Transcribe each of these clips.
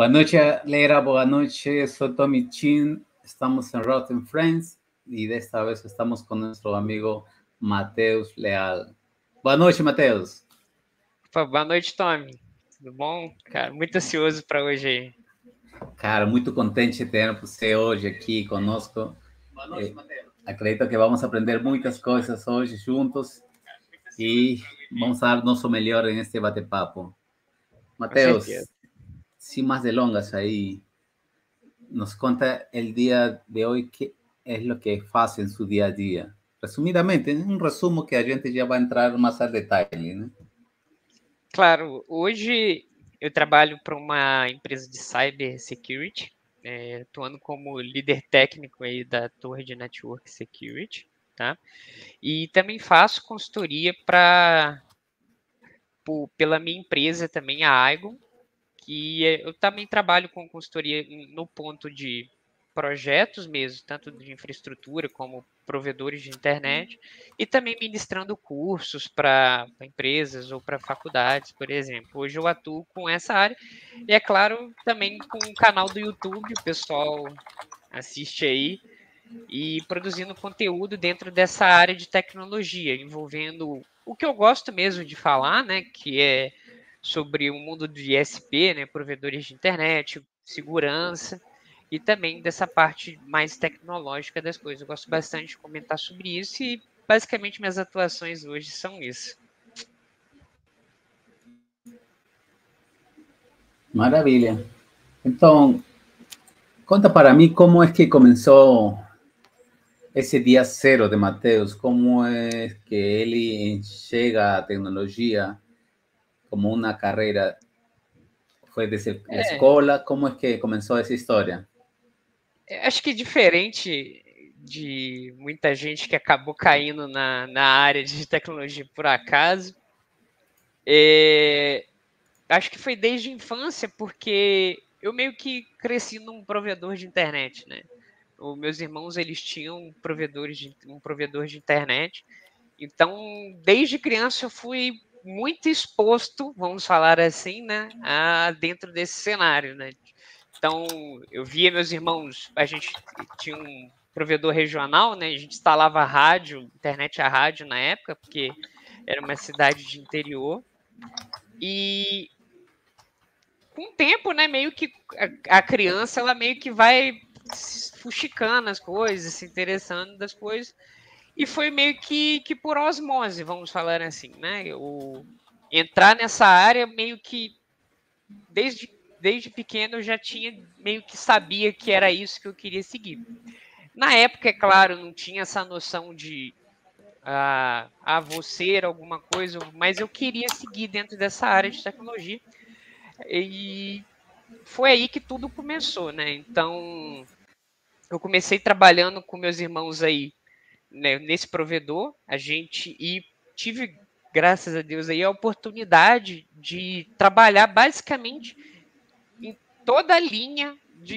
Boa noite, Leira. Boa noite. Soy Tommy Chin. Estamos en Rotten Friends y de esta vez estamos con nuestro amigo Matheus Leal. Boa noite, Matheus. Boa noite, Tommy. Tudo bom? Cara, muito ansioso para hoje aí. Cara, muito contente de ter você hoje aqui conosco. Boa noite, Matheus. Acredito que vamos aprender muitas coisas hoje juntos e vamos dar nosso melhor neste bate-papo. Matheus, sin más delongas ahí, nos cuenta el día de hoy qué es lo que hace en su día a día. Resumidamente, um resumo que a gente já vai entrar mais a detalhe, né? Claro, hoje eu trabalho para uma empresa de cyber security, atuando como líder técnico aí da torre de network security, tá? E também faço consultoria pela minha empresa também, a Aigon, que eu também trabalho com consultoria no ponto de projetos mesmo, tanto de infraestrutura como provedores de internet, e também ministrando cursos para empresas ou para faculdades, por exemplo. Hoje eu atuo com essa área, e é claro, também com o canal do YouTube, o pessoal assiste aí, e produzindo conteúdo dentro dessa área de tecnologia, envolvendo o que eu gosto mesmo de falar, né, que é sobre o mundo de ISP, né, provedores de internet, segurança, e também dessa parte mais tecnológica das coisas. Eu gosto bastante de comentar sobre isso e basicamente minhas atuações hoje são isso. Maravilha. Então, conta para mim como é que começou esse dia zero de Matheus, como é que ele enxerga a tecnologia como uma carreira. Foi desde a escola? Como é que começou essa história? Acho que diferente de muita gente que acabou caindo na área de tecnologia por acaso, acho que foi desde a infância, porque eu meio que cresci num provedor de internet, né? Os meus irmãos, eles tinham um provedor de internet, então desde criança eu fui muito exposto, vamos falar assim, né, dentro desse cenário, né? Então eu via meus irmãos, a gente tinha um provedor regional, né? A gente instalava rádio, internet a rádio na época, porque era uma cidade de interior. E com o tempo, né, meio que a criança, ela meio que vai fuxicando as coisas, se interessando das coisas, e foi meio que por osmose, vamos falar assim, né, entrar nessa área meio que desde pequeno eu já tinha, meio que sabia que era isso que eu queria seguir. Na época, é claro, não tinha essa noção de vou ser alguma coisa, mas eu queria seguir dentro dessa área de tecnologia, e foi aí que tudo começou, né? Então, eu comecei trabalhando com meus irmãos aí, né, nesse provedor, e tive, graças a Deus, aí a oportunidade de trabalhar basicamente em toda a linha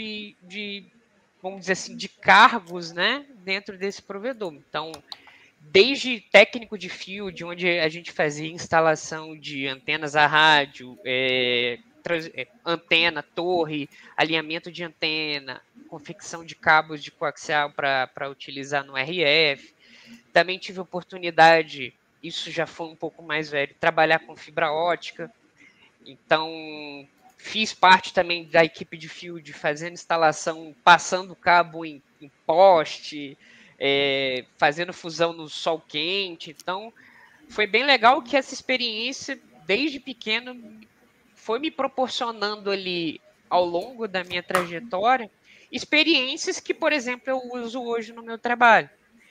vamos dizer assim, de cargos, né, dentro desse provedor. Então, desde técnico de field, onde a gente fazia instalação de antenas a rádio, antena, torre, alinhamento de antena, confecção de cabos de coaxial para utilizar no RF. Também tive oportunidade, isso já foi um pouco mais velho, trabalhar com fibra ótica. Então, fiz parte também da equipe de field, fazendo instalação, passando cabo em poste, fazendo fusão no sol quente. Então, foi bem legal que essa experiência, desde pequeno, foi me proporcionando ali, ao longo da minha trajetória, experiências que, por exemplo, eu uso hoje no meu trabalho.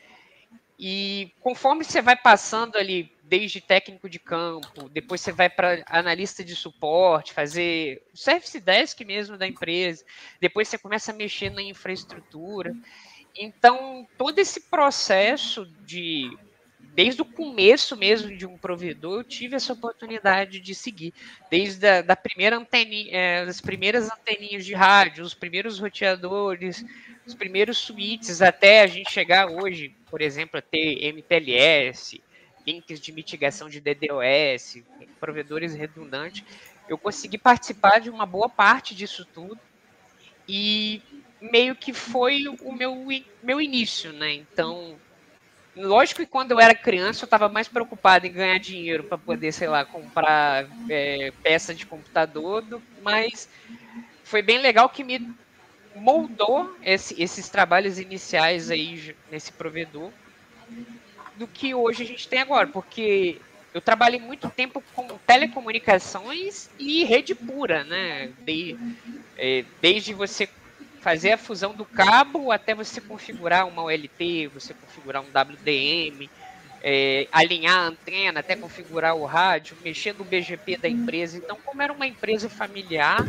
E conforme você vai passando ali, desde técnico de campo, depois você vai para analista de suporte, fazer o service desk mesmo da empresa, depois você começa a mexer na infraestrutura. Então, todo esse processo desde o começo mesmo de um provedor, eu tive essa oportunidade de seguir. Desde a primeira anteninha, as primeiras anteninhas de rádio, os primeiros roteadores, os primeiros switches, até a gente chegar hoje, por exemplo, a ter MPLS, links de mitigação de DDoS, provedores redundantes. eu consegui participar de uma boa parte disso tudo e meio que foi o meu início, né? Então, lógico que quando eu era criança eu estava mais preocupado em ganhar dinheiro para poder, sei lá, comprar peça de computador, mas foi bem legal que me moldou esses trabalhos iniciais aí nesse provedor do que hoje a gente tem agora, porque eu trabalhei muito tempo com telecomunicações e rede pura, né? Desde você fazer a fusão do cabo até você configurar uma OLT, você configurar um WDM, alinhar a antena, até configurar o rádio, mexer no BGP da empresa. Então, como era uma empresa familiar,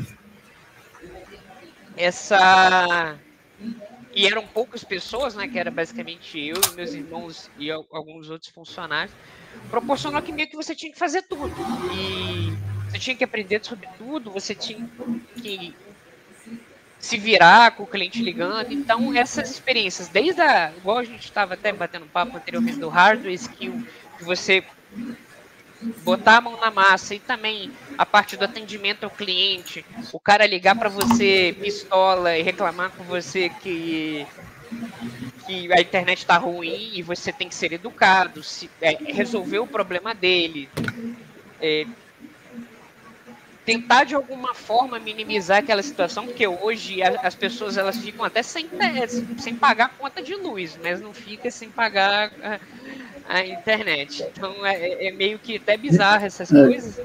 e eram poucas pessoas, né, que era basicamente eu e meus irmãos e alguns outros funcionários, proporcionou que meio que você tinha que fazer tudo. E você tinha que aprender sobre tudo, você tinha que se virar com o cliente ligando. Então, essas experiências, igual a gente estava até batendo papo anteriormente do hardware skill, de você botar a mão na massa, e também a parte do atendimento ao cliente, o cara ligar para você pistola e reclamar com você que a internet está ruim e você tem que ser educado, resolver o problema dele, tentar de alguma forma minimizar aquela situação, porque hoje as pessoas elas ficam até sem pagar a conta de luz, mas não fica sem pagar a internet. Então é meio que até bizarro essas coisas.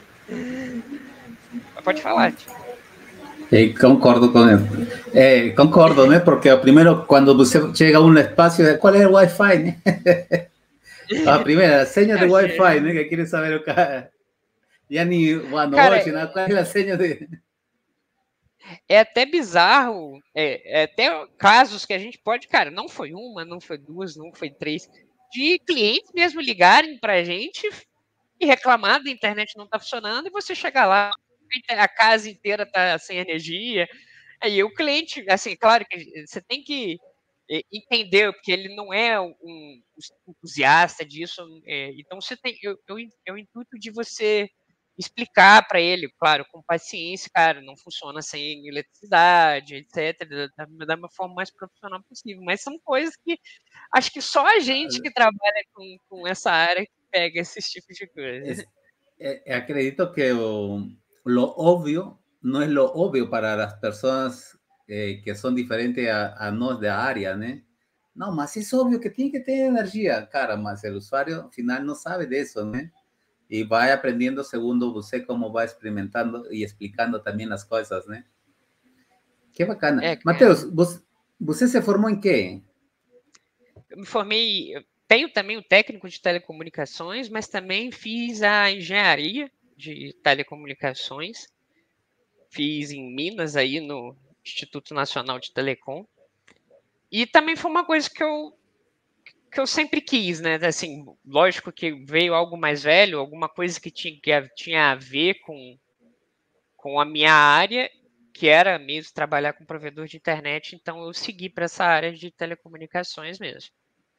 Pode falar, Tio. Concordo con eso. Concordo, ¿no? Porque primero cuando você llega a un espacio, ¿cuál es el Wi-Fi? ¿no? La primera, señas de Wi-Fi, ¿no? Que quiere saber o cara. Ya ni boa noite, nada, qual é a senha de... É até bizarro, até casos que a gente pode, cara, não foi uma, não foi duas, não foi três, de clientes mesmo ligarem pra gente e reclamar da internet não tá funcionando, e você chegar lá, a casa inteira tá sem energia, aí o cliente, assim, claro que você tem que entender, porque ele não é um entusiasta disso, então você tem, o intuito de você explicar para ele, claro, com paciência, cara, não funciona sem eletricidade, etc., da forma mais profissional possível, mas são coisas que acho que só a gente que trabalha com essa área que pega esses tipos de coisa. Acredito que lo obvio no es lo obvio para las personas que son diferentes a nós da área, né? Não, mas é óbvio que tem que ter energia. Cara, mas o usuário final não sabe disso, né? E vai aprendendo segundo você como vai experimentando e explicando também as coisas, né? Que bacana. Matheus, você se formou em quê? Eu me formei, tenho também o técnico de telecomunicações, mas também fiz a engenharia de telecomunicações. Fiz em Minas, aí no Instituto Nacional de Telecom. E também foi uma coisa que eu sempre quis, né? Assim, lógico que veio algo mais velho, alguma coisa que tinha a ver com a minha área, que era mesmo trabalhar com provedor de internet, então eu segui para essa área de telecomunicações mesmo.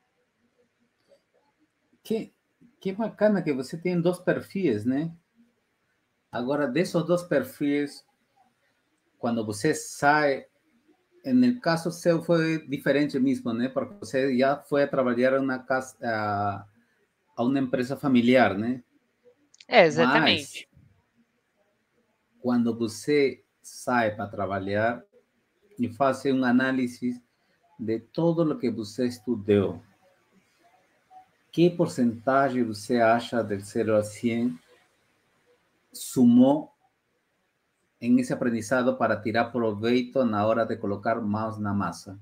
Que bacana que você tem dois perfis, né? Agora, desses dois perfis, quando você sai, no caso seu foi diferente mesmo, né? Porque você já foi a trabalhar em uma casa, a uma empresa familiar, né? Exatamente. Mas, quando você sai para trabalhar e faz um análise de todo o que você estudou, que porcentagem você acha del 0 a 100 sumou em esse aprendizado para tirar proveito na hora de colocar mãos na massa?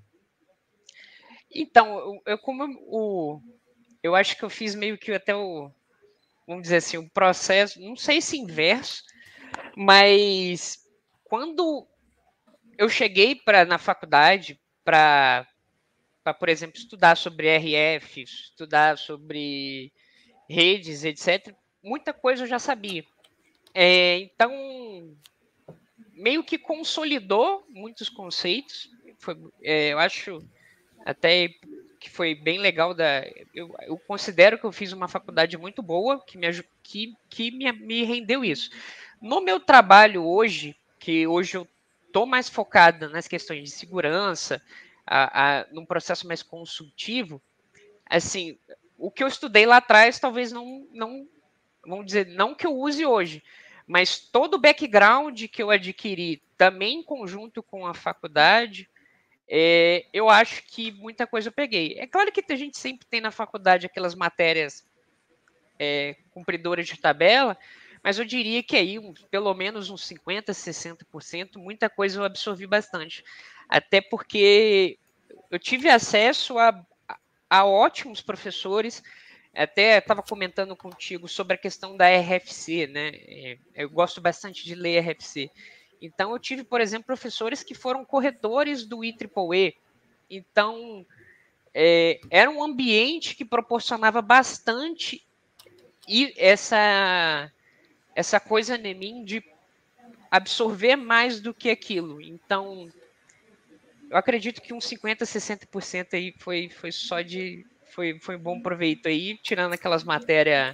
Então, eu acho que eu fiz meio que até vamos dizer assim, o processo, não sei se inverso, mas quando eu cheguei na faculdade para, por exemplo, estudar sobre RF, estudar sobre redes, etc., muita coisa eu já sabia. Então, meio que consolidou muitos conceitos. Eu acho até que foi bem legal. Eu considero que eu fiz uma faculdade muito boa, que me rendeu isso. No meu trabalho hoje, que hoje eu estou mais focada nas questões de segurança, num processo mais consultivo, assim, o que eu estudei lá atrás talvez não, vamos dizer, não que eu use hoje, mas todo o background que eu adquiri também em conjunto com a faculdade, eu acho que muita coisa eu peguei. É claro que a gente sempre tem na faculdade aquelas matérias cumpridoras de tabela, mas eu diria que aí pelo menos uns 50%, 60%, muita coisa eu absorvi bastante. Até porque eu tive acesso a ótimos professores. Até estava comentando contigo sobre a questão da RFC, né? Eu gosto bastante de ler RFC. Então, eu tive, por exemplo, professores que foram corretores do IEEE. Então, era um ambiente que proporcionava bastante e essa coisa em mim de absorver mais do que aquilo. Então, eu acredito que uns 50%, 60% aí foi só de. Foi um bom proveito aí, tirando aquelas matérias.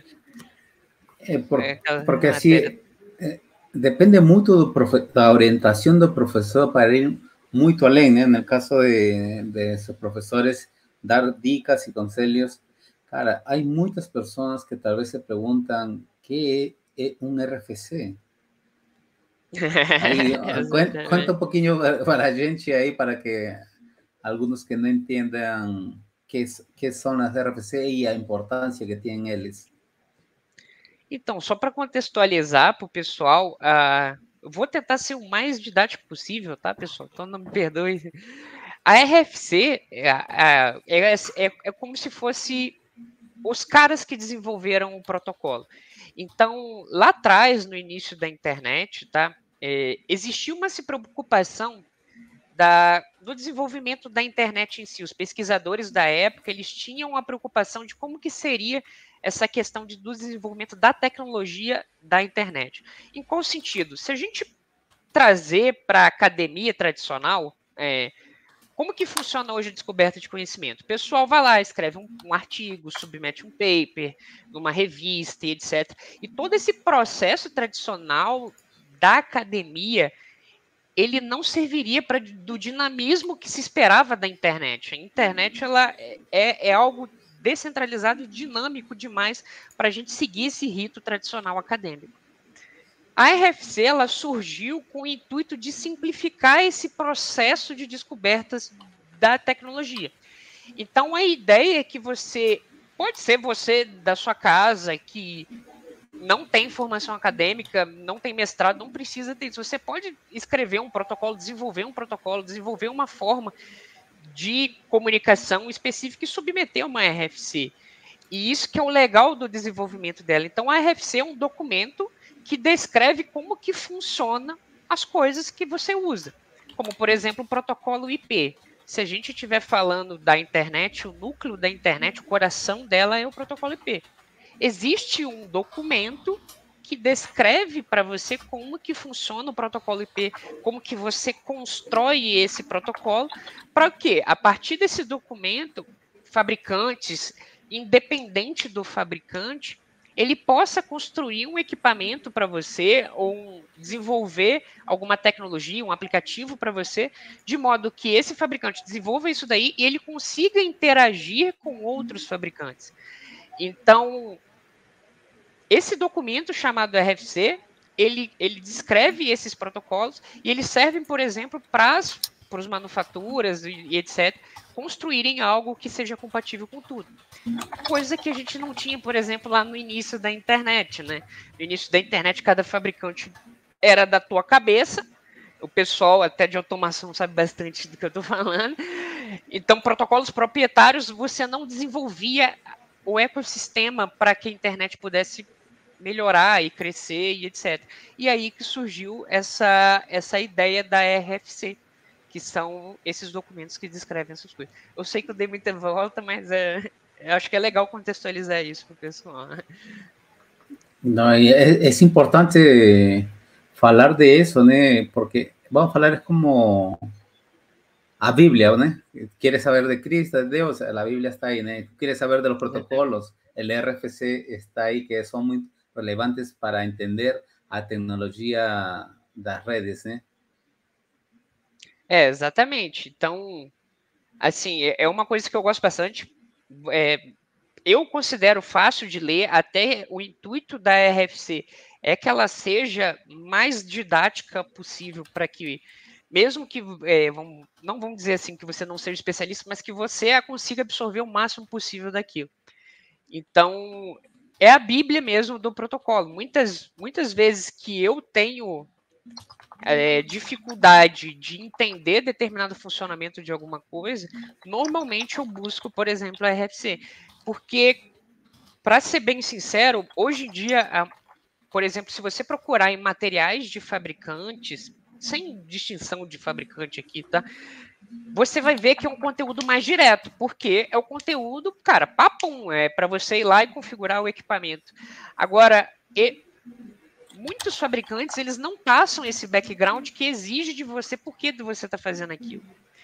Porque assim, depende muito da orientação do professor para ir muito além, né? No caso de seus professores, dar dicas e conselhos. Cara, hay muchas personas que tal vez se preguntan qué es un RFC. Aí, cuenta um pouquinho para a gente aí, para que alguns que não entendam que são as RFC e a importância que têm eles. Então, só para contextualizar para o pessoal, eu vou tentar ser o mais didático possível, tá, pessoal? Então não me perdoe. A RFC é como se fosse os caras que desenvolveram o protocolo. Então, lá atrás, no início da internet, tá, existia uma preocupação do desenvolvimento da internet em si. Os pesquisadores da época, eles tinham a preocupação de como que seria essa questão do desenvolvimento da tecnologia da internet. Em qual sentido? Se a gente trazer para a academia tradicional, como que funciona hoje a descoberta de conhecimento? O pessoal vai lá, escreve um artigo, submete um paper numa revista e etc. E todo esse processo tradicional da academia, ele não serviria do dinamismo que se esperava da internet. A internet ela é algo descentralizado e dinâmico demais para a gente seguir esse rito tradicional acadêmico. A RFC ela surgiu com o intuito de simplificar esse processo de descobertas da tecnologia. Então, a ideia é que pode ser você da sua casa, que não tem formação acadêmica, não tem mestrado, não precisa ter isso. Você pode escrever um protocolo, desenvolver uma forma de comunicação específica e submeter uma RFC. E isso que é o legal do desenvolvimento dela. Então, a RFC é um documento que descreve como que funciona as coisas que você usa. Como, por exemplo, o protocolo IP. Se a gente estiver falando da internet, o núcleo da internet, o coração dela é o protocolo IP. Existe um documento que descreve para você como que funciona o protocolo IP, como que você constrói esse protocolo, para quê? A partir desse documento, fabricantes, independente do fabricante, ele possa construir um equipamento para você ou desenvolver alguma tecnologia, um aplicativo para você, de modo que esse fabricante desenvolva isso daí e ele consiga interagir com outros fabricantes. Então, esse documento chamado RFC, ele descreve esses protocolos e eles servem, por exemplo, para as manufaturas e etc., construírem algo que seja compatível com tudo. Coisa que a gente não tinha, por exemplo, lá no início da internet, né? No início da internet, cada fabricante era da tua cabeça. O pessoal até de automação sabe bastante do que eu estou falando. Então, protocolos proprietários, você não desenvolvia o ecossistema para que a internet pudesse melhorar e crescer e etc. E aí que surgiu essa ideia da RFC, que são esses documentos que descrevem essas coisas. Eu sei que eu dei muita volta, mas eu acho que é legal contextualizar isso para o pessoal. Não, é importante falar de isso, né? Porque vamos falar é como a Biblia, ¿no? Quieres saber de Cristo, de Dios, la Biblia está ahí, ¿no? Quieres saber de los protocolos, el RFC está ahí, que son muy relevantes para entender a tecnologia das redes, né? Exatamente. Então, assim, é uma coisa que eu gosto bastante. Eu considero fácil de ler, até o intuito da RFC é que ela seja mais didática possível para que, mesmo que, não vamos dizer assim que você não seja especialista, mas que você consiga absorver o máximo possível daquilo. Então, é a Bíblia mesmo do protocolo. Muitas vezes que eu tenho dificuldade de entender determinado funcionamento de alguma coisa, normalmente eu busco, por exemplo, a RFC. Porque, para ser bem sincero, hoje em dia, por exemplo, se você procurar em materiais de fabricantes, sem distinção de fabricante aqui, tá? Você vai ver que é um conteúdo mais direto, porque é o conteúdo, cara, papum, é para você ir lá e configurar o equipamento. Agora, muitos fabricantes, eles não passam esse background que exige de você por que você está fazendo aquilo.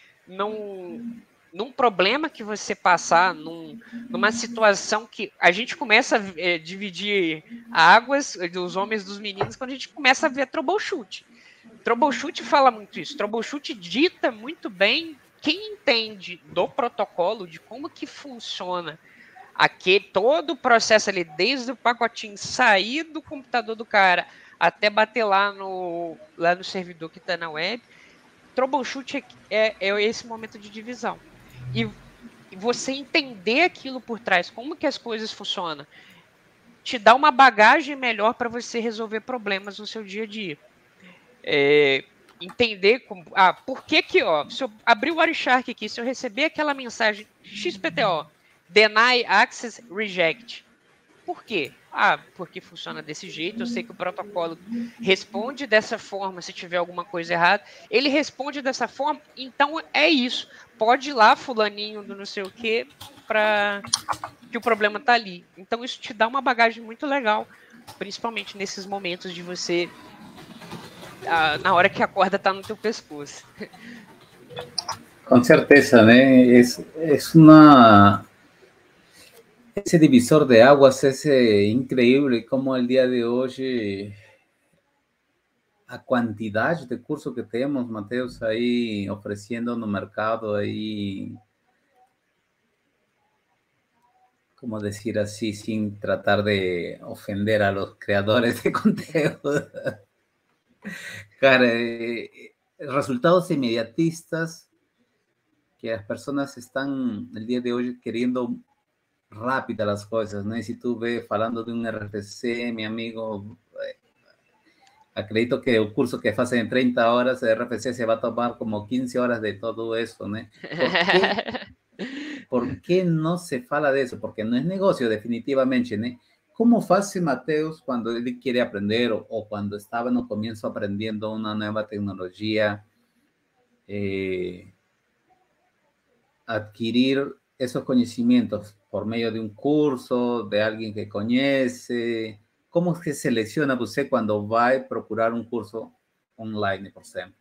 Num problema que você passar, numa situação que a gente começa a dividir águas dos homens dos meninos quando a gente começa a ver troubleshoot. Troubleshoot fala muito isso. Troubleshoot dita muito bem quem entende do protocolo, de como que funciona aqui, todo o processo ali, desde o pacotinho sair do computador do cara até bater lá no servidor que está na web. Troubleshoot é esse momento de divisão. E você entender aquilo por trás, como que as coisas funcionam, te dá uma bagagem melhor para você resolver problemas no seu dia a dia. Entender como, por que se eu abrir o Wireshark aqui, se eu receber aquela mensagem XPTO, Deny Access Reject, por quê? Porque funciona desse jeito, eu sei que o protocolo responde dessa forma se tiver alguma coisa errada, ele responde dessa forma, então é isso. Pode ir lá, fulaninho do não sei o quê, para que o problema tá ali. Então isso te dá uma bagagem muito legal, principalmente nesses momentos de você, na hora que a corda tá no teu pescoço. Con certeza, né? Es una... Ese divisor de aguas es increíble como el día de hoy a quantidade de curso que temos, Mateus, aí oferecendo no mercado aí, como decir así, sin tratar de ofender a los creadores de conteúdo. Cara, resultados inmediatistas que as personas están el día de hoy queriendo rápidas las cosas, ¿no? Y si tú ves falando de un RFC, mi amigo, acredito que el curso que hacen en 30 horas de RFC se va a tomar como 15 horas de todo eso, ¿no? ¿Por qué no se fala de eso? Porque no es negocio, definitivamente, ¿no? ¿Cómo hace Mateus cuando él quiere aprender o cuando estaba en el comienzo aprendiendo una nueva tecnología, adquirir esos conocimientos por medio de un curso, de alguien que conoce? ¿Cómo es que selecciona usted cuando va a procurar un curso online, por ejemplo?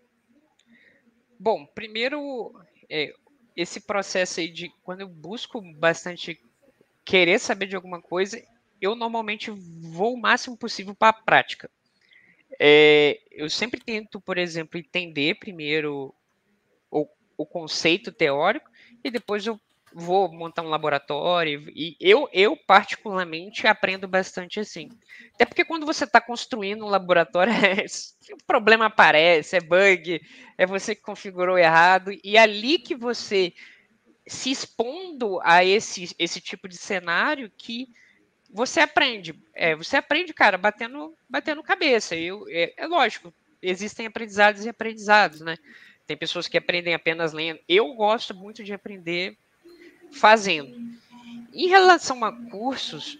Bom, primeiro, esse processo aí de quando eu busco bastante querer saber de alguma coisa, eu normalmente vou o máximo possível para a prática. Eu sempre tento, por exemplo, entender primeiro o conceito teórico e depois eu vou montar um laboratório. E eu particularmente, aprendo bastante assim. Até porque quando você está construindo um laboratório, o problema aparece, é bug, é você que configurou errado, e ali que você se expondo a esse tipo de cenário que você aprende. Você aprende, cara, batendo cabeça. É lógico, existem aprendizados e aprendizados, né? Tem pessoas que aprendem apenas lendo. Eu gosto muito de aprender fazendo. Em relação a cursos,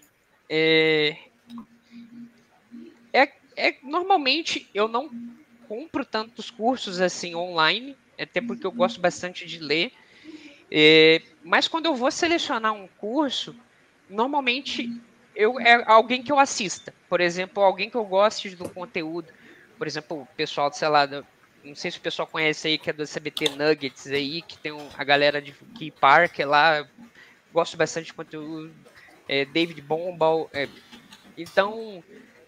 normalmente eu não compro tantos cursos assim online, até porque eu gosto bastante de ler. Mas quando eu vou selecionar um curso, normalmente é alguém que eu assista. Por exemplo, alguém que eu goste do conteúdo. Por exemplo, o pessoal, sei lá, não sei se o pessoal conhece aí, que é do CBT Nuggets aí, que tem a galera de Key Park lá. Gosto bastante de conteúdo. David Bombal. Então,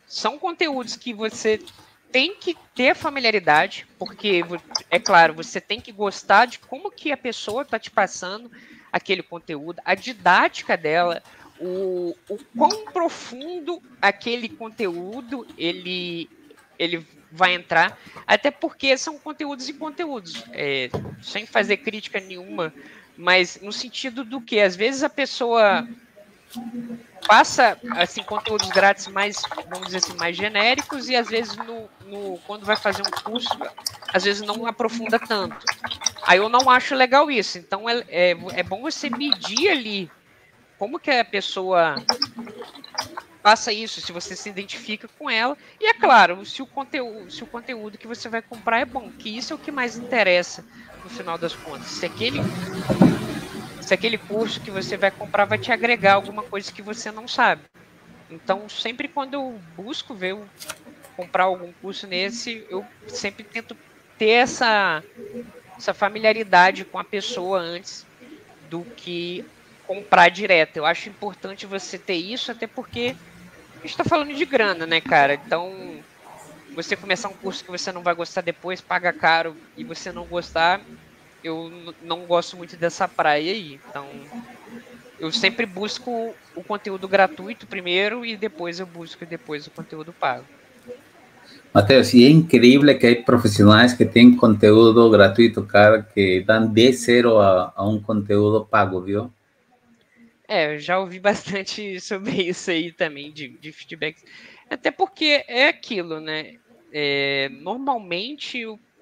são conteúdos que você tem que ter familiaridade, porque, é claro, você tem que gostar de como que a pessoa está te passando aquele conteúdo, a didática dela, o quão profundo aquele conteúdo ele vai entrar, até porque são conteúdos e conteúdos, sem fazer crítica nenhuma, mas no sentido do que, às vezes a pessoa passa assim conteúdos grátis mais, vamos dizer assim, mais genéricos e às vezes quando vai fazer um curso, às vezes não aprofunda tanto. Aí eu não acho legal isso. Então é bom você medir ali como que a pessoa passa isso, se você se identifica com ela. E é claro, se o conteúdo que você vai comprar é bom, que isso é o que mais interessa no final das contas. Se aquele curso que você vai comprar vai te agregar alguma coisa que você não sabe. Então, sempre quando eu busco comprar algum curso nesse, eu sempre tento ter essa familiaridade com a pessoa antes do que comprar direto. Eu acho importante você ter isso, até porque a gente está falando de grana, né, cara? Então, você começar um curso que você não vai gostar depois, paga caro e você não gostar, eu não gosto muito dessa praia aí. Então, eu sempre busco o conteúdo gratuito primeiro e depois eu busco o conteúdo pago. Matheus, e é incrível que hay profesionales que tienen conteúdo gratuito, cara, que dan de cero a un conteúdo pago, ¿vio? Eu já ouvi bastante sobre isso aí também, de feedbacks. Até porque é aquilo, né? Normalmente,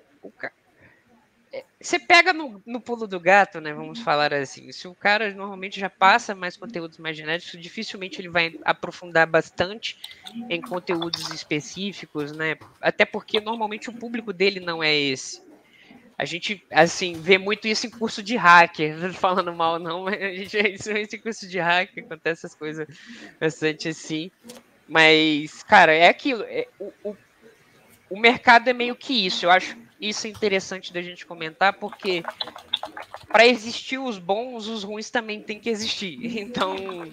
você pega no pulo do gato, né? Vamos falar assim. Se o cara normalmente já passa mais conteúdos mais genéricos, dificilmente ele vai aprofundar bastante em conteúdos específicos, né? Até porque normalmente o público dele não é esse. A gente, assim, vê muito isso em curso de hacker, falando mal não, mas a gente vê isso em curso de hacker, acontece essas coisas bastante assim. Mas, cara, é aquilo. O mercado é meio que isso. Eu acho isso interessante da gente comentar, porque para existir os bons, os ruins também tem que existir. Então,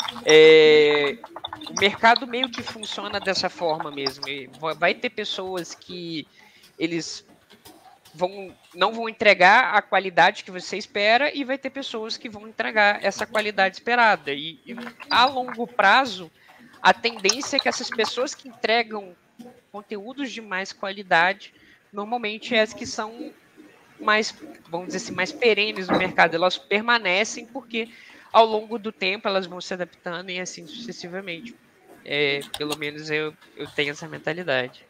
o mercado meio que funciona dessa forma mesmo. E vai ter pessoas que eles não vão entregar a qualidade que você espera e vai ter pessoas que vão entregar essa qualidade esperada. E a longo prazo, a tendência é que essas pessoas que entregam conteúdos de mais qualidade, normalmente é as que são mais, vamos dizer assim, mais perenes no mercado. Elas permanecem porque ao longo do tempo elas vão se adaptando e assim sucessivamente. Pelo menos eu tenho essa mentalidade.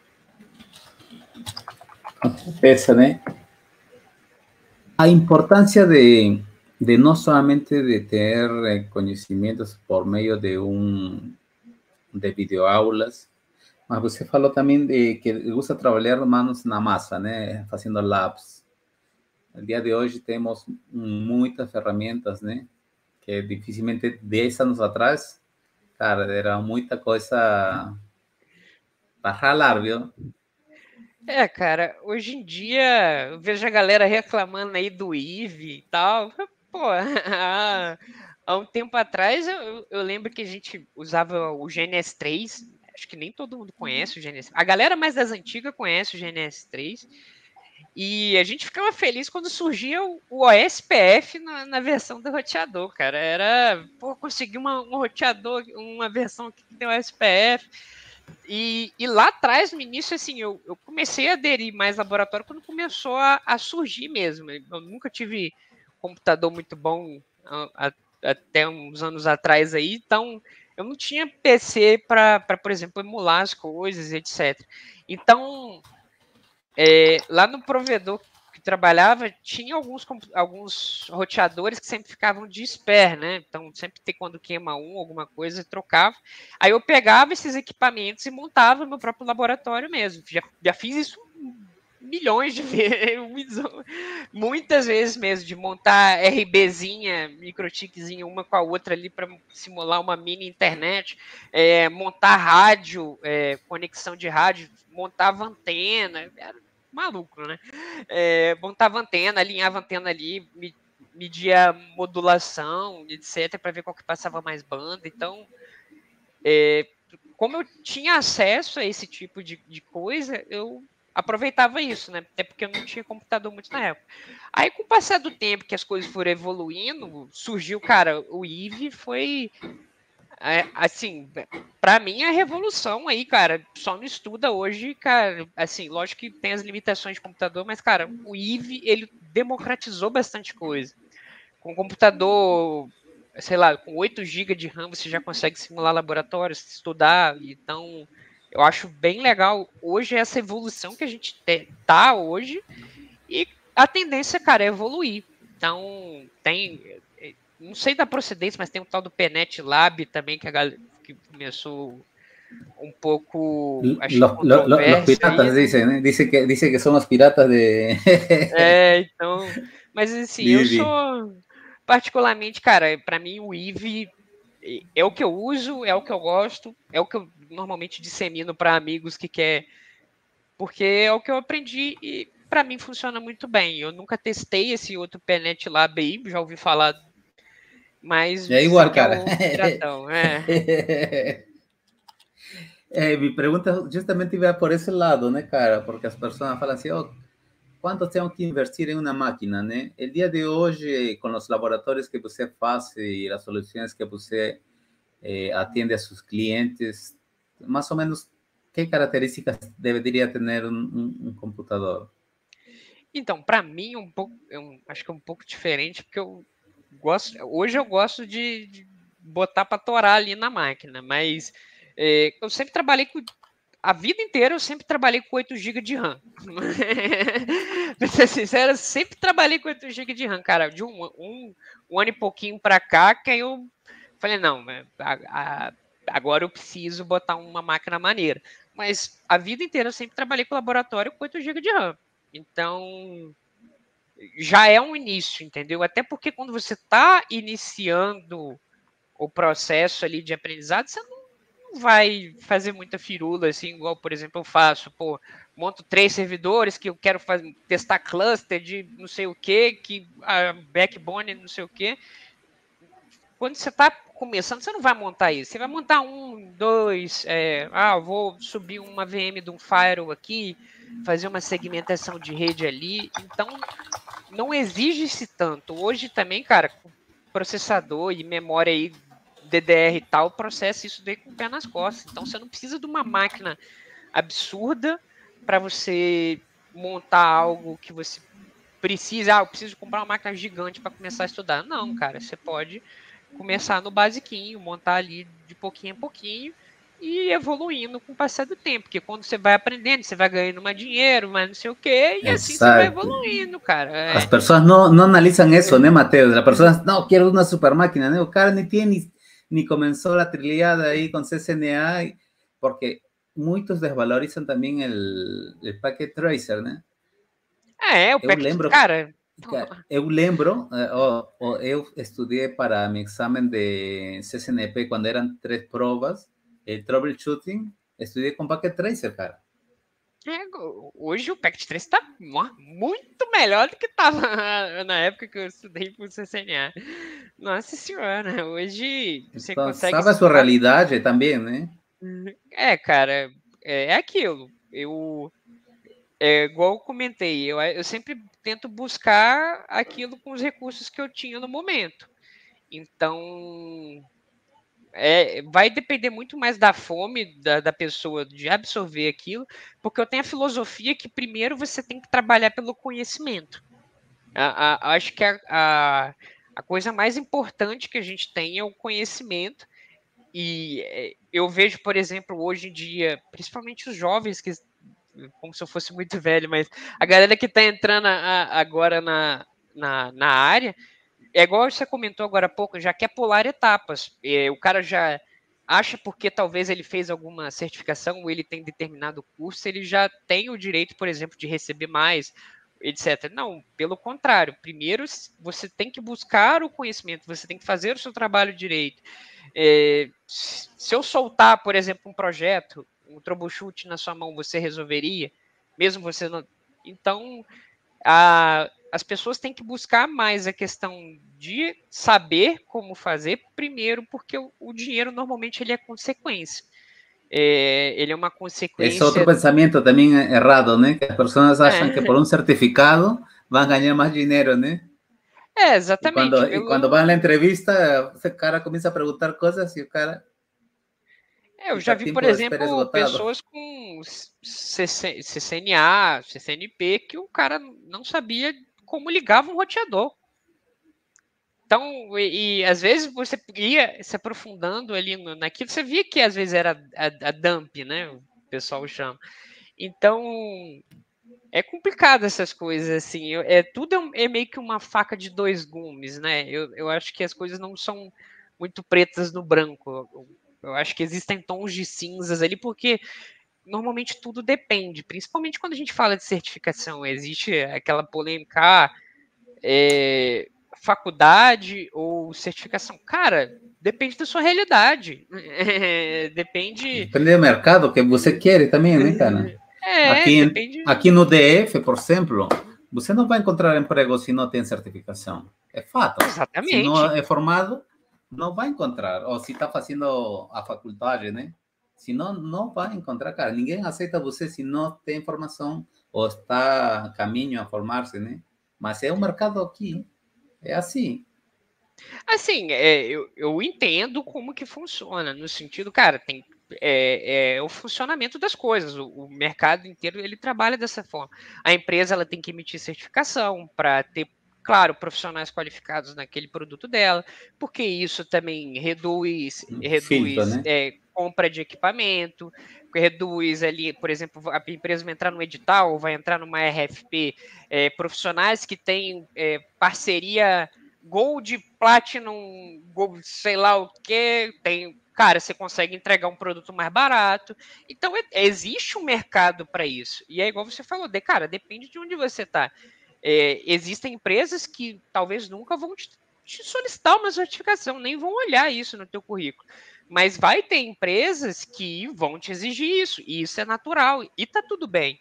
Esa, ¿no? La importancia de no solamente de tener conocimientos por medio de videoaulas, mas você falou também de que gusta trabalhar manos na massa, né? Fazendo labs. No día de hoy tenemos muchas ferramentas, né? Que dificilmente 10 anos atrás, cara, era muita coisa para ralar, viu? Cara, hoje em dia eu vejo a galera reclamando aí do IVE e tal. Pô, há um tempo atrás eu lembro que a gente usava o GNS3. Acho que nem todo mundo conhece o GNS. A galera mais das antigas conhece o GNS3. E a gente ficava feliz quando surgia o OSPF na versão do roteador, cara. Era, pô, conseguir um roteador, uma versão que tem OSPF. E lá atrás, no início, assim, eu comecei a aderir mais laboratório quando começou a surgir mesmo. Eu nunca tive computador muito bom até uns anos atrás aí, então eu não tinha PC para, por exemplo, emular as coisas, etc. Então, lá no provedor que trabalhava, tinha alguns roteadores que sempre ficavam de spare, né? Então, sempre tem quando queima alguma coisa, trocava. Aí eu pegava esses equipamentos e montava no meu próprio laboratório mesmo. Já fiz isso milhões de vezes, muitas vezes mesmo, de montar RBzinha, microtikzinha, uma com a outra ali para simular uma mini internet, montar rádio, conexão de rádio, montava antena, era maluco, né? Montava antena, alinhava antena ali, media modulação, etc, para ver qual que passava mais banda. Então, como eu tinha acesso a esse tipo de coisa, eu aproveitava isso, né? Até porque eu não tinha computador muito na época. Aí, com o passar do tempo que as coisas foram evoluindo, surgiu, cara, o Eevee foi, assim, para mim a revolução aí, cara. Só não estuda hoje, cara. Assim, lógico que tem as limitações de computador, mas, cara, o Eevee, ele democratizou bastante coisa. Com computador, sei lá, com 8 GB de RAM, você já consegue simular laboratórios, estudar. Então, eu acho bem legal hoje essa evolução que a gente tá hoje. E a tendência, cara, é evoluir. Então, tem. Não sei da procedência, mas tem um tal do PNet Lab também, que a galera que começou um pouco, acho que Los controvérsia aí, piratas né? dicen, ¿eh? Dice que son los piratas de Então, mas assim, eu Vivi. sou particularmente, cara, para mim o Eevee é o que eu uso, é o que eu gosto, é o que eu normalmente dissemino para amigos que quer, porque é o que eu aprendi e para mim funciona muito bem. Eu nunca testei esse outro PNet Lab aí, já ouvi falar, mas É dizem igual, que é cara. o piratão, Mi pregunta justamente iba por ese lado, ¿no, cara? Porque las personas hablan así, oh, ¿cuánto tengo que invertir en una máquina, ¿no? El día de hoy, con los laboratorios que usted hace y las soluciones que usted atiende a sus clientes, más o menos, ¿qué características debería tener un computador? Então, para mim, acho que é um pouco diferente, porque hoje eu gosto de botar para torar ali na máquina, mas eu sempre trabalhei a vida inteira eu sempre trabalhei com 8 GB de RAM. Pra ser sincero, eu sempre trabalhei com 8 GB de RAM, cara. De um ano e pouquinho para cá, que aí eu falei, não, agora eu preciso botar uma máquina maneira. Mas a vida inteira eu sempre trabalhei com laboratório com 8 GB de RAM. Então, já é um início, entendeu? Até porque quando você está iniciando o processo ali de aprendizado, você não vai fazer muita firula, assim, igual, por exemplo, eu faço, pô, monto 3 servidores que eu quero testar cluster de não sei o que a backbone não sei o que. Quando você está começando, você não vai montar isso. Você vai montar um, dois, vou subir uma VM de um firewall aqui, fazer uma segmentação de rede ali. Então, não exige-se tanto. Hoje também, cara, com processador e memória aí, DDR e tal, processa isso daí com o pé nas costas. Então, você não precisa de uma máquina absurda para você montar algo que você precisa. Eu preciso comprar uma máquina gigante para começar a estudar. Não, cara, você pode começar no basiquinho, montar ali de pouquinho a pouquinho e evoluindo com o passar do tempo, porque quando você vai aprendendo, você vai ganhando mais dinheiro, mais não sei o quê, e assim você vai Exacto. evoluindo, cara. Las personas no analizan eso, ¿no, Mateo? Las personas, no, quiero una super máquina, ¿no? Cara, ni tiene, ni comenzó la trilhada ahí con CCNA, porque muchos desvalorizan también el Packet Tracer, ¿no? O Eu packet, lembro, cara. eu lembro, eu estudei para mi examen de CCNP cuando eran 3 provas, el troubleshooting, estudié con Packet Tracer, cara. Hoje o Packet 3 está muito melhor do que estava na época que eu estudei para o CCNA. Nossa senhora, hoje você Então, consegue sabe a sua estudar. realidade também, né? Cara, é aquilo. Igual eu comentei, eu sempre tento buscar aquilo com os recursos que eu tinha no momento. Então, vai depender muito mais da fome da pessoa de absorver aquilo, porque eu tenho a filosofia que primeiro você tem que trabalhar pelo conhecimento. Acho que a coisa mais importante que a gente tem é o conhecimento. E eu vejo, por exemplo, hoje em dia, principalmente os jovens, que como se eu fosse muito velho, mas a galera que está entrando agora na área, é igual você comentou agora há pouco, já quer pular etapas. O cara já acha porque talvez ele fez alguma certificação ou ele tem determinado curso, ele já tem o direito, por exemplo, de receber mais, etc. Não, pelo contrário. Primeiro, você tem que buscar o conhecimento, você tem que fazer o seu trabalho direito. Se eu soltar, por exemplo, um projeto, um troubleshoot na sua mão, você resolveria? Mesmo você não... Então, as pessoas têm que buscar mais a questão de saber como fazer primeiro, porque o dinheiro normalmente ele é consequência. ele é uma Esse outro consequência. pensamento também é errado, né? Que as pessoas acham que É, por um certificado vão ganhar mais dinheiro, né? exatamente. E quando vai na entrevista, esse cara começa a perguntar coisas e o cara Eu já fica vi, por tempo de espera exemplo, esgotado. pessoas com CCNA, CCNP, que o cara não sabia como ligava um roteador. Então, às vezes você ia se aprofundando ali naquilo, você via que às vezes era a dump, né? O pessoal chama. Então, é complicado essas coisas, assim. Tudo é meio que uma faca de dois gumes, né? Eu acho que as coisas não são muito pretas no branco. Eu acho que existem tons de cinzas ali, porque normalmente tudo depende, principalmente quando a gente fala de certificação. Existe aquela polêmica, faculdade ou certificação. Cara, depende da sua realidade. Depende. Depende do mercado que você quer também, né, cara? Depende. Aqui no DF, por exemplo, você não vai encontrar emprego se não tem certificação. É fato. Se não Exatamente. é formado, não vai encontrar. Ou se está fazendo a faculdade, né? Se não, não vai encontrar, cara. Ninguém aceita você se não tem formação ou está a caminho a formar-se, né? Mas é o mercado aqui. É assim. Assim, eu entendo como que funciona, no sentido, cara, tem o funcionamento das coisas. O mercado inteiro ele trabalha dessa forma. A empresa ela tem que emitir certificação para ter, claro, profissionais qualificados naquele produto dela, porque isso também Filtro, reduz né? compra de equipamento, reduz ali, por exemplo, a empresa vai entrar no edital, vai entrar numa RFP, profissionais que têm parceria Gold, Platinum, Gold, sei lá o que, tem. Cara, você consegue entregar um produto mais barato. Então, existe um mercado para isso. E é igual você falou, cara, depende de onde você está. Existem empresas que talvez nunca vão te solicitar uma certificação, nem vão olhar isso no teu currículo. Mas vai ter empresas que vão te exigir isso, e isso é natural, e tá tudo bem.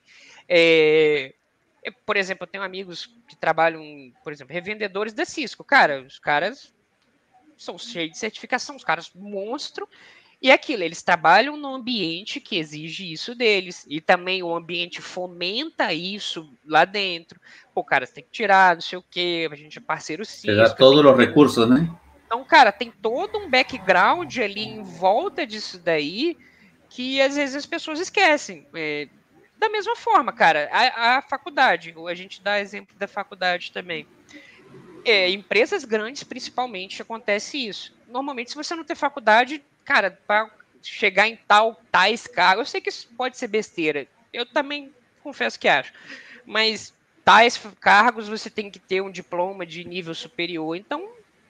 Por exemplo, eu tenho amigos que trabalham, por exemplo, revendedores da Cisco. Cara, os caras são cheios de certificação, os caras monstro. E é aquilo, eles trabalham num ambiente que exige isso deles. E também o ambiente fomenta isso lá dentro. Pô, cara, você tem que tirar, não sei o quê, a gente é parceiro Te dá Cisco, tem todos que os ter. recursos, né? Então, cara, tem todo um background ali em volta disso daí que às vezes as pessoas esquecem. Da mesma forma, cara, a faculdade, ou a gente dá exemplo da faculdade também. Empresas grandes, principalmente, acontece isso. Normalmente, se você não tem faculdade, cara, para chegar em tais cargos, eu sei que isso pode ser besteira. Eu também confesso que acho. Mas tais cargos você tem que ter um diploma de nível superior. Então,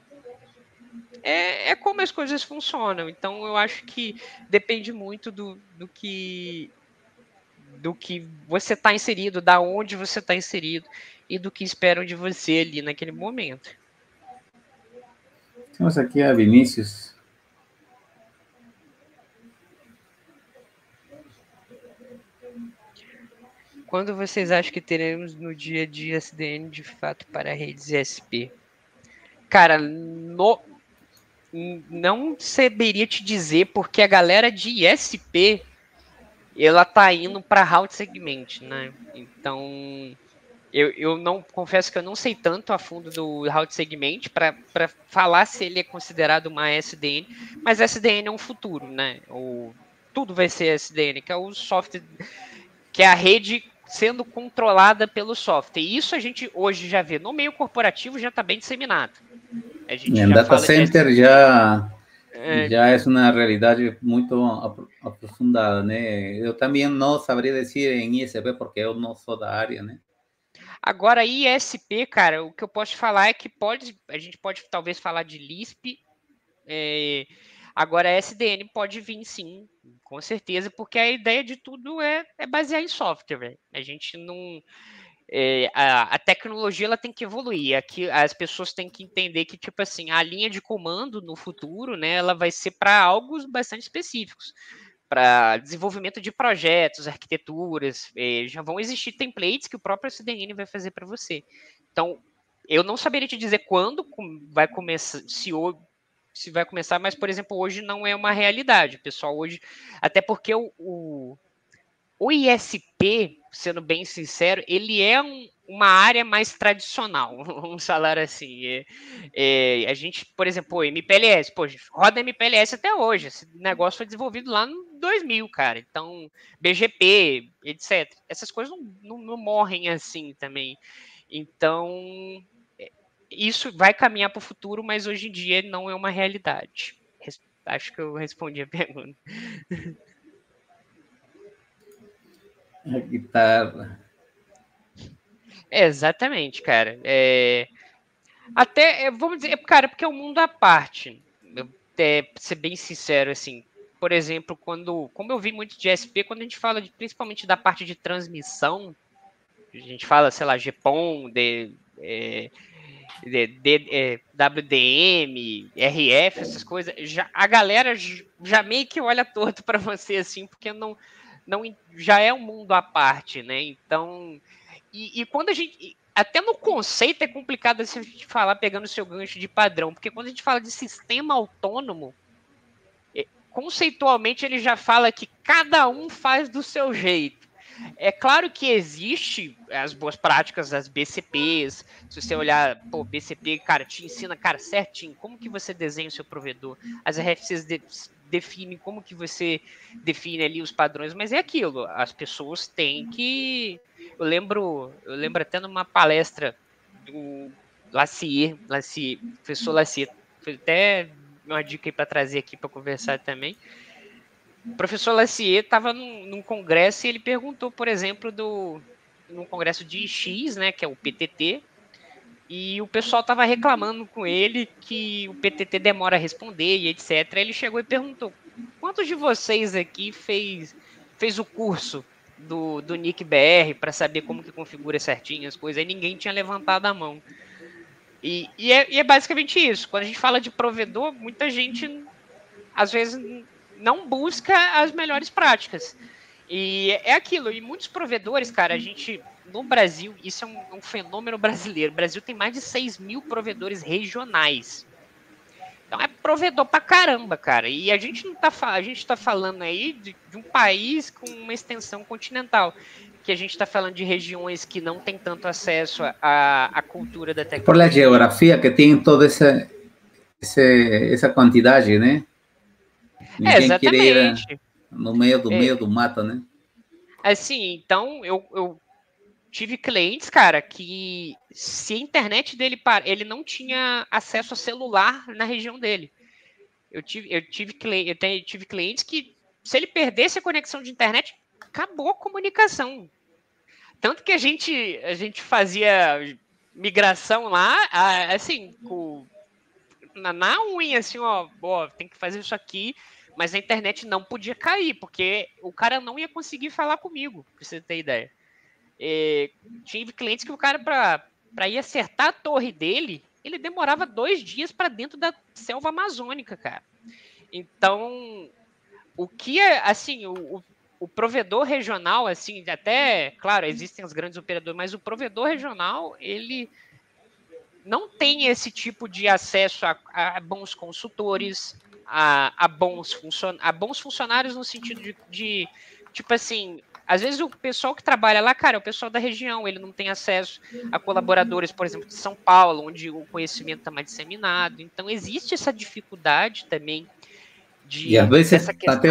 é como as coisas funcionam. Então, eu acho que depende muito do que você está inserido, da onde você está inserido e do que esperam de você ali naquele momento. Temos aqui a Vinícius. Quando vocês acham que teremos no dia a dia SDN de fato para redes SP? Cara, não saberia te dizer porque a galera de ISP ela tá indo para route segment, né? Então eu não confesso que eu não sei tanto a fundo do route segment para falar se ele é considerado uma SDN, mas SDN é um futuro, né? Tudo vai ser SDN, que é o software, que é a rede sendo controlada pelo software. E isso a gente hoje já vê no meio corporativo, já está bem disseminado. A gente Em já data fala de center é, já é uma realidade muito aprofundada, né? Eu também não saberia dizer em ISP porque eu não sou da área, né? Agora, ISP, cara, o que eu posso falar é que a gente pode talvez falar de Lisp. Agora, SDN pode vir sim, com certeza, porque a ideia de tudo é basear em software. A gente não. A tecnologia ela tem que evoluir. Aqui as pessoas têm que entender que, tipo assim, a linha de comando no futuro, né, ela vai ser para algo bastante específicos. Para desenvolvimento de projetos, arquiteturas, já vão existir templates que o próprio SDN vai fazer para você. Então, eu não saberia te dizer quando vai começar, se se vai começar, mas, por exemplo, hoje não é uma realidade. O pessoal hoje, até porque o ISP, sendo bem sincero, ele é uma área mais tradicional, vamos falar assim. A gente, por exemplo, MPLS, pô, roda MPLS até hoje. Esse negócio foi desenvolvido lá no 2000, cara. Então, BGP, etc. Essas coisas não morrem assim também. Então, isso vai caminhar para o futuro, mas hoje em dia não é uma realidade. Acho que eu respondi a pergunta. A guitarra. Exatamente, cara. Até, vamos dizer, cara, porque é um mundo à parte. Pra ser bem sincero, assim, por exemplo, como eu vi muito de SP, quando a gente fala principalmente da parte de transmissão, a gente fala, sei lá, GPON, WDM, RF, essas coisas, a galera já meio que olha torto para você, assim, porque não, já é um mundo à parte, né? Então, e quando a gente. Até no conceito é complicado assim, a gente falar pegando o seu gancho de padrão, porque quando a gente fala de sistema autônomo, conceitualmente ele já fala que cada um faz do seu jeito. É claro que existe as boas práticas das BCPs. Se você olhar, pô, BCP, cara, te ensina, cara, certinho, como que você desenha o seu provedor. As RFCs definem como que você define ali os padrões, mas é aquilo, as pessoas têm que... Eu lembro até numa palestra do Lacier, professor Lacier, foi até uma dica aí para trazer aqui para conversar também. O professor Lacier estava num congresso e ele perguntou, por exemplo, num congresso de X, né, que é o PTT, e o pessoal estava reclamando com ele que o PTT demora a responder e etc. Ele chegou e perguntou: quantos de vocês aqui fez o curso do Nick BR para saber como que configura certinho as coisas? Aí ninguém tinha levantado a mão. E é basicamente isso. Quando a gente fala de provedor, muita gente às vezes não busca as melhores práticas. E é aquilo, e muitos provedores, cara, a gente, no Brasil, isso é um fenômeno brasileiro. O Brasil tem mais de 6 mil provedores regionais. Então é provedor pra caramba, cara. E a gente não tá, a gente tá falando aí de um país com uma extensão continental. Que a gente está falando de regiões que não tem tanto acesso à cultura da tecnologia. Por la geografia que tem toda essa quantidade, né? Ninguém quer ir no meio do mato, né? Assim, então eu tive clientes, cara, que se a internet dele ele não tinha acesso a celular na região dele. Eu tive clientes que se ele perdesse a conexão de internet, acabou a comunicação. Tanto que a gente fazia migração lá, assim, na unha, assim, ó, tem que fazer isso aqui, mas a internet não podia cair, porque o cara não ia conseguir falar comigo, pra você ter ideia. Tive clientes que o cara, para ir acertar a torre dele, ele demorava 2 dias para dentro da selva amazônica, cara. Então, o que é, assim, o provedor regional, assim, até, claro, existem os grandes operadores, mas o provedor regional, ele não tem esse tipo de acesso a bons consultores, a bons funcionários no sentido de, tipo assim, às vezes o pessoal que trabalha lá, cara, é o pessoal da região, ele não tem acesso a colaboradores, por exemplo, de São Paulo, onde o conhecimento está mais disseminado. Então, existe essa dificuldade também e às vezes até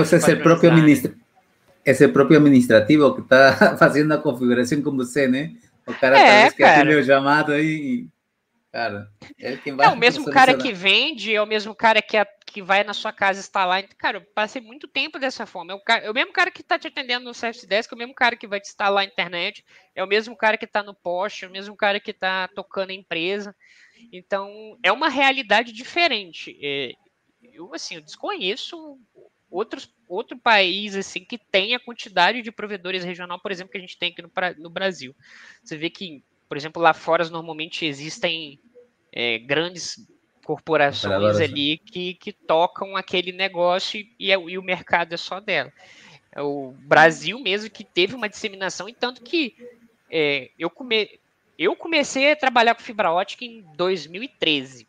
esse próprio administrativo que está fazendo a configuração com você, né? O cara talvez que atende o chamado aí, cara, é quem vai o mesmo cara que vende, é o mesmo cara que vai na sua casa instalar. Cara, eu passei muito tempo dessa forma. É o mesmo cara que está te atendendo no Service Desk, é o mesmo cara que vai te instalar a internet, é o mesmo cara que está no poste, é o mesmo cara que está tocando a empresa. Então, é uma realidade diferente. Eu desconheço outro país assim que tem a quantidade de provedores regional, por exemplo, que a gente tem aqui no Brasil. Você vê que, por exemplo, lá fora normalmente existem grandes corporações ali que tocam aquele negócio e o mercado é só dela. É o Brasil mesmo que teve uma disseminação, e tanto que eu comecei a trabalhar com fibra ótica em 2013.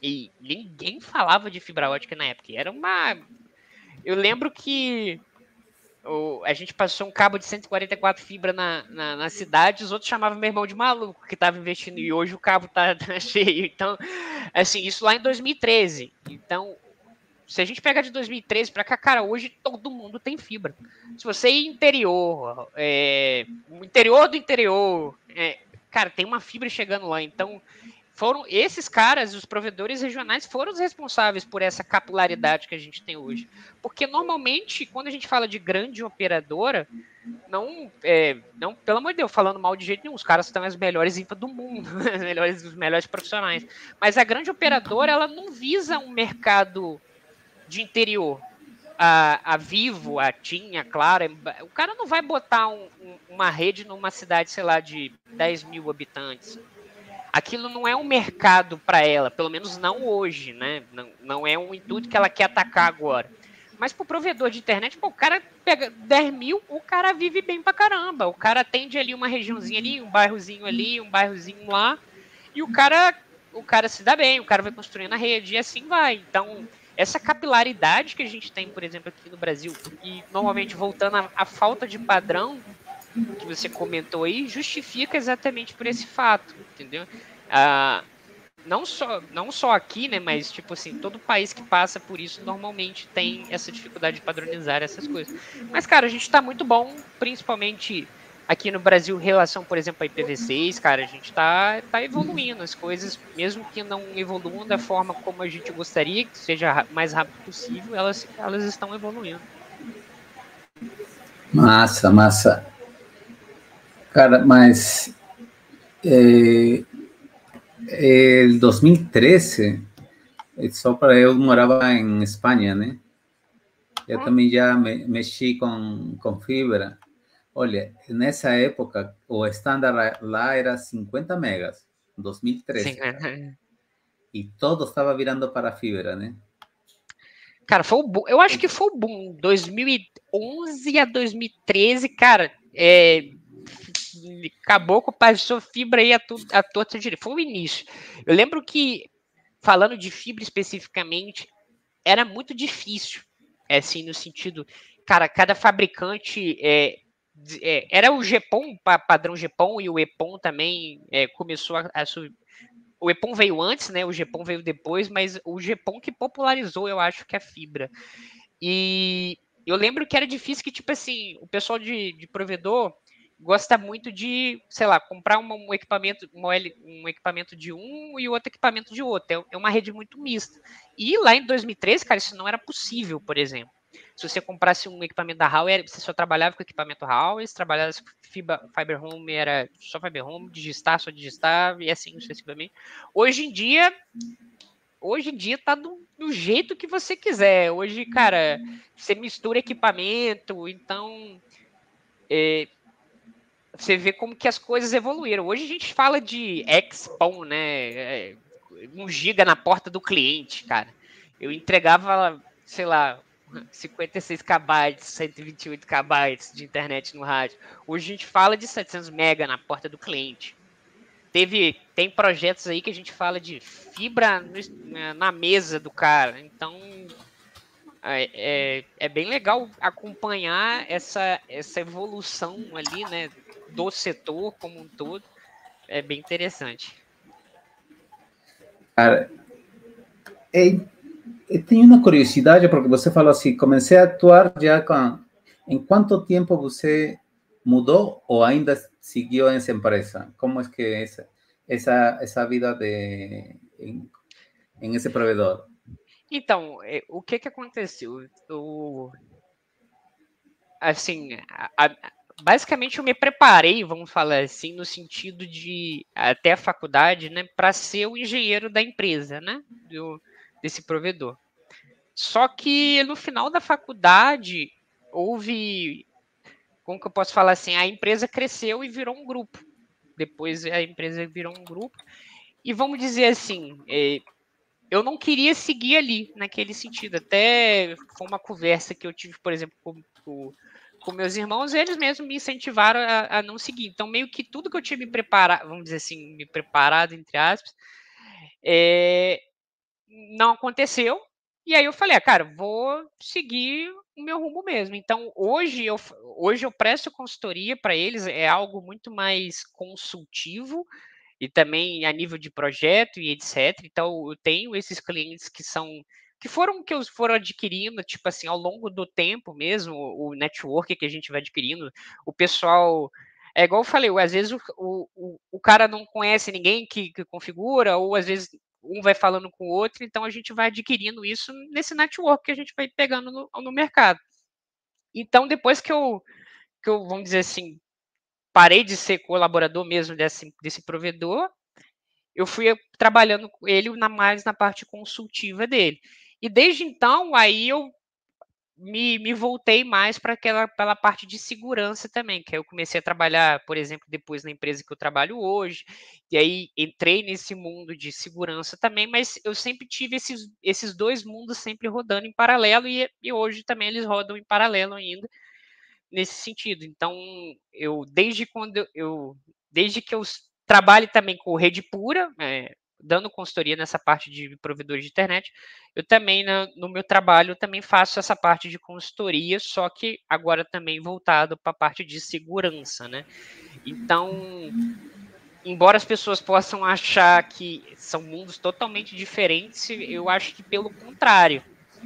E ninguém falava de fibra ótica na época. Era uma. Eu lembro que a gente passou um cabo de 144 fibra na cidade, os outros chamavam meu irmão de maluco que estava investindo, e hoje o cabo tá cheio. Então, assim, isso lá em 2013. Então, se a gente pegar de 2013 para cá, cara, hoje todo mundo tem fibra. Se você ir interior, interior do interior, cara, tem uma fibra chegando lá. Então, foram esses caras, os provedores regionais, foram os responsáveis por essa capilaridade que a gente tem hoje. Porque normalmente, quando a gente fala de grande operadora, não, pelo amor de Deus, falando mal de jeito nenhum, os caras são as melhores infra do mundo, os melhores profissionais. Mas a grande operadora, ela não visa um mercado de interior. A Vivo, a TIM, a Claro, o cara não vai botar uma rede numa cidade, sei lá, de 10 mil habitantes. Aquilo não é um mercado para ela, pelo menos não hoje, né? Não é um intuito que ela quer atacar agora. Mas pro provedor de internet, pô, o cara pega 10 mil, o cara vive bem pra caramba. O cara atende ali uma regiãozinha ali, um bairrozinho ali, um bairrozinho lá, e o cara se dá bem, o cara vai construindo a rede, e assim vai. Então, essa capilaridade que a gente tem, por exemplo, aqui no Brasil, e normalmente voltando à falta de padrão que você comentou aí, justifica exatamente por esse fato, entendeu? Ah, não só aqui, né, mas tipo assim, todo país que passa por isso normalmente tem essa dificuldade de padronizar essas coisas. Mas, cara, a gente tá muito bom, principalmente aqui no Brasil, em relação, por exemplo, a IPv6, cara, a gente tá evoluindo as coisas, mesmo que não evoluam da forma como a gente gostaria, que seja mais rápido possível, elas estão evoluindo. Massa, massa. Cara, mas el 2013, só para eu morava em Espanha, né? Eu também já mexi com fibra. Olha, nessa época, o estándar lá era 50 megas, 2013, Sim, cara. E todo estava virando para fibra, né? cara, foi o boom. Eu acho que foi o boom. 2011 a 2013, cara, acabou com passou fibra aí a torta direita. Foi o início. Eu lembro que, falando de fibra especificamente, era muito difícil. Assim, no sentido, cara, cada fabricante. Era o GPON, padrão GPON, e o EPON também começou a subir. O EPON veio antes, né? O GPON veio depois, mas o GPON que popularizou, eu acho que é a fibra. E eu lembro que era difícil que, tipo assim, o pessoal de provedor gosta muito de, sei lá, comprar um equipamento, um equipamento de um e outro equipamento de outro. É uma rede muito mista. E lá em 2013, cara, isso não era possível, por exemplo. Se você comprasse um equipamento da Huawei, você só trabalhava com equipamento Huawei, se trabalhasse com Fiber Home, era só Fiber Home, Digistar, só Digistar, e assim sucessivamente. Hoje em dia tá do jeito que você quiser. Hoje, cara, você mistura equipamento, então você vê como que as coisas evoluíram. Hoje a gente fala de XPON, né? 1 giga na porta do cliente, cara. Eu entregava, sei lá, 56 KB, 128 KB de internet no rádio. Hoje a gente fala de 700 MB na porta do cliente. Tem projetos aí que a gente fala de fibra na mesa do cara. Então, é bem legal acompanhar essa evolução ali, né, do setor como um todo. É bem interessante. Cara, tenho uma curiosidade, porque você falou assim, comecei a atuar já com... Em quanto tempo você mudou ou ainda seguiu nessa empresa? Como é que é essa vida em esse provedor? Então, o que aconteceu? Assim, basicamente eu me preparei, vamos falar assim, no sentido de, até a faculdade, né, para ser o engenheiro da empresa, né, desse provedor. Só que no final da faculdade houve, como que eu posso falar assim, a empresa cresceu e virou um grupo. Depois a empresa virou um grupo. E vamos dizer assim, eu não queria seguir ali, naquele sentido. Até foi uma conversa que eu tive, por exemplo, com meus irmãos, eles mesmos me incentivaram a não seguir. Então, meio que tudo que eu tinha me preparado, vamos dizer assim, me preparado, entre aspas, não aconteceu. E aí eu falei, cara, vou seguir o meu rumo mesmo. Então, hoje eu presto consultoria para eles, é algo muito mais consultivo e também a nível de projeto e etc. Então, eu tenho esses clientes que eu foram adquirindo, tipo assim, ao longo do tempo mesmo, o network que a gente vai adquirindo, o pessoal. É igual eu falei, às vezes o cara não conhece ninguém que configura, ou às vezes um vai falando com o outro, então a gente vai adquirindo isso nesse network que a gente vai pegando no mercado. Então, depois que eu, vamos dizer assim, parei de ser colaborador mesmo desse provedor, eu fui trabalhando com ele mais na parte consultiva dele. E desde então, aí eu me voltei mais para pela parte de segurança também, que aí eu comecei a trabalhar, por exemplo, depois na empresa que eu trabalho hoje, e aí entrei nesse mundo de segurança também, mas eu sempre tive esses dois mundos sempre rodando em paralelo, e hoje também eles rodam em paralelo ainda, nesse sentido. Então, desde que eu trabalhe também com rede pura, dando consultoria nessa parte de provedores de internet, eu também, no meu trabalho, eu também faço essa parte de consultoria, só que agora também voltado para a parte de segurança, né? Então, embora as pessoas possam achar que são mundos totalmente diferentes, eu acho que pelo contrário.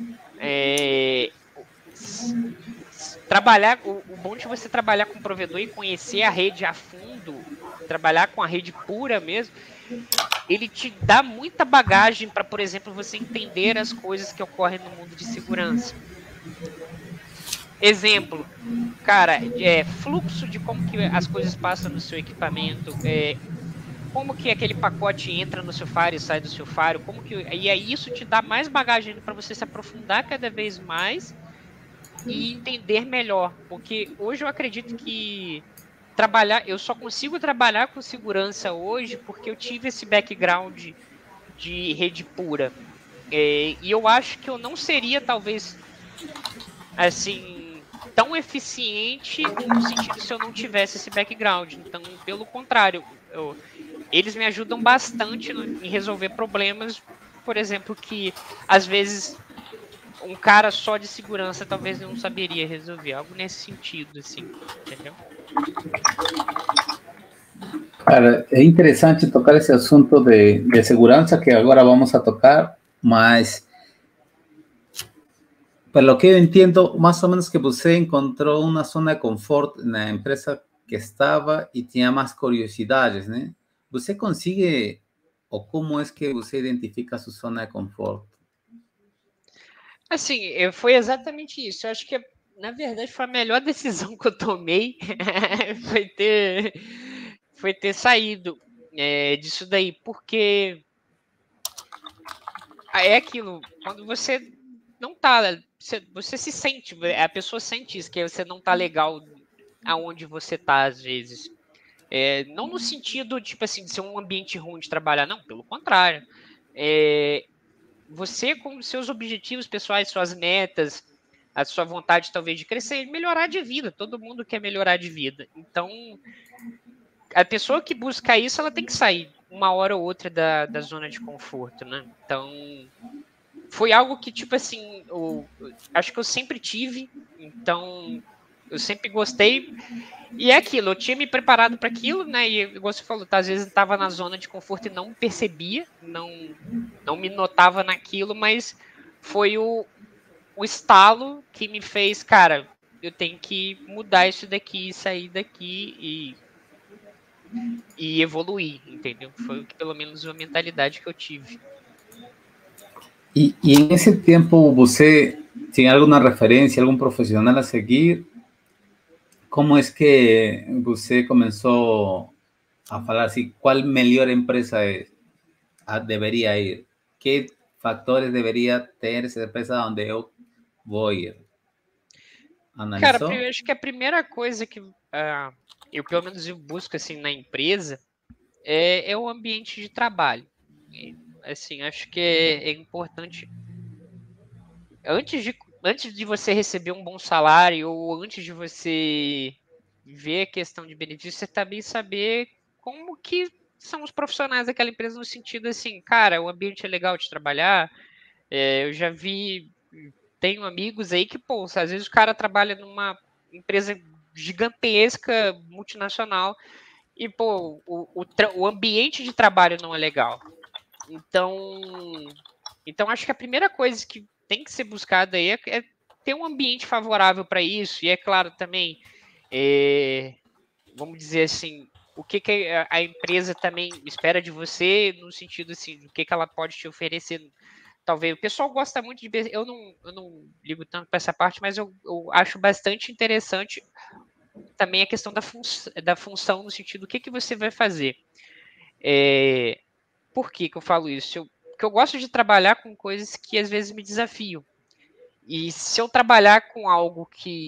Trabalhar, o bom de você trabalhar com provedor e conhecer a rede a fundo, trabalhar com a rede pura mesmo, ele te dá muita bagagem para, por exemplo, você entender as coisas que ocorrem no mundo de segurança. Exemplo, cara, fluxo de como que as coisas passam no seu equipamento, como que aquele pacote entra no seu Fire e sai do seu Fire, e aí isso te dá mais bagagem para você se aprofundar cada vez mais e entender melhor, porque hoje eu acredito que eu só consigo trabalhar com segurança hoje porque eu tive esse background de rede pura. E eu acho que eu não seria, talvez, assim, tão eficiente no sentido se eu não tivesse esse background. Então, pelo contrário, eles me ajudam bastante em resolver problemas, por exemplo, que às vezes um cara só de segurança talvez não saberia resolver. Algo nesse sentido, assim, entendeu? Cara, é interessante tocar esse assunto de segurança que agora vamos a tocar, mas pelo que eu entendo, mais ou menos que você encontrou uma zona de conforto na empresa que estava e tinha mais curiosidades, né? Você consegue, ou como é que você identifica a sua zona de conforto? Assim, foi exatamente isso. Eu acho que, na verdade, foi a melhor decisão que eu tomei foi ter saído disso daí, porque é aquilo, quando você não tá, você se sente, a pessoa sente isso, que você não tá legal aonde você tá, às vezes. Não no sentido, tipo assim, de ser um ambiente ruim de trabalhar, não, pelo contrário. Você, com seus objetivos pessoais, suas metas, a sua vontade talvez de crescer, melhorar de vida. Todo mundo quer melhorar de vida. Então, a pessoa que busca isso, ela tem que sair uma hora ou outra da zona de conforto, né? Então, foi algo que, tipo assim, acho que eu sempre tive. Então, eu sempre gostei. E é aquilo, eu tinha me preparado para aquilo, né? E igual você falou, às vezes estava na zona de conforto e não percebia, não me notava naquilo, mas foi o estalo que me fez, cara, eu tenho que mudar isso daqui, sair daqui e evoluir, entendeu? Foi pelo menos a mentalidade que eu tive. E nesse tempo você tinha alguma referência, algum profissional a seguir? Como é que você começou a falar assim, qual melhor empresa deveria ir? Que fatores deveria ter essa empresa onde eu vou ir? Cara, ¿Analizó? acho que a primeira coisa que eu, pelo menos, eu busco assim na empresa é o ambiente de trabalho. Assim, acho que é importante. Antes de você receber um bom salário ou antes de você ver a questão de benefício, você também saber como que são os profissionais daquela empresa no sentido assim, cara, o ambiente é legal de trabalhar. Eu já vi, tenho amigos aí que, pô, às vezes o cara trabalha numa empresa gigantesca, multinacional, e, pô, o ambiente de trabalho não é legal. Então, acho que a primeira coisa que tem que ser buscada aí é ter um ambiente favorável para isso, e é claro também, vamos dizer assim, o que a empresa também espera de você, no sentido assim, do que ela pode te oferecer. Talvez o pessoal gosta muito de. Eu não ligo tanto para essa parte, mas eu acho bastante interessante também a questão da função, no sentido do que você vai fazer. Por que eu falo isso? Porque eu gosto de trabalhar com coisas que às vezes me desafiam. E se eu trabalhar com algo que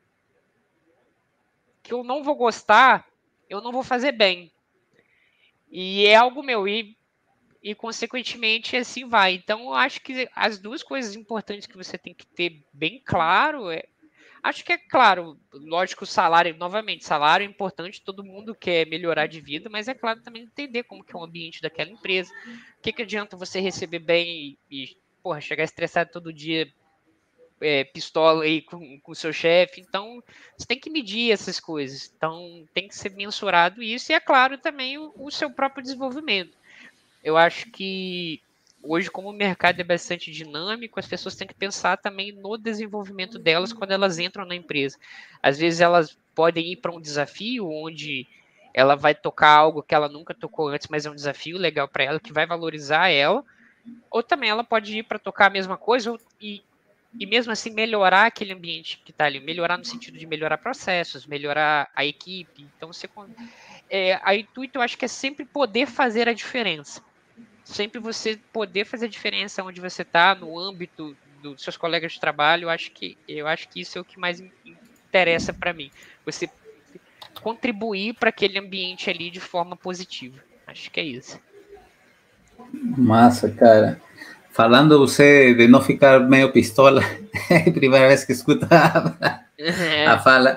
eu não vou gostar, eu não vou fazer bem. E é algo meu, e consequentemente assim vai. Então eu acho que as duas coisas importantes que você tem que ter bem claro acho que é claro, lógico, o salário, novamente, salário é importante, todo mundo quer melhorar de vida, mas é claro também entender como que é o ambiente daquela empresa. O que adianta você receber bem porra, chegar estressado todo dia, pistola aí com o seu chefe. Então, você tem que medir essas coisas. Então, tem que ser mensurado isso e, é claro, também o seu próprio desenvolvimento. Eu acho que hoje, como o mercado é bastante dinâmico, as pessoas têm que pensar também no desenvolvimento delas quando elas entram na empresa. Às vezes elas podem ir para um desafio onde ela vai tocar algo que ela nunca tocou antes, mas é um desafio legal para ela, que vai valorizar ela, ou também ela pode ir para tocar a mesma coisa e mesmo assim melhorar aquele ambiente que está ali, melhorar no sentido de melhorar processos, melhorar a equipe. Então, a intuito eu acho que é sempre poder fazer a diferença. Sempre você poder fazer a diferença onde você está, no âmbito dos seus colegas de trabalho. Eu acho que isso é o que mais interessa para mim. Você contribuir para aquele ambiente ali de forma positiva. Acho que é isso. Massa, cara. Falando você de não ficar meio pistola, é a primeira vez que escuto a fala.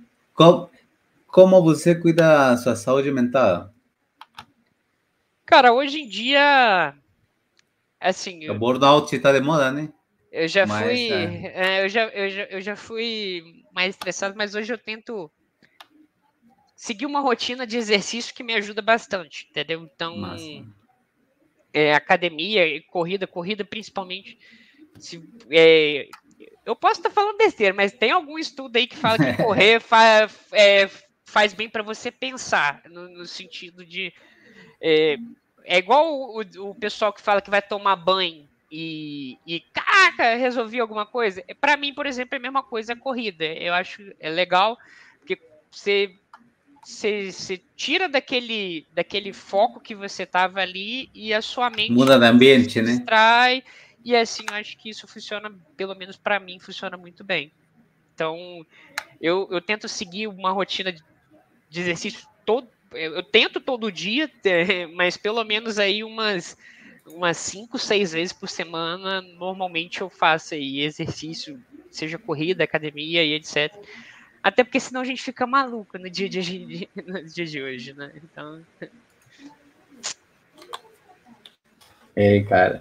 Como você cuida da sua saúde mental? Cara, hoje em dia, assim, O burnout está de moda, né? eu já Mas, fui, eu já fui mais estressado, mas hoje eu tento seguir uma rotina de exercício que me ajuda bastante, entendeu? Então, massa. Academia e corrida principalmente. Eu posso estar falando besteira, mas tem algum estudo aí que fala que correr faz bem para você pensar, no sentido de. É igual o pessoal que fala que vai tomar banho caraca, resolvi alguma coisa. Para mim, por exemplo, é a mesma coisa a corrida. Eu acho legal, porque você tira daquele foco que você estava ali e a sua mente Muda de se ambiente, né? distrai. E assim, eu acho que isso funciona, pelo menos para mim, funciona muito bem. Então, eu tento seguir uma rotina de exercício todo. Eu tento todo dia, mas pelo menos aí umas 5, 6 vezes por semana, normalmente eu faço aí exercício, seja corrida, academia e etc. Até porque senão a gente fica maluco no dia de hoje, né? Então. Cara.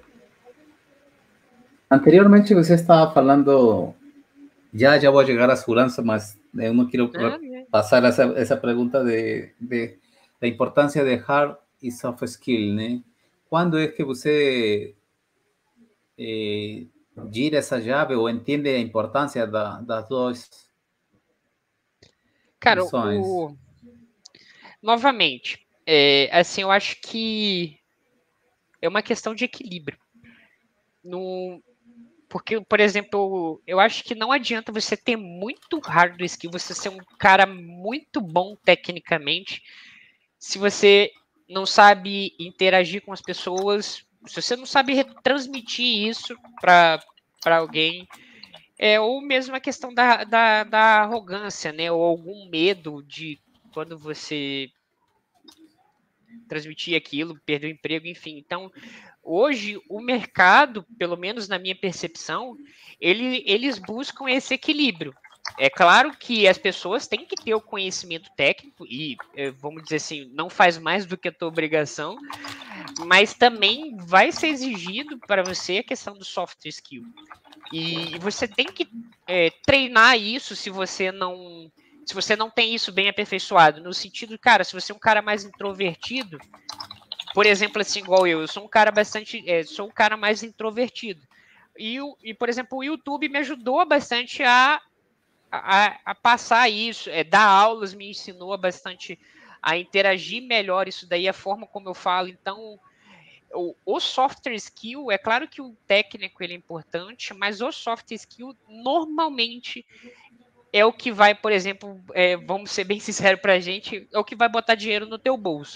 Anteriormente você estava falando, já vou chegar à segurança, mas eu não quero passar essa pergunta da importância de hard e soft skill, né? Quando é que você gira essa chave ou entende a importância das duas Cara, visões? novamente, assim, eu acho que é uma questão de equilíbrio. Porque, por exemplo, eu acho que não adianta você ter muito hard skill, você ser um cara muito bom tecnicamente, se você não sabe interagir com as pessoas, se você não sabe retransmitir isso para alguém, ou mesmo a questão da arrogância, né? Ou algum medo de quando você transmitir aquilo, perder o emprego, enfim. Então, hoje, o mercado, pelo menos na minha percepção, eles buscam esse equilíbrio. É claro que as pessoas têm que ter o conhecimento técnico e, vamos dizer assim, não faz mais do que a tua obrigação, mas também vai ser exigido para você a questão do soft skill. E você tem que treinar isso se você não tem isso bem aperfeiçoado, no sentido, cara, se você é um cara mais introvertido, por exemplo, assim, igual eu sou um cara sou um cara mais introvertido. E, por exemplo, o YouTube me ajudou bastante a passar isso, dar aulas me ensinou bastante a interagir melhor isso daí, a forma como eu falo. Então, o software skill, é claro que o técnico ele é importante, mas o soft skill normalmente é o que vai, por exemplo, vamos ser bem sinceros para a gente, é o que vai botar dinheiro no teu bolso.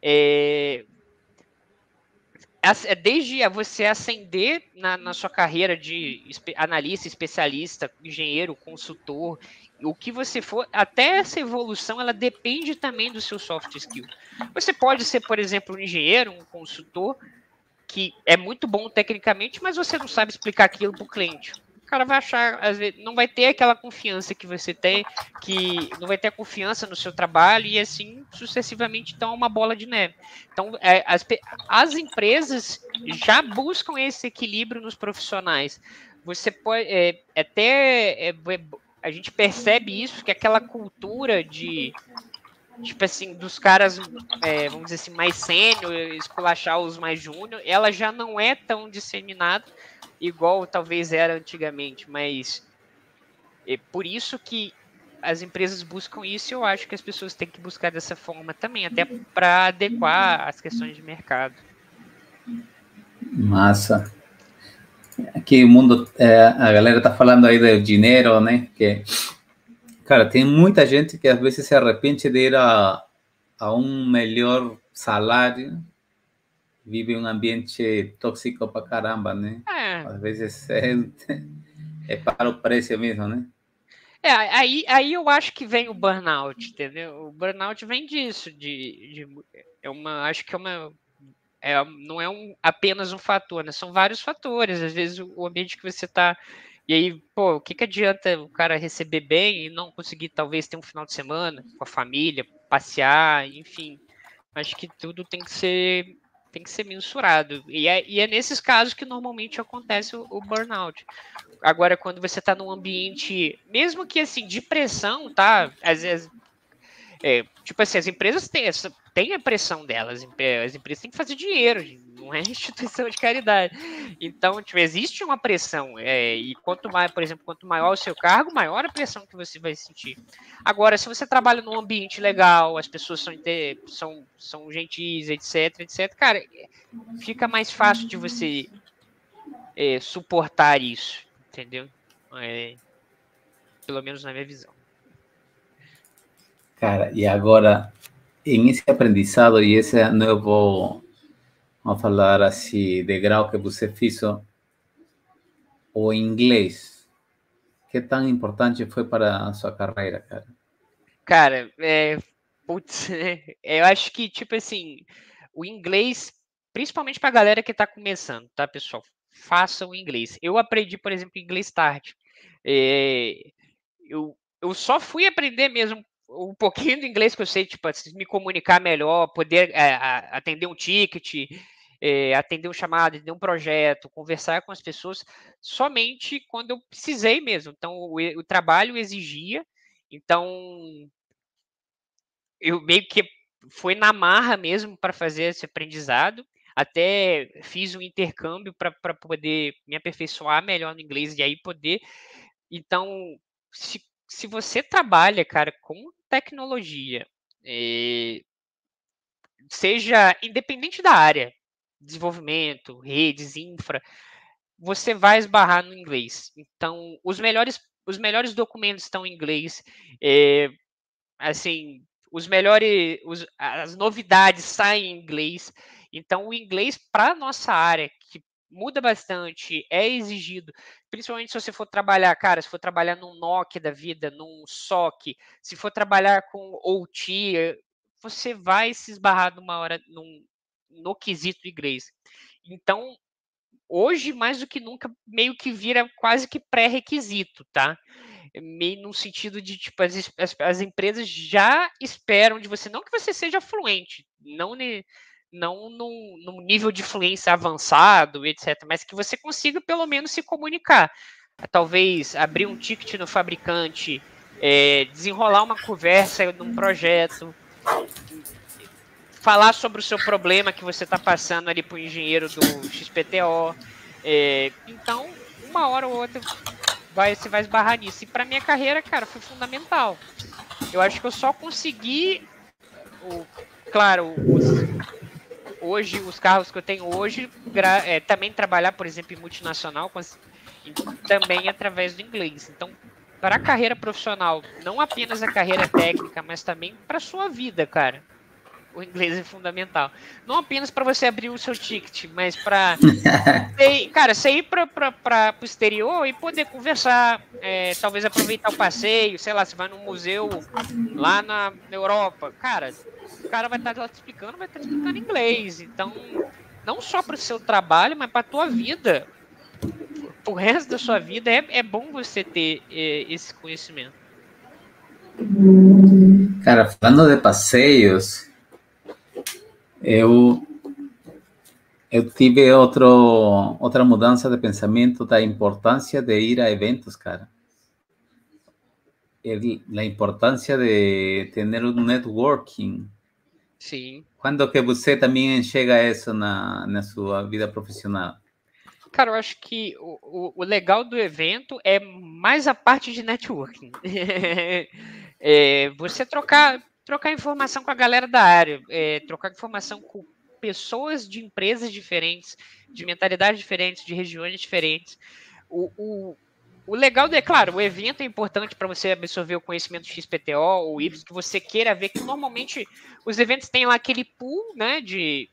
Desde você ascender na sua carreira de analista, especialista, engenheiro, consultor, o que você for, até essa evolução, ela depende também do seu soft skill. Você pode ser, por exemplo, um engenheiro, um consultor, que é muito bom tecnicamente, mas você não sabe explicar aquilo para o cliente. O cara vai achar, às vezes, não vai ter aquela confiança que você tem, que não vai ter confiança no seu trabalho e assim sucessivamente. Então, é uma bola de neve. Então, as empresas já buscam esse equilíbrio nos profissionais. Você pode a gente percebe isso, que aquela cultura de tipo assim, dos caras, vamos dizer assim, mais sênior, esculachar os mais júnior, ela já não é tão disseminada, igual talvez era antigamente, mas é por isso que as empresas buscam isso e eu acho que as pessoas têm que buscar dessa forma também, até para adequar as questões de mercado. Massa. Aqui o mundo, a galera tá falando aí do dinheiro, né? Que, cara, tem muita gente que às vezes se arrepende de ir a um melhor salário, vive um ambiente tóxico pra caramba, né? Às vezes é para o preço mesmo, né? Aí eu acho que vem o burnout, entendeu? O burnout vem disso, acho que não é apenas um fator, né? São vários fatores. Às vezes o ambiente que você está. E aí, pô, o que adianta o cara receber bem e não conseguir, talvez, ter um final de semana com a família, passear, enfim. Acho que tudo tem que ser mensurado. E é nesses casos que normalmente acontece o burnout. Agora, quando você está num ambiente, mesmo que assim, de pressão, tá? Às vezes tipo assim, as empresas têm a pressão delas, as empresas têm que fazer dinheiro, não é instituição de caridade. Então, tipo, existe uma pressão, e por exemplo, quanto maior o seu cargo, maior a pressão que você vai sentir. Agora, se você trabalha num ambiente legal, as pessoas são gentis, etc, cara, fica mais fácil de você suportar isso, entendeu? Pelo menos na minha visão. Cara, e agora, em esse aprendizado e esse novo, vamos falar assim, degrau que você fez, o inglês, que tão importante foi para a sua carreira, cara? Cara, putz, eu acho que, tipo assim, o inglês, principalmente pra galera que tá começando, tá, pessoal? Façam o inglês. Eu aprendi, por exemplo, inglês tarde. Eu só fui aprender mesmo um pouquinho do inglês que eu sei, tipo, assim, me comunicar melhor, poder atender um ticket, atender um chamado, atender um projeto, conversar com as pessoas, somente quando eu precisei mesmo. Então, o trabalho exigia, então eu meio que foi na marra mesmo para fazer esse aprendizado. Até fiz um intercâmbio para poder me aperfeiçoar melhor no inglês e aí poder. Então, se você trabalha, cara, com tecnologia, seja independente da área, desenvolvimento, redes, infra, você vai esbarrar no inglês. Então, os melhores documentos estão em inglês. Assim, as novidades saem em inglês. Então, o inglês para nossa área, que muda bastante, é exigido, principalmente se você for trabalhar, cara, se for trabalhar num NOC da vida, num SOC, se for trabalhar com OT, você vai se esbarrar numa hora no quesito inglês. Então, hoje, mais do que nunca, meio que vira quase que pré-requisito, tá? meio no sentido de, tipo, as empresas já esperam de você, não que você seja fluente, não num nível de fluência avançado, etc., mas que você consiga pelo menos se comunicar. Talvez abrir um ticket no fabricante, desenrolar uma conversa num projeto, falar sobre o seu problema que você está passando ali para o engenheiro do XPTO. Então, uma hora ou outra você vai esbarrar nisso. E para minha carreira, cara, foi fundamental. Eu acho que eu só consegui, claro, hoje, os carros que eu tenho hoje, também trabalhar, por exemplo, em multinacional, também através do inglês. Então, para a carreira profissional, não apenas a carreira técnica, mas também para a sua vida, cara, o inglês é fundamental. Não apenas para você abrir o seu ticket, mas para você ir para o exterior e poder conversar, talvez aproveitar o passeio, sei lá, você vai num museu lá na Europa, cara, o cara vai estar te explicando em inglês. Então, não só para o seu trabalho, mas para a tua vida, pro resto da sua vida, é bom você ter esse conhecimento. Cara, falando de passeios, eu tive outra mudança de pensamento da importância de ir a eventos, cara. A importância de ter um networking. Sim. Quando que você também enxerga isso na sua vida profissional? Cara, eu acho que o legal do evento é mais a parte de networking. Você trocar informação com a galera da área, trocar informação com pessoas de empresas diferentes, de mentalidades diferentes, de regiões diferentes. O legal claro, o evento é importante para você absorver o conhecimento XPTO ou Y que você queira ver, que normalmente os eventos têm lá aquele pool, né, de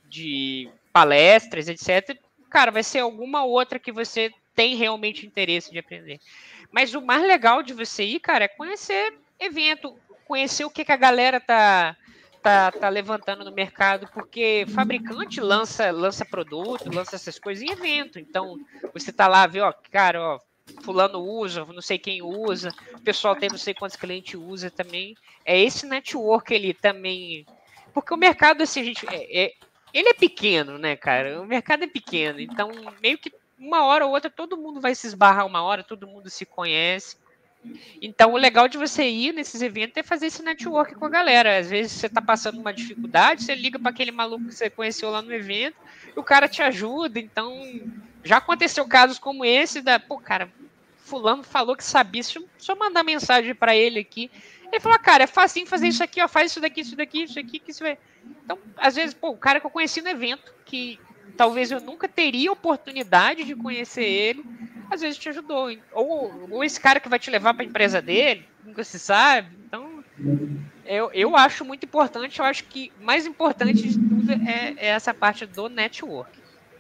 palestras, etc. Cara, vai ser alguma outra que você tem realmente interesse de aprender. Mas o mais legal de você ir, cara, é conhecer evento, conhecer o que a galera tá levantando no mercado, porque fabricante lança produto, lança essas coisas em evento. Então, você tá lá, vê, ó, cara, ó, fulano usa, não sei quem usa, o pessoal tem não sei quantos clientes usa também. É esse network ele também. Porque o mercado, assim, a gente. Ele é pequeno, né, cara? O mercado é pequeno, então meio que uma hora ou outra todo mundo vai se esbarrar uma hora, todo mundo se conhece. Então o legal de você ir nesses eventos é fazer esse network com a galera. Às vezes você tá passando uma dificuldade, você liga para aquele maluco que você conheceu lá no evento e o cara te ajuda. Então já aconteceu casos como esse pô, cara, fulano falou que sabia, deixa eu mandar mensagem para ele aqui. Ele falou, cara, é facinho fazer isso aqui, ó, faz isso daqui, isso aqui, que isso vai. Então, às vezes, pô, o cara que eu conheci no evento, que talvez eu nunca teria oportunidade de conhecer ele, às vezes te ajudou. Ou esse cara que vai te levar para a empresa dele, nunca se sabe. Então, eu acho muito importante, eu acho que mais importante de tudo é essa parte do network,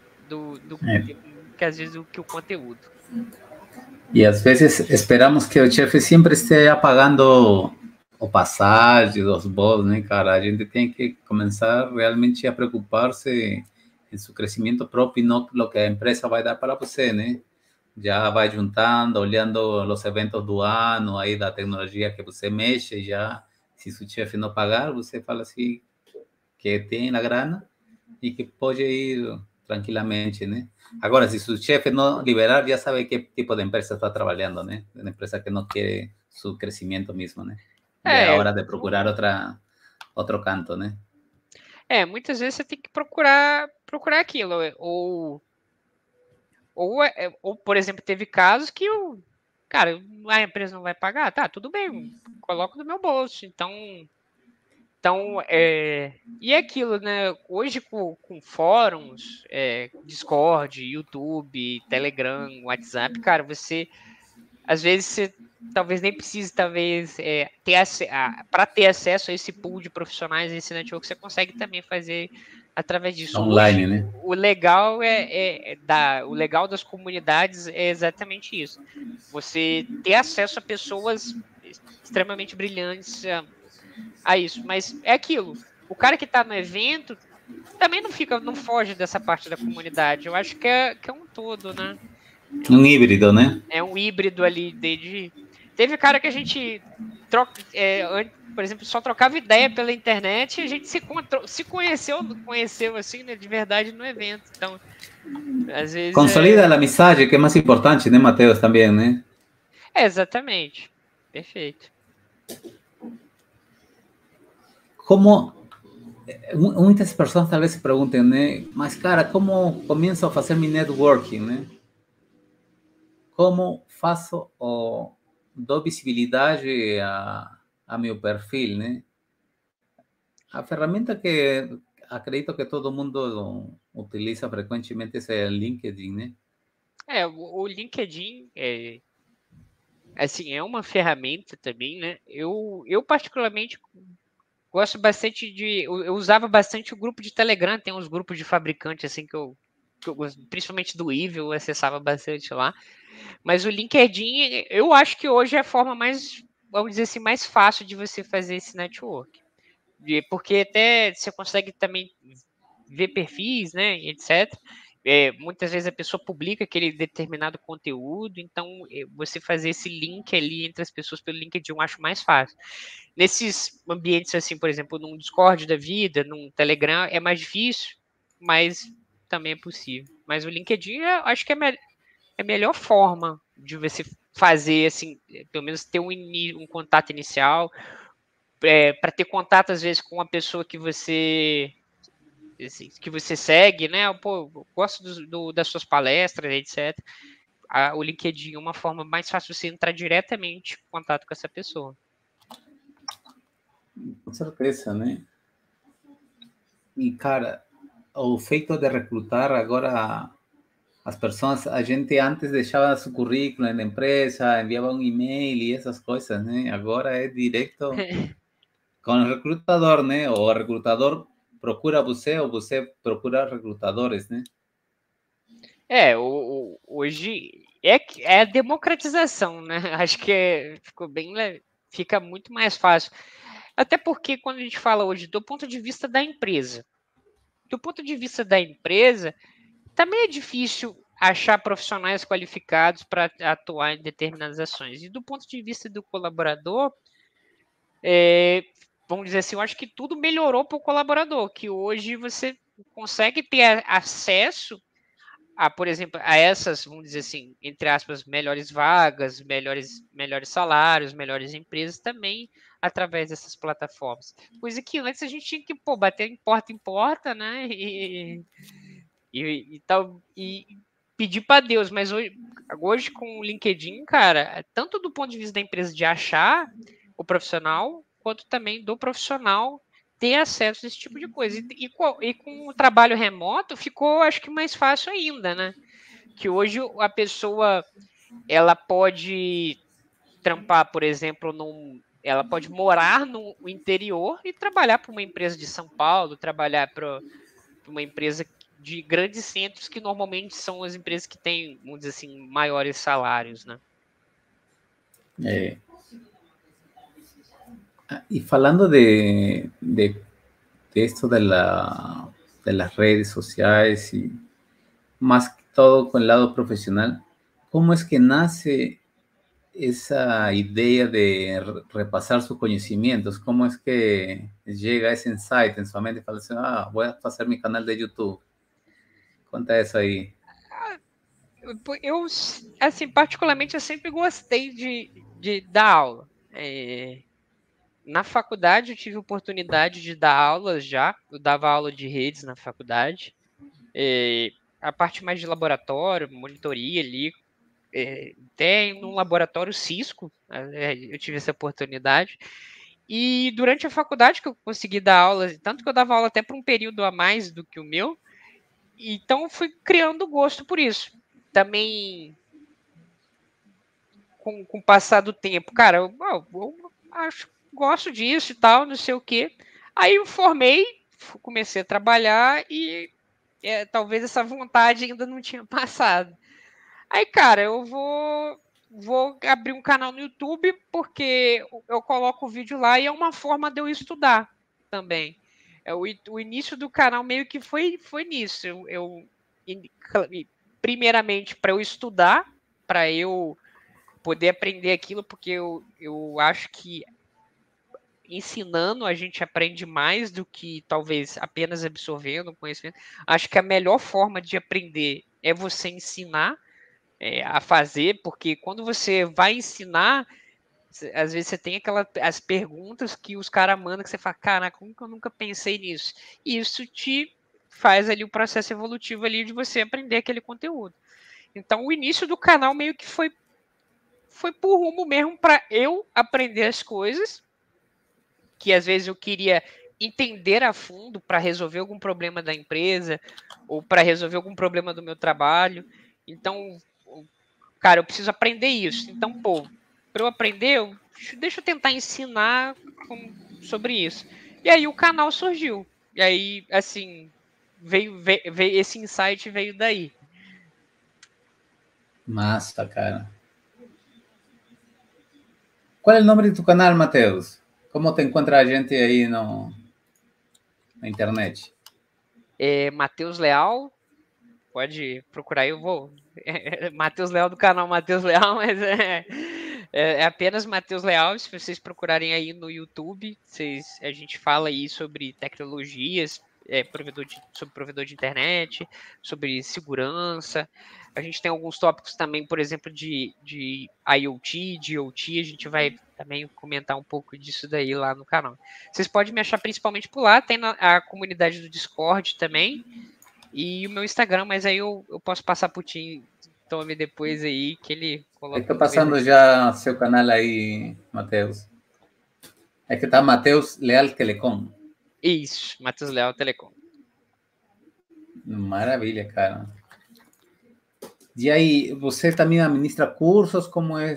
que às vezes que o conteúdo. E às vezes esperamos que o chefe sempre esteja pagando o passagem, os voos, né, cara? A gente tem que começar realmente a preocupar-se em seu crescimento próprio e não o que a empresa vai dar para você, né? Já vai juntando, olhando os eventos do ano, aí da tecnologia que você mexe, já, se o chefe não pagar, você fala assim, que tem a grana e que pode ir tranquilamente, né? Agora, se o chefe não liberar, já sabe que tipo de empresa está trabalhando, né? Uma empresa que não quer seu crescimento mesmo, né? Já é hora de procurar outro canto, né? Muitas vezes você tem que procurar aquilo, ou por exemplo, teve casos que cara, a empresa não vai pagar, tá, tudo bem, coloco no meu bolso. Então e é aquilo, né? Hoje com fóruns, Discord, YouTube, Telegram, WhatsApp, cara, às vezes você talvez nem precise, talvez, para ter acesso a esse pool de profissionais, esse network, você consegue também fazer através disso. Online, Hoje, né? o legal o legal das comunidades é exatamente isso. Você ter acesso a pessoas extremamente brilhantes a isso. Mas é aquilo. O cara que está no evento também não foge dessa parte da comunidade. Eu acho que é um todo, né? Um híbrido, né? É um híbrido ali Teve cara que a gente por exemplo, só trocava ideia pela internet e a gente se conheceu assim, né, de verdade no evento. Então, às vezes Consolida a amizade, que é mais importante, né, Matheus, também, né? Exatamente. Perfeito. Como muitas pessoas talvez se perguntem, né? Mas, cara, como começo a fazer meu networking, né? Como faço ou dou visibilidade a meu perfil, né? A ferramenta que acredito que todo mundo utiliza frequentemente é o LinkedIn, né? O LinkedIn assim, é uma ferramenta também, né? Eu particularmente gosto bastante eu usava bastante o grupo de Telegram, tem uns grupos de fabricante assim que eu principalmente do Evil, eu acessava bastante lá. Mas o LinkedIn, eu acho que hoje é a forma mais, vamos dizer assim, mais fácil de você fazer esse network. Porque até você consegue também ver perfis, né, etc. Muitas vezes a pessoa publica aquele determinado conteúdo, então você fazer esse link ali entre as pessoas pelo LinkedIn eu acho mais fácil. Nesses ambientes assim, por exemplo, num Discord da vida, num Telegram, é mais difícil, mas também é possível. Mas o LinkedIn eu acho que é a melhor forma de você fazer, assim, pelo menos ter um contato inicial, para ter contato, às vezes, com uma pessoa assim, que você segue, né? Pô, eu gosto das suas palestras, etc. O LinkedIn é uma forma mais fácil de você entrar diretamente em contato com essa pessoa. Com certeza, né? E, cara, o feito de recrutar agora as pessoas, a gente antes deixava seu currículo na empresa, enviava um e-mail e essas coisas, né? Agora é direto com o recrutador, né? Ou o recrutador procura você ou você procura recrutadores, né? Hoje é a democratização, né? Acho que fica muito mais fácil. Até porque quando a gente fala hoje do ponto de vista da empresa, também é difícil achar profissionais qualificados para atuar em determinadas ações. E do ponto de vista do colaborador, vamos dizer assim, eu acho que tudo melhorou para o colaborador, que hoje você consegue ter acesso por exemplo, a essas, vamos dizer assim, entre aspas, melhores vagas, melhores salários, melhores empresas também através dessas plataformas. Coisa que antes a gente tinha que bater em porta, né? E pedir para Deus. Mas hoje com o LinkedIn, cara, tanto do ponto de vista da empresa de achar o profissional, quanto também do profissional ter acesso a esse tipo de coisa. E com o trabalho remoto ficou, acho que mais fácil ainda, né? Que hoje a pessoa ela pode trampar, por exemplo, ela pode morar no interior e trabalhar para uma empresa de São Paulo, trabalhar para uma empresa de grandes centros que normalmente são as empresas que têm, vamos dizer assim, maiores salários, né? Y falando de esto de las redes sociales y más que todo con el lado profesional, ¿cómo es que nace esa idea de repasar sus conocimientos? ¿Cómo es que llega ese insight en su mente? Fala assim, voy a hacer mi canal de YouTube. Conta eso aí. Eu, assim, particularmente, eu sempre gostei de dar aula. Na faculdade, eu tive oportunidade de dar aulas já. Eu dava aula de redes na faculdade. A parte mais de laboratório, monitoria ali, até no laboratório Cisco, eu tive essa oportunidade. E durante a faculdade que eu consegui dar aula, tanto que eu dava aula até por um período a mais do que o meu, então eu fui criando gosto por isso. Também, com o passar do tempo, cara, eu gosto disso e tal, não sei o quê. Aí eu formei, comecei a trabalhar e talvez essa vontade ainda não tinha passado. Aí, cara, eu vou abrir um canal no YouTube porque eu coloco o vídeo lá e é uma forma de eu estudar também. O início do canal meio que foi nisso. Primeiramente para eu estudar, para eu poder aprender aquilo, porque eu acho que ensinando a gente aprende mais do que talvez apenas absorvendo conhecimento. Acho que a melhor forma de aprender é você ensinar a fazer, porque quando você vai ensinar, às vezes você tem as perguntas que os caras mandam que você fala, caraca, como que eu nunca pensei nisso? E isso te faz ali o processo evolutivo ali de você aprender aquele conteúdo. Então o início do canal meio que foi por rumo mesmo para eu aprender as coisas que às vezes eu queria entender a fundo para resolver algum problema da empresa ou para resolver algum problema do meu trabalho. Então, cara, eu preciso aprender isso. Então, pô, para eu aprender, deixa eu tentar ensinar sobre isso. E aí o canal surgiu. E aí, assim, veio esse insight veio daí. Massa, cara. Qual é o nome de tu canal, Matheus? Como te encontra a gente aí na internet? Matheus Leal, pode procurar aí, eu vou. Matheus Leal do canal Matheus Leal, mas é apenas Matheus Leal. Se vocês procurarem aí no YouTube, a gente fala aí sobre tecnologias, sobre provedor de internet, sobre segurança. A gente tem alguns tópicos também, por exemplo, de IoT, de OT. A gente vai também comentar um pouco disso daí lá no canal. Vocês podem me achar principalmente por lá. Tem a comunidade do Discord também. E o meu Instagram, mas aí eu posso passar pro Tim Tommy depois aí, que ele coloca Estou talvez passando aí. já seu canal aí, Matheus. É que tá Matheus Leal Telecom. Isso, Matheus Leal Telecom. Maravilha, cara. E aí, você também administra cursos? Como é?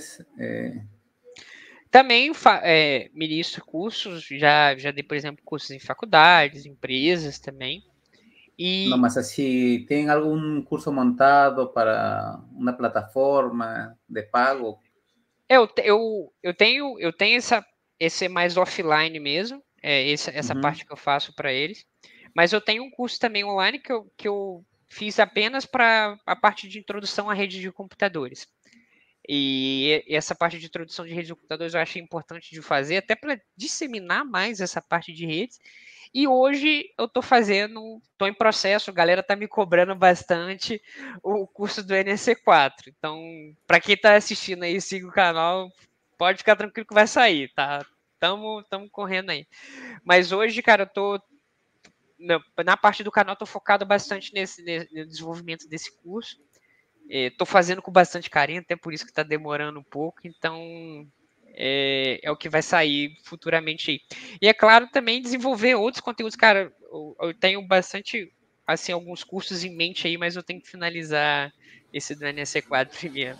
Também ministro cursos, já dei, por exemplo, cursos em faculdades, empresas também. Não, mas assim, tem algum curso montado para uma plataforma de pago? Eu tenho esse mais offline mesmo, essa parte que eu faço para eles. Mas eu tenho um curso também online que eu fiz apenas para a parte de introdução à rede de computadores. E essa parte de introdução de rede de computadores eu achei importante de fazer, até para disseminar mais essa parte de redes. E hoje eu estou em processo, a galera está me cobrando bastante o curso do NC4. Então, para quem está assistindo aí, siga o canal, pode ficar tranquilo que vai sair, tá? Tamo correndo aí. Mas hoje, cara, eu tô na parte do canal, tô focado bastante no desenvolvimento desse curso. Tô fazendo com bastante carinho, até por isso que tá demorando um pouco, então é o que vai sair futuramente aí. E é claro, também desenvolver outros conteúdos, cara, eu tenho bastante, assim, alguns cursos em mente aí, mas eu tenho que finalizar esse do NSC4 primeiro.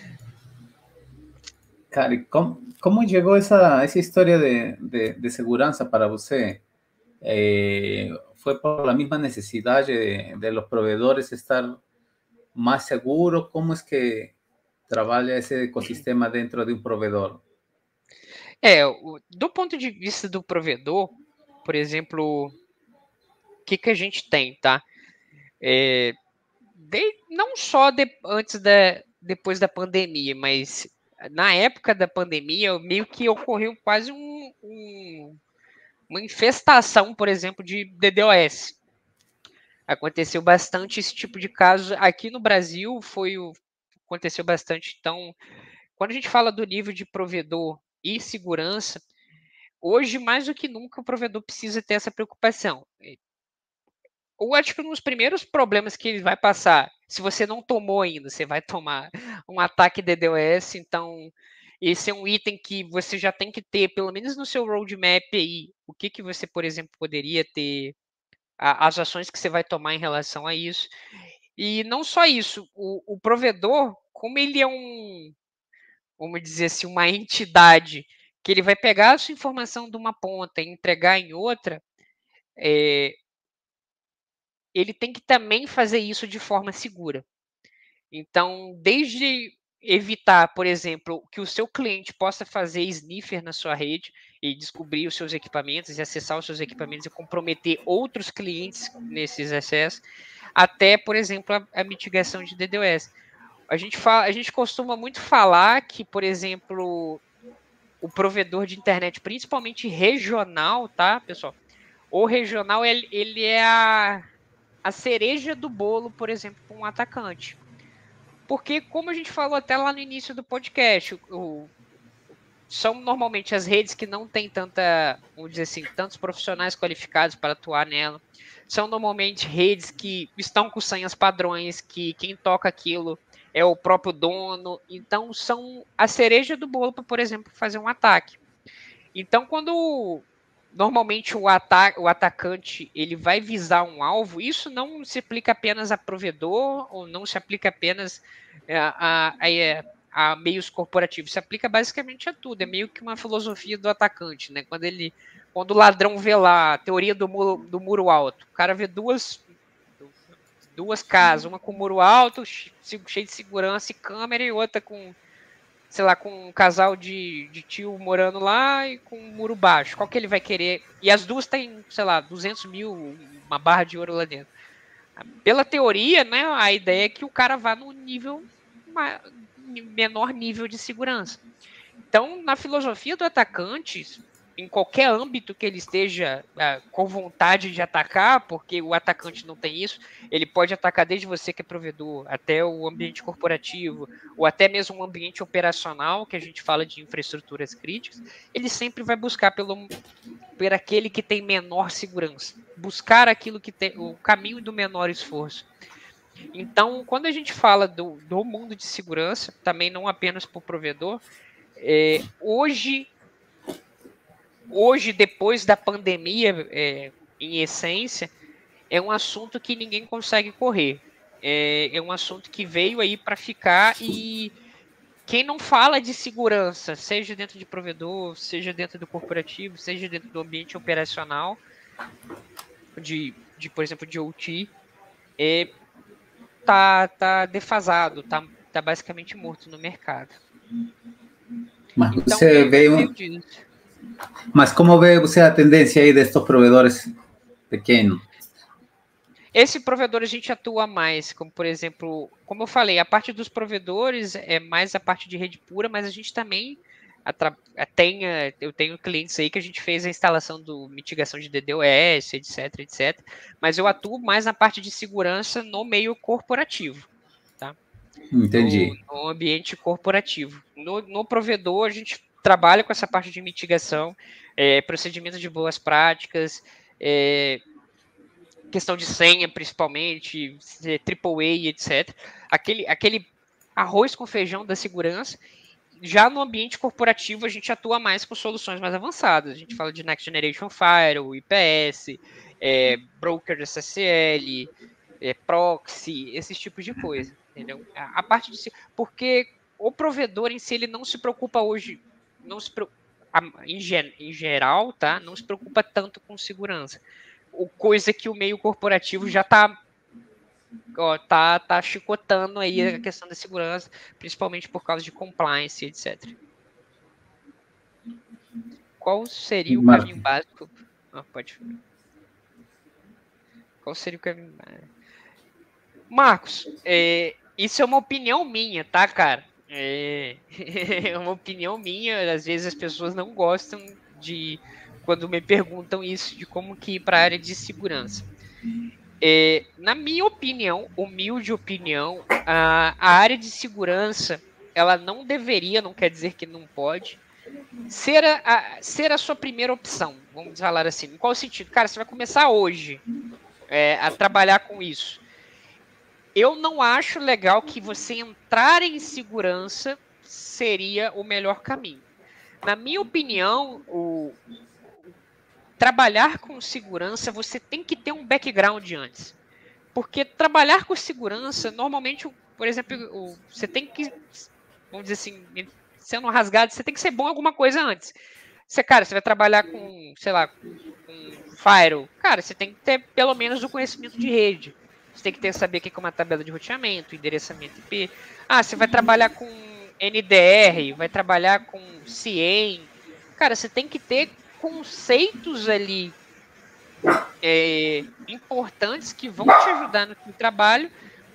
Cara, e como chegou essa história de segurança para você? ¿Fue por la misma necesidad de los proveedores estar más seguros? ¿Cómo es que trabalha esse ecossistema dentro de um provedor? Do ponto de vista do provedor, por exemplo, o que a gente tem, tá? Não só depois da pandemia, mas na época da pandemia, meio que ocorreu quase uma infestação, por exemplo, de DDoS. Aconteceu bastante esse tipo de caso. Aqui no Brasil aconteceu bastante. Então, quando a gente fala do nível de provedor e segurança, hoje, mais do que nunca, o provedor precisa ter essa preocupação. Eu acho que um dos primeiros problemas que ele vai passar, se você não tomou ainda, você vai tomar um ataque DDoS, então esse é um item que você já tem que ter, pelo menos no seu roadmap aí, o que você, por exemplo, poderia ter, as ações que você vai tomar em relação a isso. E não só isso, o provedor, como ele é vamos dizer assim, uma entidade, que ele vai pegar a sua informação de uma ponta e entregar em outra, ele tem que também fazer isso de forma segura. Então, desde evitar, por exemplo, que o seu cliente possa fazer sniffer na sua rede e descobrir os seus equipamentos e acessar os seus equipamentos e comprometer outros clientes nesses acessos, até, por exemplo, a mitigação de DDoS. A gente costuma muito falar que, por exemplo, o provedor de internet, principalmente regional, tá, pessoal? O regional, ele é a cereja do bolo, por exemplo, para um atacante. Porque, como a gente falou até lá no início do podcast, são normalmente as redes que não têm tanta, vamos dizer assim, tantos profissionais qualificados para atuar nela. São normalmente redes que estão com senhas padrões, que quem toca aquilo é o próprio dono. Então, são a cereja do bolo para, por exemplo, fazer um ataque. Então, quando normalmente o atacante ele vai visar um alvo, isso não se aplica apenas a provedor ou não se aplica apenas a meios corporativos, se aplica basicamente a tudo. É meio que uma filosofia do atacante, né? Quando o ladrão vê lá a teoria do muro alto, o cara vê duas casas, uma com muro alto, cheio de segurança e câmera, e outra com, sei lá, com um casal de tio morando lá e com um muro baixo. Qual que ele vai querer? E as duas têm, sei lá, 200 mil, uma barra de ouro lá dentro. Pela teoria, né, a ideia é que o cara vá no menor nível de segurança. Então, na filosofia do atacante, em qualquer âmbito que ele esteja com vontade de atacar, porque o atacante não tem isso, ele pode atacar desde você que é provedor, até o ambiente corporativo, ou até mesmo um ambiente operacional, que a gente fala de infraestruturas críticas, ele sempre vai buscar por aquele que tem menor segurança, buscar aquilo que tem o caminho do menor esforço. Então, quando a gente fala do mundo de segurança, também não apenas para o provedor, hoje, depois da pandemia, em essência, é um assunto que ninguém consegue correr. É um assunto que veio aí para ficar, e quem não fala de segurança, seja dentro de provedor, seja dentro do corporativo, seja dentro do ambiente operacional, por exemplo, de OT, tá defasado, tá basicamente morto no mercado. Mas Então, você veio... Mas como vê você a tendência aí destes provedores pequenos? Esse provedor a gente atua mais, como por exemplo, como eu falei, a parte dos provedores é mais a parte de rede pura, mas a gente também eu tenho clientes aí que a gente fez a instalação do mitigação de DDoS, etc. Mas eu atuo mais na parte de segurança no meio corporativo, tá? Entendi. No ambiente corporativo. No provedor, a gente trabalha com essa parte de mitigação, procedimentos de boas práticas, questão de senha, principalmente, AAA, etc. Aquele arroz com feijão da segurança. Já no ambiente corporativo, a gente atua mais com soluções mais avançadas. A gente fala de Next Generation Firewall, IPS, broker SSL, proxy, esses tipos de coisa. Entendeu? A parte de... Porque o provedor em si, ele não se preocupa hoje, em geral, tá? Não se preocupa tanto com segurança. Coisa que o meio corporativo já tá chicotando aí a questão da segurança, principalmente por causa de compliance, etc. Qual seria o caminho básico? Pode. Qual seria o caminho básico? Marcos, isso é uma opinião minha, tá, cara? É uma opinião minha. Às vezes as pessoas não gostam quando me perguntam isso, de como que ir para a área de segurança. Na minha opinião, humilde opinião, a área de segurança, ela não deveria, não quer dizer que não pode, ser a sua primeira opção, vamos falar assim. Em qual sentido? Cara, você vai começar hoje a trabalhar com isso. Eu não acho legal que você entrar em segurança seria o melhor caminho. Na minha opinião, trabalhar com segurança, você tem que ter um background antes. Porque trabalhar com segurança, normalmente, por exemplo, você tem que, vamos dizer assim, sendo rasgado, você tem que ser bom em alguma coisa antes. Você vai trabalhar com, sei lá, com Firewall. Cara, você tem que ter pelo menos o conhecimento de rede. Você tem que saber o que é uma tabela de roteamento, endereçamento IP. Você vai trabalhar com NDR, vai trabalhar com CIEM. Cara, você tem que ter conceitos ali importantes que vão te ajudar no seu trabalho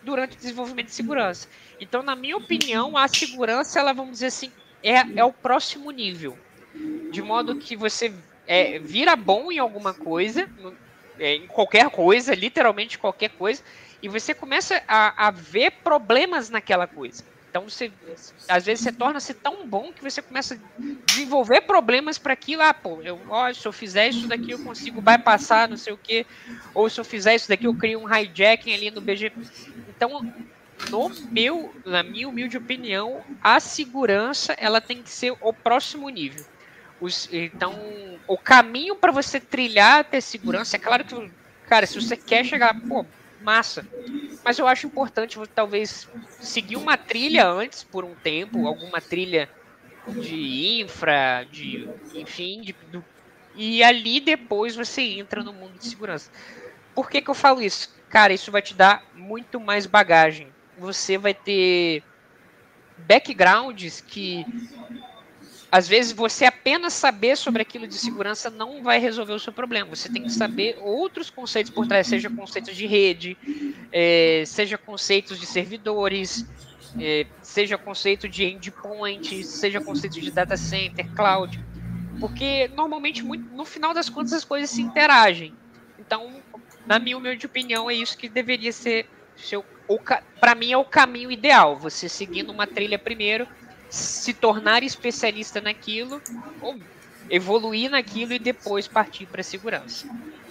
durante o desenvolvimento de segurança. Então, na minha opinião, a segurança, ela, vamos dizer assim, é o próximo nível. De modo que você vira bom em alguma coisa, em qualquer coisa, literalmente qualquer coisa, e você começa a ver problemas naquela coisa. Então, às vezes, você torna-se tão bom que você começa a desenvolver problemas para aquilo. Se eu fizer isso daqui, eu consigo bypassar, não sei o quê. Ou se eu fizer isso daqui, eu crio um hijacking ali no BGP. Então, na minha humilde opinião, a segurança ela tem que ser o próximo nível. Então, o caminho para você trilhar até segurança, é claro que, cara, se você quer chegar, massa. Mas eu acho importante, talvez, seguir uma trilha antes, por um tempo, alguma trilha de infra, enfim, e ali depois você entra no mundo de segurança. Por que eu falo isso? Cara, isso vai te dar muito mais bagagem. Você vai ter backgrounds que às vezes você apenas saber sobre aquilo de segurança não vai resolver o seu problema. Você tem que saber outros conceitos por trás, seja conceitos de rede, seja conceitos de servidores, seja conceito de endpoint, seja conceito de data center, cloud. Porque normalmente, no final das contas, as coisas se interagem. Então, na minha humilde opinião, é isso que deveria ser, para mim, é o caminho ideal. Você seguindo uma trilha primeiro, se tornar especialista naquilo, ou evoluir naquilo e depois partir para a segurança.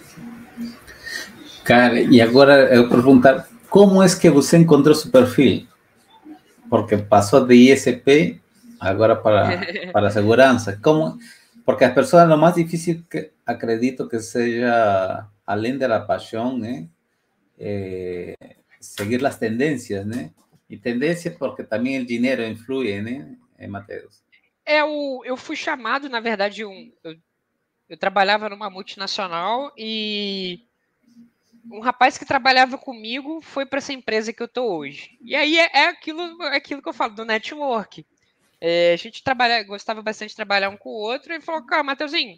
Cara, e agora eu perguntar, como é que você encontrou seu perfil? Porque passou de ISP agora para segurança. Como? Porque as pessoas, lo mais difícil que acredito que seja, além da paixão, né? Seguir as tendências, né? E tendências porque também o dinheiro influi, né, Matheus? Eu fui chamado, na verdade, eu trabalhava numa multinacional e um rapaz que trabalhava comigo foi para essa empresa que eu tô hoje. E aí é aquilo que eu falo, do network. A gente gostava bastante de trabalhar um com o outro e falou, cara, Matheusinho,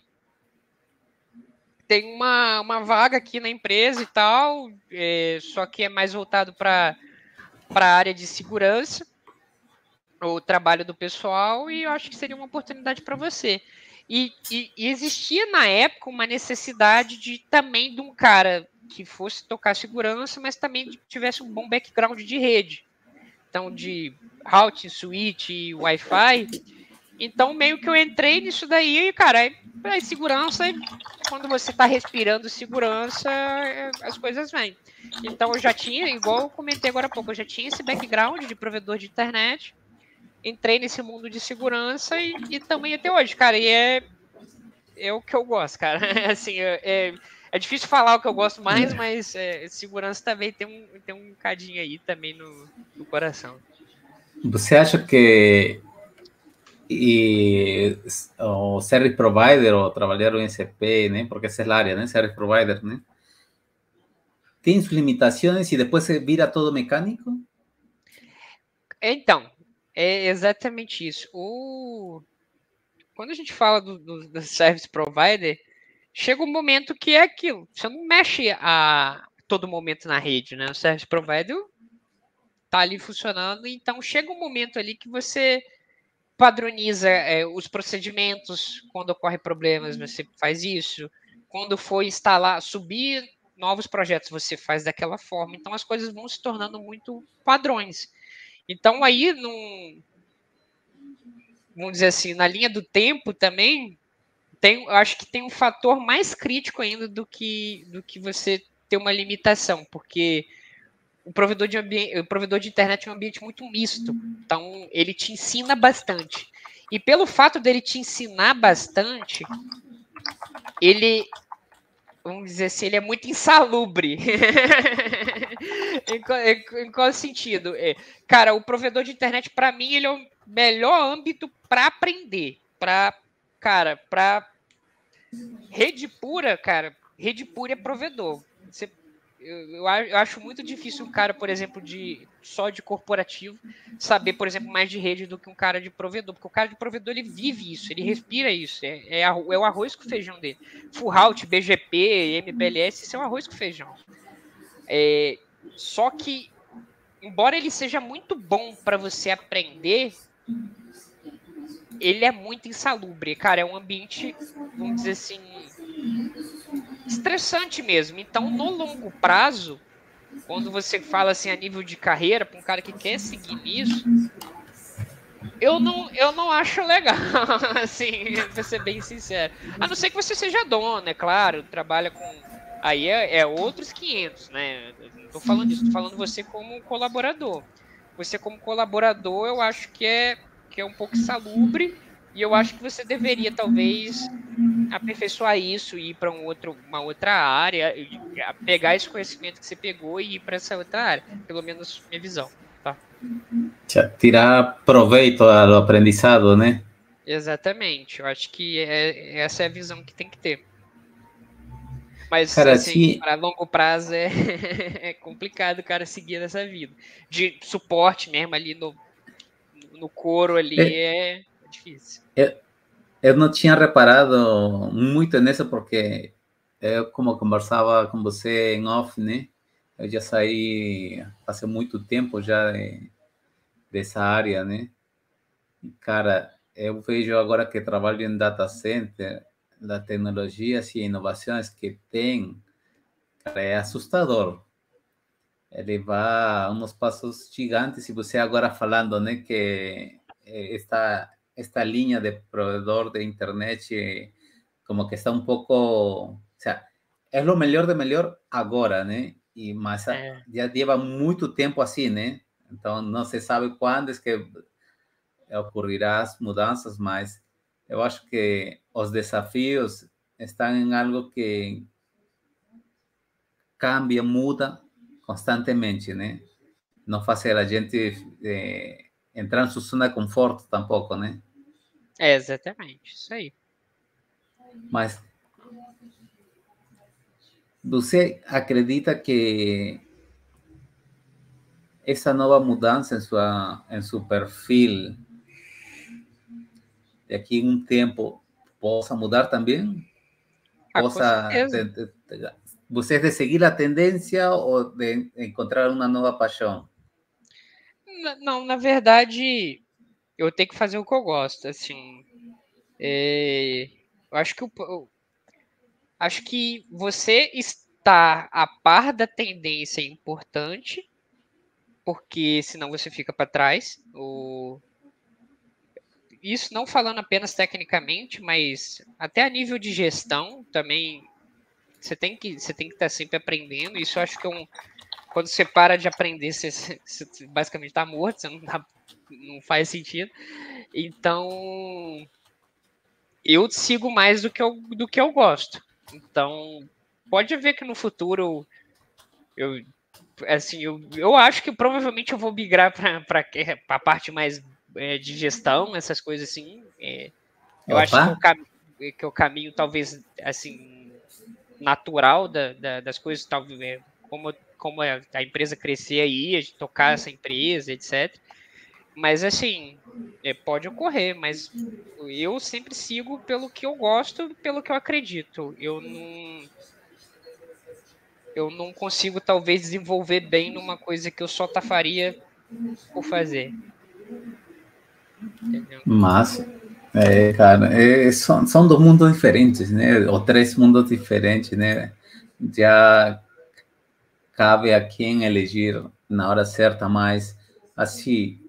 tem uma vaga aqui na empresa e tal, só que é mais voltado para a área de segurança, o trabalho do pessoal, e eu acho que seria uma oportunidade para você. E existia na época uma necessidade também de um cara que fosse tocar segurança, mas também tivesse um bom background de rede. Então, de routing, switch, Wi-Fi. Então, meio que eu entrei nisso daí, e, cara, segurança, quando você está respirando segurança, as coisas vêm. Então, eu já tinha, igual eu comentei agora há pouco, eu já tinha esse background de provedor de internet, entrei nesse mundo de segurança e também até hoje, cara, e é o que eu gosto, cara. Assim, é difícil falar o que eu gosto mais, mas segurança também tem um cadinho aí também no coração. Você acha que o service provider ou trabalhar em ISP, né? Porque essa é a área, né? Service provider, né? Tem suas limitações e depois se vira todo mecânico? Então, é exatamente isso. Quando a gente fala do service provider, chega um momento que é aquilo. Você não mexe a todo momento na rede, né? O service provider tá ali funcionando, então chega um momento ali que você padroniza os procedimentos, quando ocorre problemas, você faz isso. Quando for instalar, subir novos projetos, você faz daquela forma. Então as coisas vão se tornando muito padrões. Então aí, vamos dizer assim, na linha do tempo também, eu acho que tem um fator mais crítico ainda do que você ter uma limitação, porque o provedor de internet é um ambiente muito misto, então ele te ensina bastante. E pelo fato dele te ensinar bastante, vamos dizer assim, ele é muito insalubre. em qual sentido? Cara, o provedor de internet, para mim, ele é o melhor âmbito para aprender. Para rede pura, cara, rede pura é provedor. Eu acho muito difícil um cara, por exemplo, só de corporativo, saber, por exemplo, mais de rede do que um cara de provedor, porque o cara de provedor, ele vive isso, ele respira isso, é o arroz com feijão dele. Full route, BGP, MPLS, isso é o arroz com feijão. Só que embora ele seja muito bom para você aprender, ele é muito insalubre, cara. É um ambiente, vamos dizer assim, estressante mesmo. Então, no longo prazo, quando você fala assim a nível de carreira, para um cara que quer seguir nisso, eu não acho legal, assim, pra ser bem sincero. A não ser que você seja dono, é claro, trabalha com. Aí é outros 500, né? Não tô falando disso, tô falando você como colaborador. Você como colaborador, eu acho que é um pouco insalubre, e eu acho que você deveria, talvez, aperfeiçoar isso e ir para uma outra área, pegar esse conhecimento que você pegou e ir para essa outra área. Pelo menos minha visão, tá? Tirar proveito do aprendizado, né? Exatamente. Eu acho que essa é a visão que tem que ter. Mas, Cara, assim, sim, para longo prazo é complicado o cara seguir nessa vida. De suporte mesmo ali no couro ali é difícil. eu não tinha reparado muito nisso, porque eu, como conversava com você em off, né? Eu já saí faz muito tempo já dessa área, né? E, cara, eu vejo agora que trabalho em data center, das tecnologias e inovações que tem, cara, é assustador. Ele vai uns passos gigantes, e você agora falando, né, que esta linha de provedor de internet como que está um pouco, o sea, é o melhor de melhor agora, né? E mas É, já leva muito tempo assim, né? Então não se sabe quando é que ocorrerá as mudanças, mas eu acho que os desafios estão em algo que cambia, muda constantemente, né? Não fazer a gente entrar em sua zona de conforto tampouco, né? exatamente, isso aí. Mas você acredita que essa nova mudança em seu perfil daqui a um tempo possa mudar também? Ah, com Possa certeza. você de seguir a tendência ou de encontrar uma nova paixão? Não, na verdade, eu tenho que fazer o que eu gosto, assim. Eu acho que acho que você estar a par da tendência é importante, porque senão você fica para trás. Isso não falando apenas tecnicamente, mas até a nível de gestão também você tem que estar sempre aprendendo. Isso eu acho que quando você para de aprender, você basicamente está morto, você não faz sentido. Então, eu sigo mais do que eu gosto. Então, pode ver que no futuro eu assim, eu acho que provavelmente eu vou migrar para a parte mais de gestão, essas coisas assim. Eu acho que Opa, o caminho talvez assim natural das coisas, talvez como a empresa crescer aí, a gente tocar essa empresa, etc. Mas assim, pode ocorrer, mas eu sempre sigo pelo que eu gosto, pelo que eu acredito. Eu não consigo talvez desenvolver bem numa coisa que eu só faria por fazer, entendeu? mas cara, são dois mundos diferentes, né? Ou três mundos diferentes, né? Já cabe a quem elegir na hora certa, mas assim,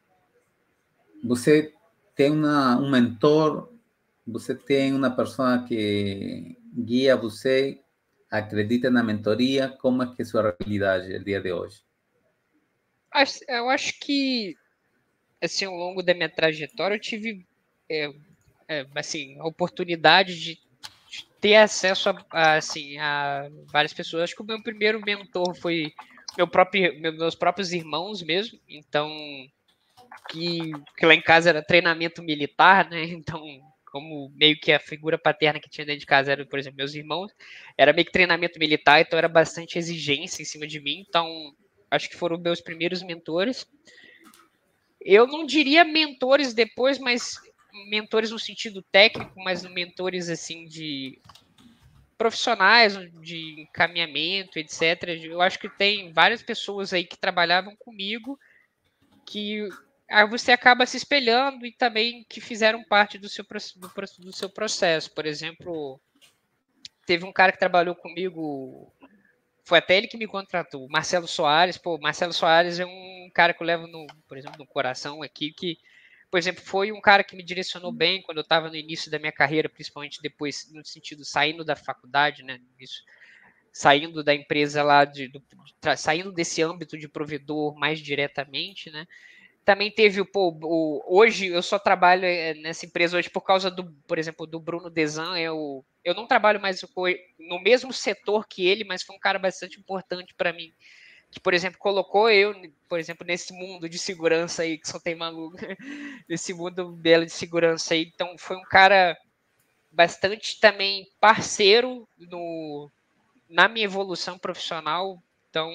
você tem um mentor, você tem uma pessoa que guia você, acredita na mentoria, como é que é sua realidade o dia de hoje? Eu acho que assim, ao longo da minha trajetória, eu tive assim, a oportunidade de ter acesso assim, a várias pessoas. Acho que o meu primeiro mentor foi meus próprios irmãos mesmo. Então, que lá em casa era treinamento militar, né? Então, como meio que a figura paterna que tinha dentro de casa era, por exemplo, meus irmãos, era meio que treinamento militar, então era bastante exigência em cima de mim. Então, acho que foram meus primeiros mentores. Eu não diria mentores depois, mas mentores no sentido técnico, mas mentores assim profissionais de encaminhamento, etc. Eu acho que tem várias pessoas aí que trabalhavam comigo que você acaba se espelhando e também que fizeram parte do seu processo. Por exemplo, teve um cara que trabalhou comigo, foi até ele que me contratou, Marcelo Soares. Pô, Marcelo Soares é um cara que eu levo, por exemplo, no coração aqui, que, por exemplo, foi um cara que me direcionou bem quando eu estava no início da minha carreira, principalmente depois, no sentido, saindo da faculdade, né, isso, saindo da empresa lá, saindo desse âmbito de provedor mais diretamente, né. Também teve hoje eu só trabalho nessa empresa hoje por causa por exemplo, do Bruno Desan. Eu não trabalho mais no mesmo setor que ele, mas foi um cara bastante importante para mim, que, por exemplo, colocou eu, por exemplo, nesse mundo de segurança aí, que só tem maluco, nesse mundo belo de segurança aí. Então, foi um cara bastante também parceiro na minha evolução profissional. Então,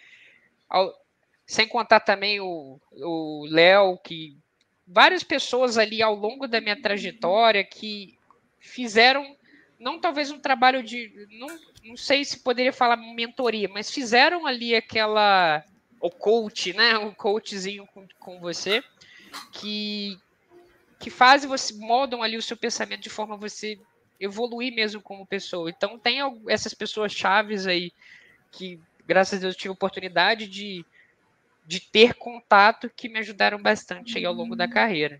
sem contar também o Léo, que várias pessoas ali ao longo da minha trajetória que fizeram, não talvez um trabalho não sei se poderia falar mentoria, mas fizeram ali o coach, né? O coachzinho com você, que fazem moldam ali o seu pensamento de forma a você evoluir mesmo como pessoa. Então tem essas pessoas chaves aí que, graças a Deus, eu tive a oportunidade de ter contato, que me ajudaram bastante aí ao longo da carreira.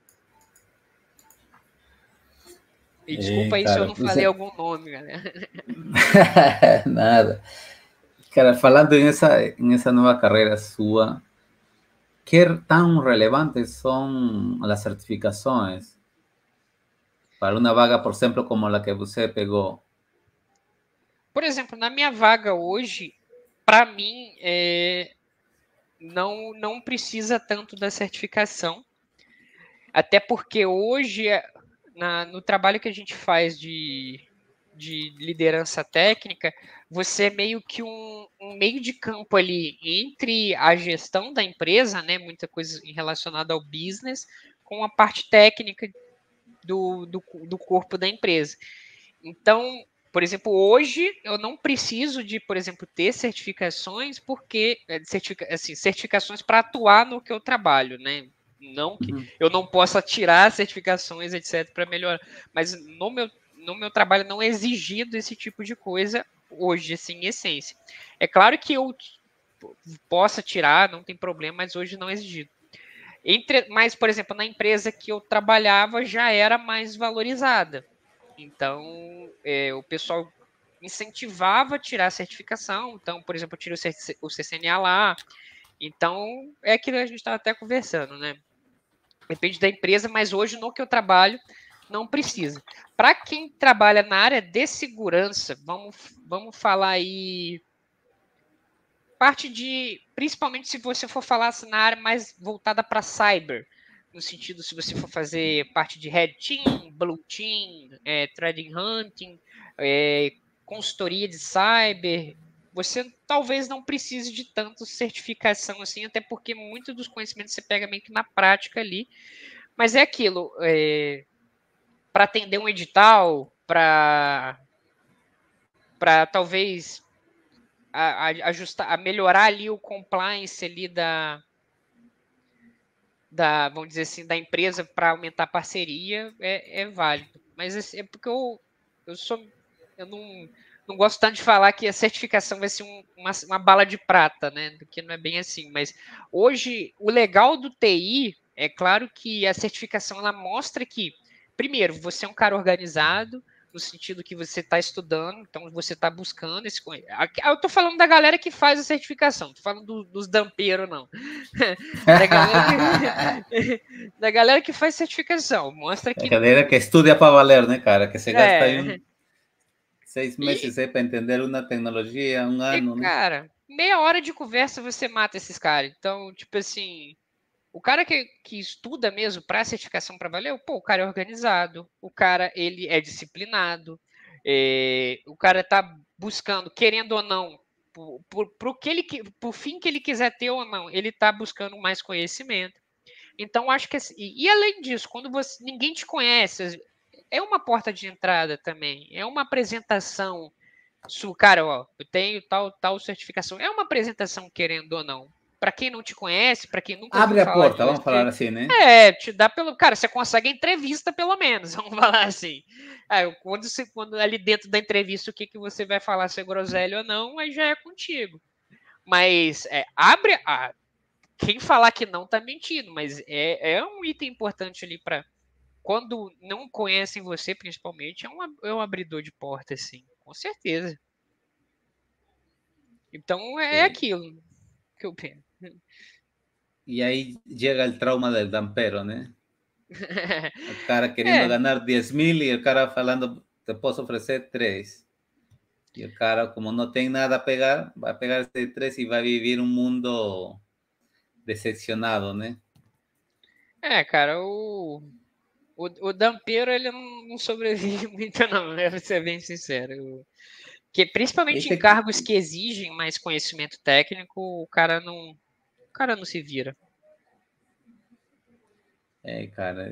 E desculpa aí se eu cara, não falei algum nome, galera. Nada. Cara, falando en esa nueva carrera sua, ¿qué tan relevantes son las certificaciones para una vaga, por ejemplo, como la que você pegou? Por exemplo, na minha vaga hoje, para mim, não precisa tanto da certificação, até porque hoje, no trabalho que a gente faz de liderança técnica, você é meio que um meio de campo ali entre a gestão da empresa, né, muita coisa relacionada ao business, com a parte técnica do corpo da empresa. Então, por exemplo, hoje eu não preciso de, por exemplo, ter certificações, porque certificações para atuar no que eu trabalho, né? Não que eu não possa tirar certificações, etc, para melhorar, mas no meu trabalho não é exigido esse tipo de coisa hoje, assim, em essência. É claro que eu possa tirar, não tem problema, mas hoje não é exigido. Mas, por exemplo, na empresa que eu trabalhava já era mais valorizada. Então, o pessoal incentivava a tirar a certificação. Então, por exemplo, eu tiro o CCNA lá. Então, é aquilo que a gente estava até conversando, né? Depende da empresa, mas hoje no que eu trabalho não precisa. Para quem trabalha na área de segurança, vamos falar aí parte principalmente se você for falar assim, na área mais voltada para cyber, no sentido se você for fazer parte de Red Team, Blue Team, Threat Hunting, consultoria de cyber, você talvez não precise de tanto certificação assim, até porque muito dos conhecimentos você pega meio que na prática ali, mas é aquilo, para atender um edital, para talvez ajustar, a melhorar ali o compliance ali vamos dizer assim, da empresa para aumentar a parceria, é válido. Mas é porque eu não gosto tanto de falar que a certificação vai ser uma bala de prata, né? Que não é bem assim. Mas hoje, o legal do TI, é claro que a certificação ela mostra que, primeiro, você é um cara organizado, no sentido que você está estudando, então você está buscando esse conhecimento. Eu estou falando da galera que faz a certificação, estou falando dos dampeiros, não. Da galera que faz certificação. Mostra que. A galera que estuda para valer, né, cara? Que se gasta aí 6 meses E, para entender uma tecnologia, um ano, né? cara, meia hora de conversa você mata esses caras. Então, tipo assim, o cara que estuda mesmo para certificação para valer, pô, o cara é organizado, o cara ele é disciplinado, o cara tá buscando, querendo ou não, pro fim que ele quiser ter ou não, ele tá buscando mais conhecimento. Então, acho que e além disso, quando ninguém te conhece, é uma porta de entrada também, é uma apresentação Cara, ó, eu tenho tal certificação. É uma apresentação, querendo ou não. Para quem não te conhece, para quem nunca ouviu Abre a falar de porta, vamos falar você, assim, né? te dá pelo. Cara, você consegue a entrevista, pelo menos, vamos falar assim. Quando ali dentro da entrevista o que você vai falar, se é groselha ou não, aí já é contigo. Mas abre. Quem falar que não tá mentindo, mas é um item importante ali para quando não conhecem você, principalmente, é um abridor de porta, assim, com certeza. Então é Sí. aquilo que eu penso. Y ahí llega el trauma del dampero, ¿no? El cara queriendo É, ganar 10.000 y el cara falando, te puedo ofrecer 3. Y el cara, como no tiene nada a pegar, va a pegarse 3 y va a vivir un mundo decepcionado, ¿no? cara, o dampeiro ele não sobrevive muito, não, né? Pra ser bem sincero. Que, principalmente em Ese, cargos que exigem mais conhecimento técnico, o cara não se vira. cara,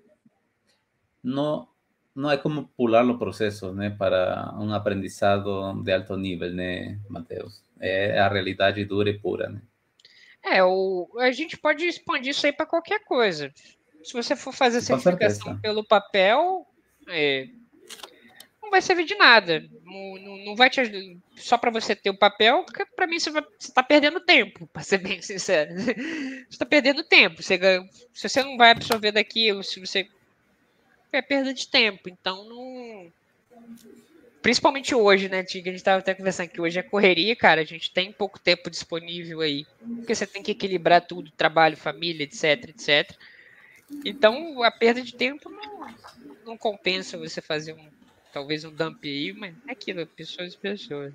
no, no hay como pular los procesos, ¿no? Para un aprendizado de alto nivel, ¿no, Mateus? É a realidade dura e pura, né? A gente pode expandir isso aí para qualquer coisa. Se você for fazer Com certificação certeza. pelo papel, não vai servir de nada. Não vai te ajudar. Só para você ter o papel, porque para mim você está perdendo tempo, para ser bem sincero. Você está perdendo tempo. Se você não vai absorver daquilo, se você. É perda de tempo. Então, não. Principalmente hoje, né, Tig? A gente estava até conversando que hoje é correria, cara. A gente tem pouco tempo disponível aí. Porque você tem que equilibrar tudo: trabalho, família, etc, etc. Então, a perda de tempo não compensa você fazer talvez um dump aí, mas é aquilo, pessoas e pessoas.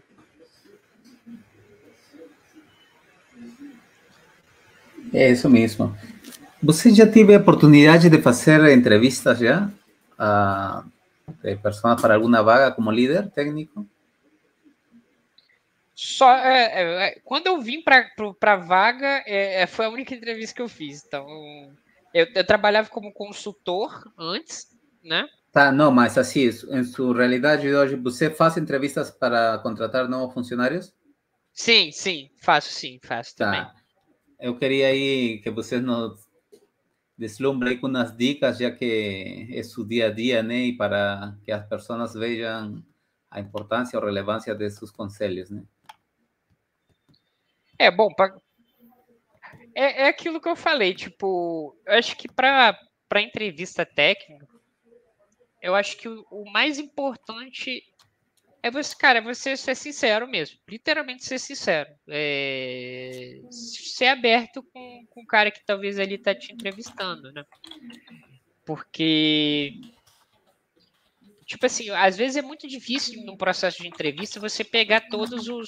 É isso mesmo. Você já teve a oportunidade de fazer entrevistas já a pessoas para alguma vaga como líder técnico? Só quando eu vim para vaga, foi a única entrevista que eu fiz. Então, eu trabalhava como consultor antes, né? Tá, não, mas assim, em sua realidade de hoje, você faz entrevistas para contratar novos funcionários? Sim, faço também. Tá. Eu queria aí que vocês nos deslumbre aí com umas dicas, já que é seu dia a dia, né? E para que as pessoas vejam a importância ou relevância de seus conselhos, né? Bom, é aquilo que eu falei, tipo, eu acho que para entrevista técnica, eu acho que o mais importante você ser sincero mesmo. Literalmente ser sincero. Ser aberto com o cara que talvez ali tá te entrevistando, né? Porque, tipo assim, às vezes é muito difícil num processo de entrevista você pegar todos os.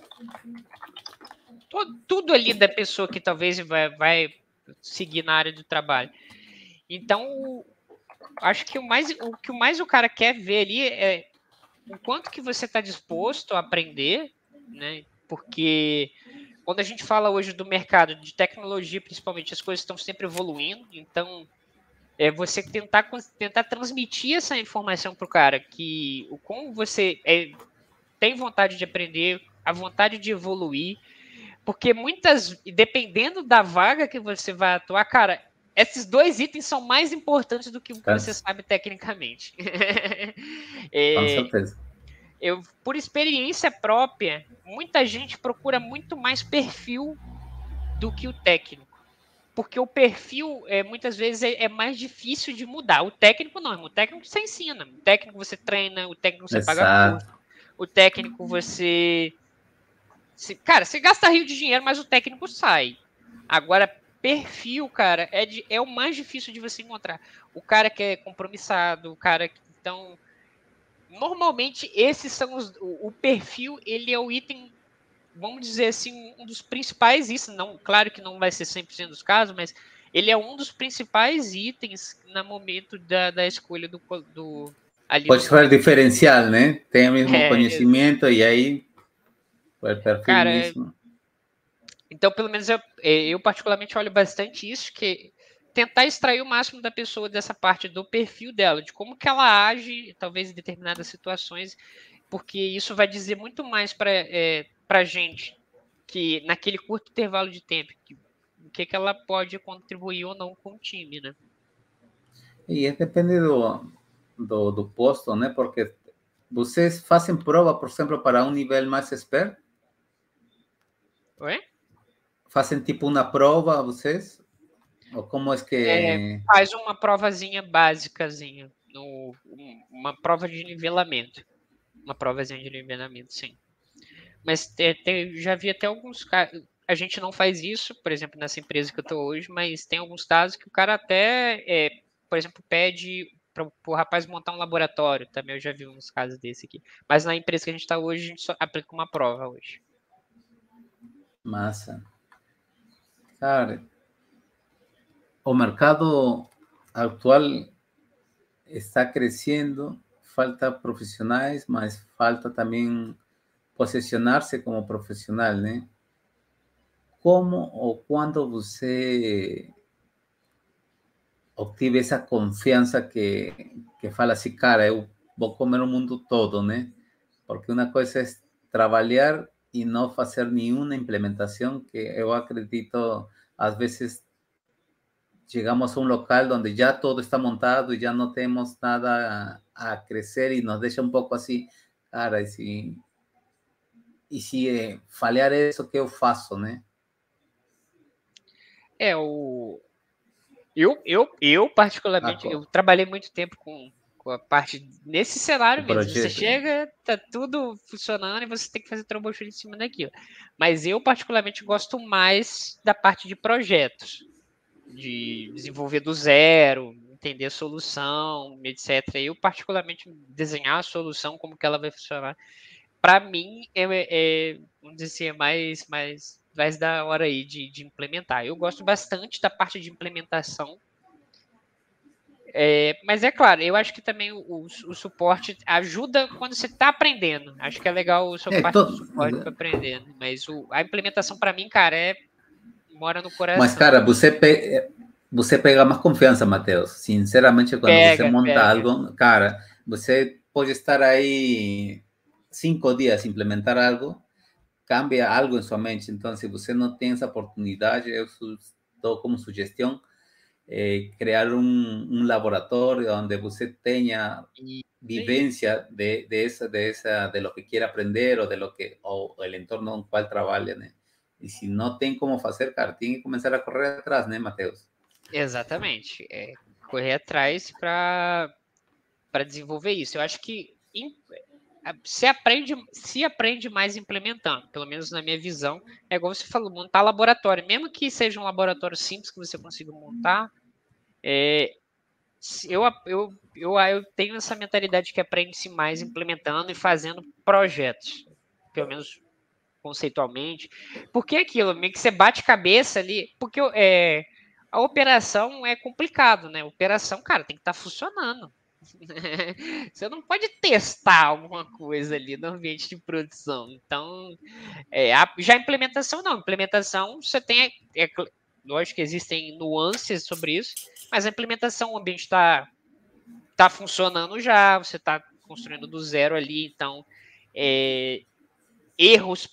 Tudo ali da pessoa que talvez vai seguir na área do trabalho. Então, acho que o que mais o cara quer ver ali é o quanto que você está disposto a aprender, né? Porque quando a gente fala hoje do mercado de tecnologia, principalmente, as coisas estão sempre evoluindo, então você tentar transmitir essa informação para o cara, que o como você tem vontade de aprender, a vontade de evoluir, porque dependendo da vaga que você vai atuar, cara, esses dois itens são mais importantes do que o que você sabe tecnicamente. Com certeza. Por experiência própria, muita gente procura muito mais perfil do que o técnico. Porque o perfil, muitas vezes, é mais difícil de mudar. O técnico não, o técnico você ensina, o técnico você treina, o técnico você paga curso, Exato. o técnico você. Cara, você gasta rio de dinheiro, mas o técnico sai. Agora, perfil, cara, é o mais difícil de você encontrar. O cara que é compromissado, o cara que. Então, normalmente, esses são o perfil, ele é o item, vamos dizer assim, um dos principais itens, não, claro que não vai ser 100% dos casos, mas ele é um dos principais itens no momento da escolha ali no Pode ser momento. diferencial, né? Tem o mesmo É, conhecimento e aí o perfil cara, mesmo. então pelo menos eu particularmente olho bastante isso, que tentar extrair o máximo da pessoa dessa parte do perfil dela, de como que ela age, talvez em determinadas situações, porque isso vai dizer muito mais para a gente que naquele curto intervalo de tempo, o que ela pode contribuir ou não com o time, né? E depende do posto, né? Porque vocês fazem prova, por exemplo, para um nível mais expert? Oi? Fazem tipo uma prova, vocês? Ou como é que... Faz uma provazinha básicazinha, uma prova de nivelamento. Uma provazinha de nivelamento, sim. Mas já vi até alguns casos. A gente não faz isso, por exemplo, nessa empresa que eu estou hoje, mas tem alguns casos que o cara até, por exemplo, pede para o rapaz montar um laboratório. Também eu já vi uns casos desse aqui. Mas na empresa que a gente está hoje, a gente só aplica uma prova hoje. Massa. Cara, o mercado actual está crescendo, falta profissionais, mas falta também posicionar-se como profissional, né? Como ou quando você obtive essa confiança que fala assim, cara, eu vou comer o mundo todo, né? Porque uma coisa é trabalhar e não fazer nenhuma implementação, que eu acredito, às vezes chegamos a um local onde já todo está montado e já não temos nada a crescer e nos deixa um pouco assim, cara, e se falhar isso, que eu faço, né? Eu particularmente, eu trabalhei muito tempo com a parte nesse cenário O mesmo. Você projeto. chega, tá tudo funcionando e você tem que fazer troubleshooting em cima daquilo. Mas eu particularmente gosto mais da parte de projetos, de desenvolver do zero, entender a solução, etc. Eu particularmente desenhar a solução, como que ela vai funcionar, para mim vamos dizer assim, mais da hora aí de implementar. Eu gosto bastante da parte de implementação. Mas é claro, eu acho que também o suporte ajuda quando você está aprendendo. Acho que é legal a sua parte do suporte para aprender. Né? Mas a implementação, para mim, cara, mora no Mas, coração. cara, você pega mais confiança, Matheus. Sinceramente, quando você monta Pega. algo, cara, você pode estar aí 5 dias, implementar algo, cambia algo em sua mente. Então, se você não tem essa oportunidade, eu dou como sugestão criar um laboratório onde você tenha vivência de lo que quiere aprender o el entorno en el cual trabaja, né? E se não tem como fazer, cara, tem que começar a correr atrás, né, Matheus? Exatamente. Correr atrás para desenvolver isso. Eu acho que se aprende mais implementando, pelo menos na minha visão. É igual você falou, montar laboratório. Mesmo que seja um laboratório simples que você consiga montar, eu tenho essa mentalidade que aprende-se mais implementando e fazendo projetos. Pelo menos conceitualmente. Porque é aquilo, meio que você bate cabeça ali, porque a operação é complicado, né? A operação, cara, tem que estar funcionando. Você não pode testar alguma coisa ali no ambiente de produção. Então, já a implementação não. Implementação, você tem. Lógico que existem nuances sobre isso, mas a implementação, o ambiente está funcionando já, você está construindo do zero ali, então erros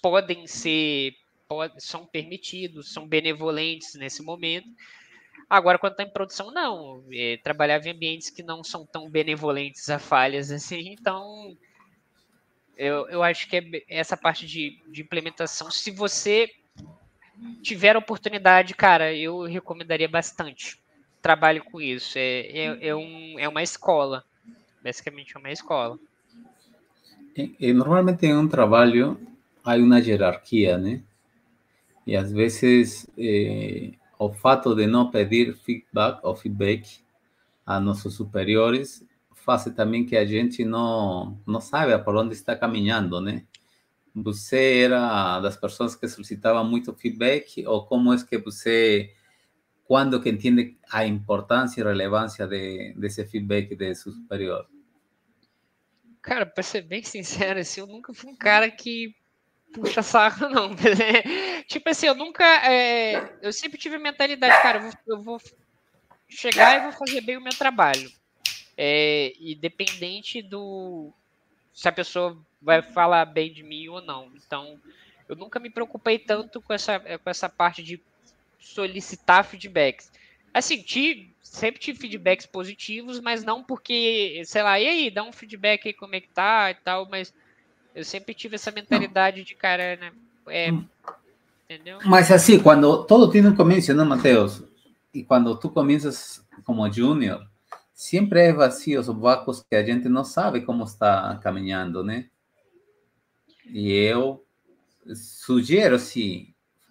são permitidos, são benevolentes nesse momento. Agora, quando está em produção, não. Trabalhava em ambientes que não são tão benevolentes a falhas assim, então eu acho que essa parte de implementação, se você tiver oportunidade, cara, eu recomendaria bastante. Trabalhe com isso. É uma escola. Basicamente é uma escola. Normalmente em um trabalho há uma hierarquia, né? E às vezes o fato de não pedir feedback a nossos superiores faz também que a gente não saiba por onde está caminhando, né? Você era das pessoas que solicitava muito feedback ou como é que você, quando que entende a importância e relevância desse feedback de seu superior? Cara, pra ser bem sincero, assim, eu nunca fui um cara que puxa saco, não. Tipo assim, eu nunca. Eu sempre tive a mentalidade, cara, eu vou chegar e vou fazer bem o meu trabalho. Independente do. Se a pessoa vai falar bem de mim ou não. Então, eu nunca me preocupei tanto com essa parte de solicitar feedbacks. Assim, sempre tive feedbacks positivos, mas não porque, sei lá, e aí, dá um feedback aí como é que tá e tal, mas eu sempre tive essa Não. mentalidade de cara, né? Entendeu? Mas assim, quando todo tiene un comienzo, ¿no, Mateus? Y cuando tú comienzas como junior, siempre hay vacíos o vácuos que a gente não sabe como está caminhando, né? E eu sugiro, sim,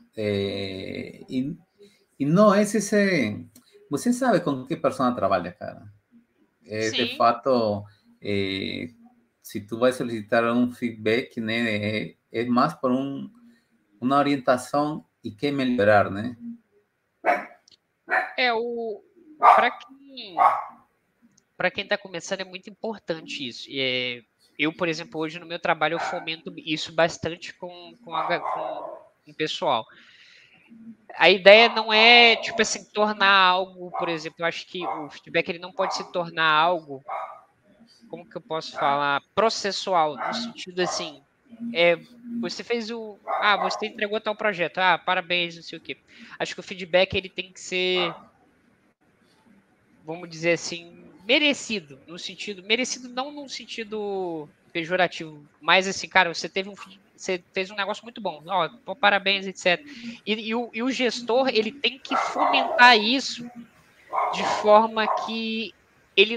e não é esse... Você sabe com que pessoa trabalha, cara. É, de Sim, fato, se tu vai solicitar um feedback, né, é mais por uma orientação e quer melhorar, né? o para quem está começando é muito importante isso. Eu, por exemplo, hoje no meu trabalho eu fomento isso bastante com o pessoal. A ideia não é, tipo assim, tornar algo, por exemplo, eu acho que o feedback ele não pode se tornar algo, como que eu posso falar, processual, no sentido assim, você fez você entregou tal projeto, parabéns, não sei o quê. Acho que o feedback ele tem que ser, vamos dizer assim, merecido, merecido não no sentido pejorativo, mas assim, cara, você fez um negócio muito bom, parabéns, etc. E o gestor, ele tem que fomentar isso de forma que ele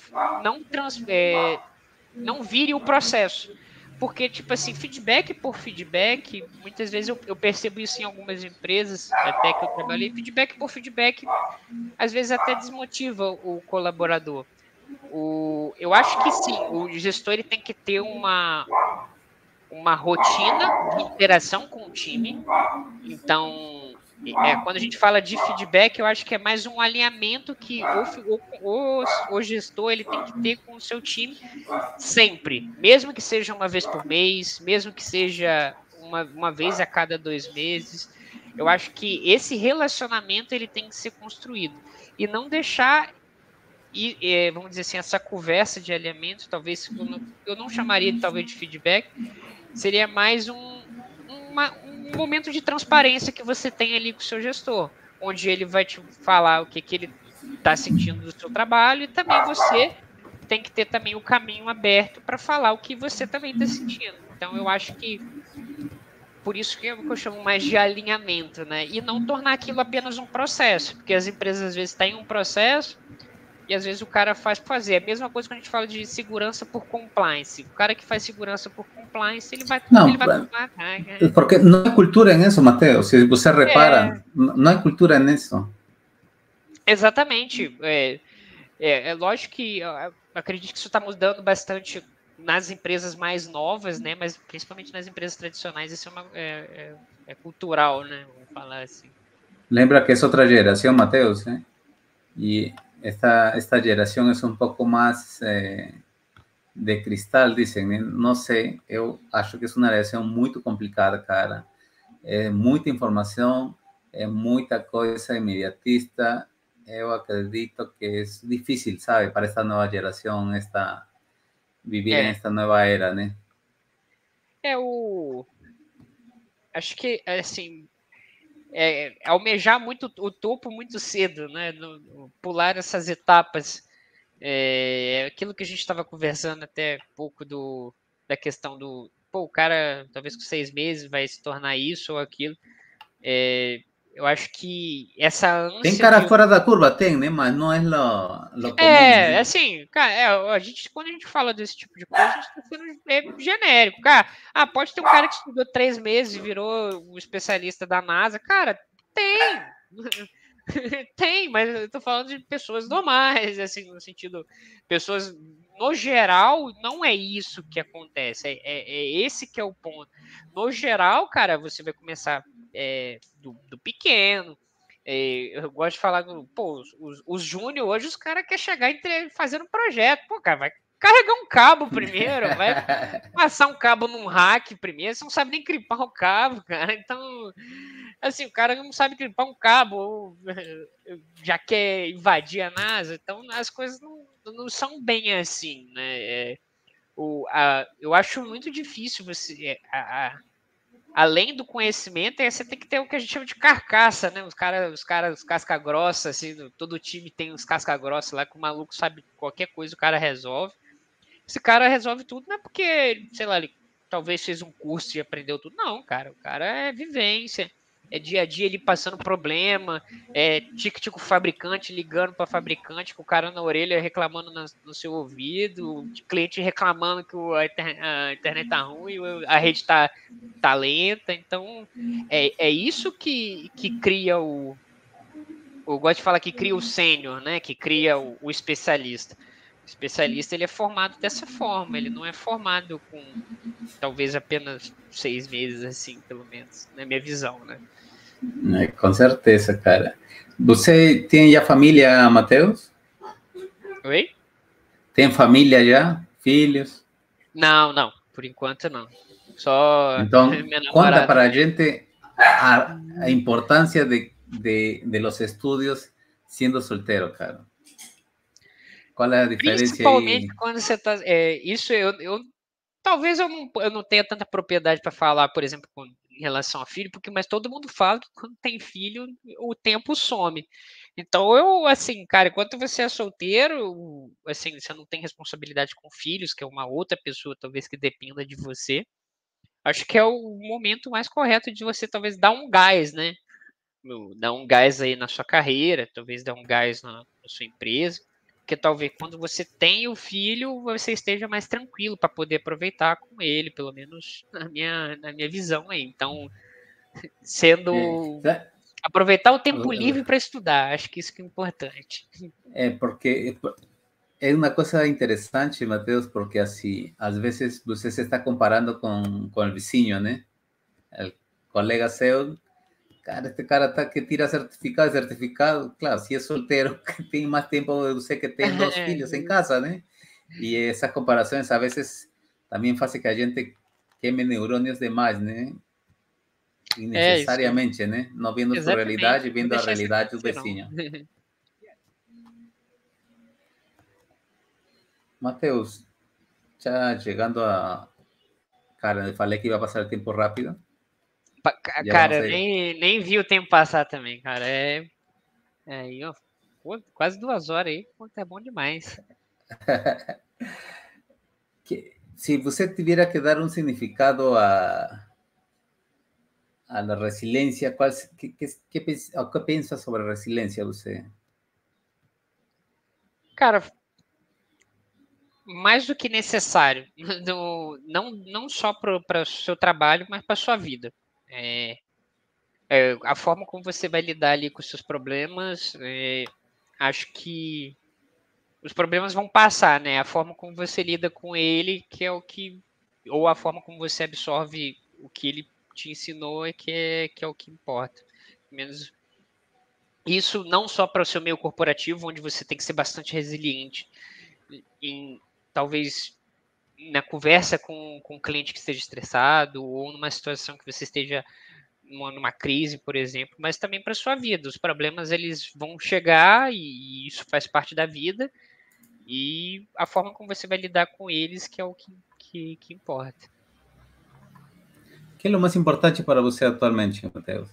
não vire o processo. Porque, tipo assim, feedback por feedback, muitas vezes eu percebo isso em algumas empresas, até que eu trabalhei, feedback por feedback às vezes até desmotiva o colaborador. Eu acho que sim, o gestor ele tem que ter uma rotina de interação com o time. Então, quando a gente fala de feedback, eu acho que é mais um alinhamento que o gestor ele tem que ter com o seu time sempre, mesmo que seja uma vez por mês, mesmo que seja uma vez a cada 2 meses. Eu acho que esse relacionamento ele tem que ser construído e não deixar vamos dizer assim, essa conversa de alinhamento, talvez eu não chamaria talvez de feedback, seria mais um momento de transparência que você tem ali com o seu gestor, onde ele vai te falar o que ele está sentindo do seu trabalho e também você tem que ter também o caminho aberto para falar o que você também está sentindo. Então, eu acho que por isso que eu chamo mais de alinhamento, né? E não tornar aquilo apenas um processo, porque as empresas às vezes têm um processo e às vezes o cara faz por fazer. É a mesma coisa quando a gente fala de segurança por compliance. O cara que faz segurança por compliance, ele Não, vai tomar. porque não há cultura nisso, Mateus. Se você repara, não há cultura nisso. Exatamente. É lógico que eu acredito que isso está mudando bastante nas empresas mais novas, né? Mas principalmente nas empresas tradicionais, isso é cultural, né? Vamos falar assim. Lembra que é outra geração, Mateus, né? E esta geração é um pouco mais de cristal, dizem, né? Não sei, eu acho que é uma geração muito complicada, cara. É muita informação, é muita coisa imediatista. Eu acredito que é difícil, sabe, para esta nova geração, vivir em É, esta nova era, né? acho que assim almejar muito o topo muito cedo, né? Pular essas etapas. Aquilo que a gente estava conversando até pouco da questão o cara talvez com 6 meses vai se tornar isso ou aquilo. Eu acho que essa Tem ânsia cara de. fora da curva, tem, né? Mas não é lo comum, né? Assim, cara, quando a gente fala desse tipo de coisa, a gente está sendo genérico. Cara, pode ter um cara que estudou 3 meses e virou um especialista da NASA. Cara, tem. Tem, mas eu tô falando de pessoas normais, assim, no sentido. Pessoas, no geral, não é isso que acontece. É esse que é o ponto. No geral, cara, você vai começar do pequeno. Eu gosto de falar, os júnior hoje, os caras querem chegar fazendo projeto. Pô, cara, vai carregar um cabo primeiro, vai passar um cabo num rack primeiro, você não sabe nem cripar o cabo, cara. Então, assim, o cara não sabe cripar um cabo, ou já quer invadir a NASA, então as coisas não são bem assim, né? Eu acho muito difícil você... além do conhecimento, você tem que ter o que a gente chama de carcaça, né? Os casca grossa, assim, todo time tem uns casca grossa lá, que o maluco sabe qualquer coisa, o cara resolve. Esse cara resolve tudo, não é porque, sei lá, ele talvez fez um curso e aprendeu tudo. Não, cara, o cara é vivência, é dia a dia ele passando problema, é tique-tique o fabricante ligando para fabricante, com o cara na orelha reclamando no seu ouvido, o cliente reclamando que a internet tá ruim, a rede tá lenta. Então, é isso que cria eu gosto de falar que cria o sênior, né? Que cria o especialista. O especialista ele é formado dessa forma, ele não é formado com talvez apenas 6 meses, assim, pelo menos, na minha visão, né? Com certeza, cara. Você tem já família, Matheus? Oi? Tem família já? Filhos? Não, por enquanto não. Só Então, minha conta namorada para a mesmo. gente a importância de los estudios sendo solteiro, cara. Qual é a diferença Principalmente aí? quando você tá. Isso talvez eu não tenha tanta propriedade para falar, por exemplo, em relação a filho, mas todo mundo fala que quando tem filho, o tempo some. Então, assim, cara, enquanto você é solteiro, assim, você não tem responsabilidade com filhos, que é uma outra pessoa, talvez, que dependa de você, acho que é o momento mais correto de você, talvez, dar um gás, né? Dar um gás aí na sua carreira, talvez dar um gás na sua empresa, porque talvez quando você tem o filho, você esteja mais tranquilo para poder aproveitar com ele, pelo menos na minha visão aí. Então, sendo aproveitar o tempo livre para estudar, acho que isso que é importante. Porque é uma coisa interessante, Matheus, porque assim, às vezes você se está comparando com o vizinho, né? O colega seu, cara, este cara tá que tira certificado, claro, se é solteiro, tem mais tempo de você que tem dois filhos em casa, né? E essas comparações a vezes também fazem que a gente queime neurônios demais, né? Isso, Innecessariamente, né? Não vendo sua exatamente. realidade, Não vendo a deixar isso realidade do acontecer, não. vizinho. Matheus, já chegando a... Cara, eu falei que ia passar o tempo rápido. Já vamos Cara, aí. nem vi o tempo passar também, cara. Aí, ó, pô, quase 2 horas aí, pô, tá bom demais. Se você tivesse que dar um significado a la resiliencia, ¿qué piensa sobre resiliencia você? Cara, mais do que necessário, não só para o seu trabalho, mas para sua vida. A forma como você vai lidar ali com os seus problemas, acho que os problemas vão passar, né? A forma como você lida com ele, que é o que, ou a forma como você absorve o que ele te ensinou, que é o que importa. Menos isso não só para o seu meio corporativo, onde você tem que ser bastante resiliente em talvez na conversa com um cliente que esteja estressado ou numa situação que você esteja numa crise, por exemplo, mas também para sua vida. Os problemas eles vão chegar e isso faz parte da vida e a forma como você vai lidar com eles que é o que importa. O que é o mais importante para você atualmente, Matheus?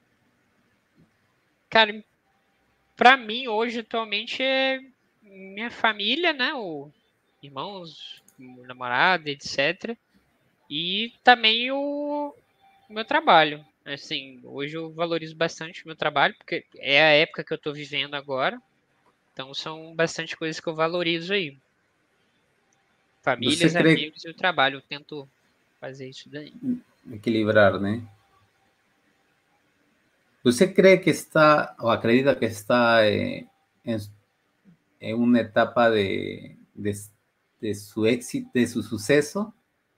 Cara, para mim hoje atualmente é minha família, né, o irmãos, namorada, etc. E também o meu trabalho. Assim, hoje eu valorizo bastante o meu trabalho, porque é a época que eu estou vivendo agora. Então são bastante coisas que eu valorizo aí. Você Famílias, crê amigos e o trabalho. Eu tento fazer isso daí. equilibrar, né? Você crê que está, ou acredita que está em uma etapa de su éxito, de su sucesso?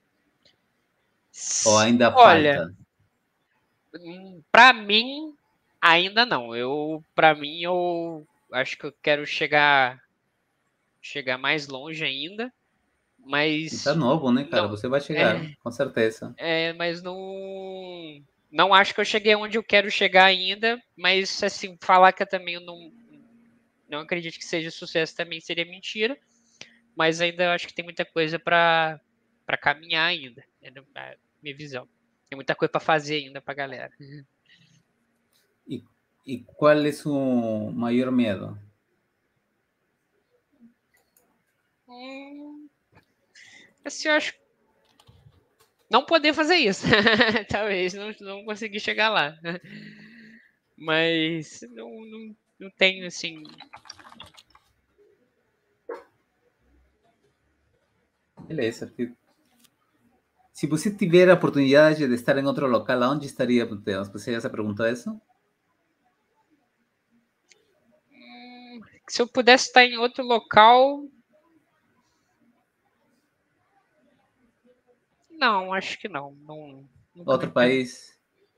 Ou ainda Olha, falta? para mim ainda não. Para mim eu acho que eu quero chegar mais longe ainda, Está mas novo, né, cara? não Você vai chegar, é, com certeza. mas não acho que eu cheguei onde eu quero chegar ainda, mas assim, falar que eu também não acredito que seja sucesso também seria mentira, mas ainda eu acho que tem muita coisa para caminhar ainda, é a minha visão. Tem muita coisa para fazer ainda para a galera. ¿Y cuál es su mayor miedo? Assim, eu acho não poder fazer isso. Talvez não conseguir chegar lá. Mas não tenho, assim... Beleza. Se você tiver a oportunidade de estar em outro local, aonde estaria, Mateus? Você já se perguntou isso? Se eu pudesse estar em outro local... Não, acho que não. Nunca Outro me país?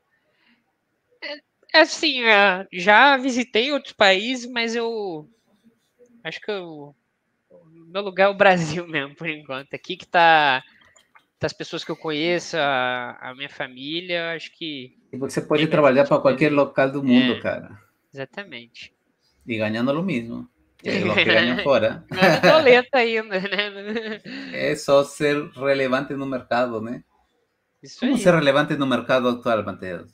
assim, já visitei outros países, mas eu acho que meu lugar é o Brasil mesmo, por enquanto. Aqui que tá as pessoas que eu conheço, a minha família, acho que E você bem pode mais trabalhar fácil para viver qualquer aí. local do mundo, É, cara. exatamente. E ganhando o mesmo. Que é o que ganham fora. Ganhando doleta ainda, né? É só ser relevante no mercado, né? Isso Como ser aí. relevante no mercado atual, Mateus?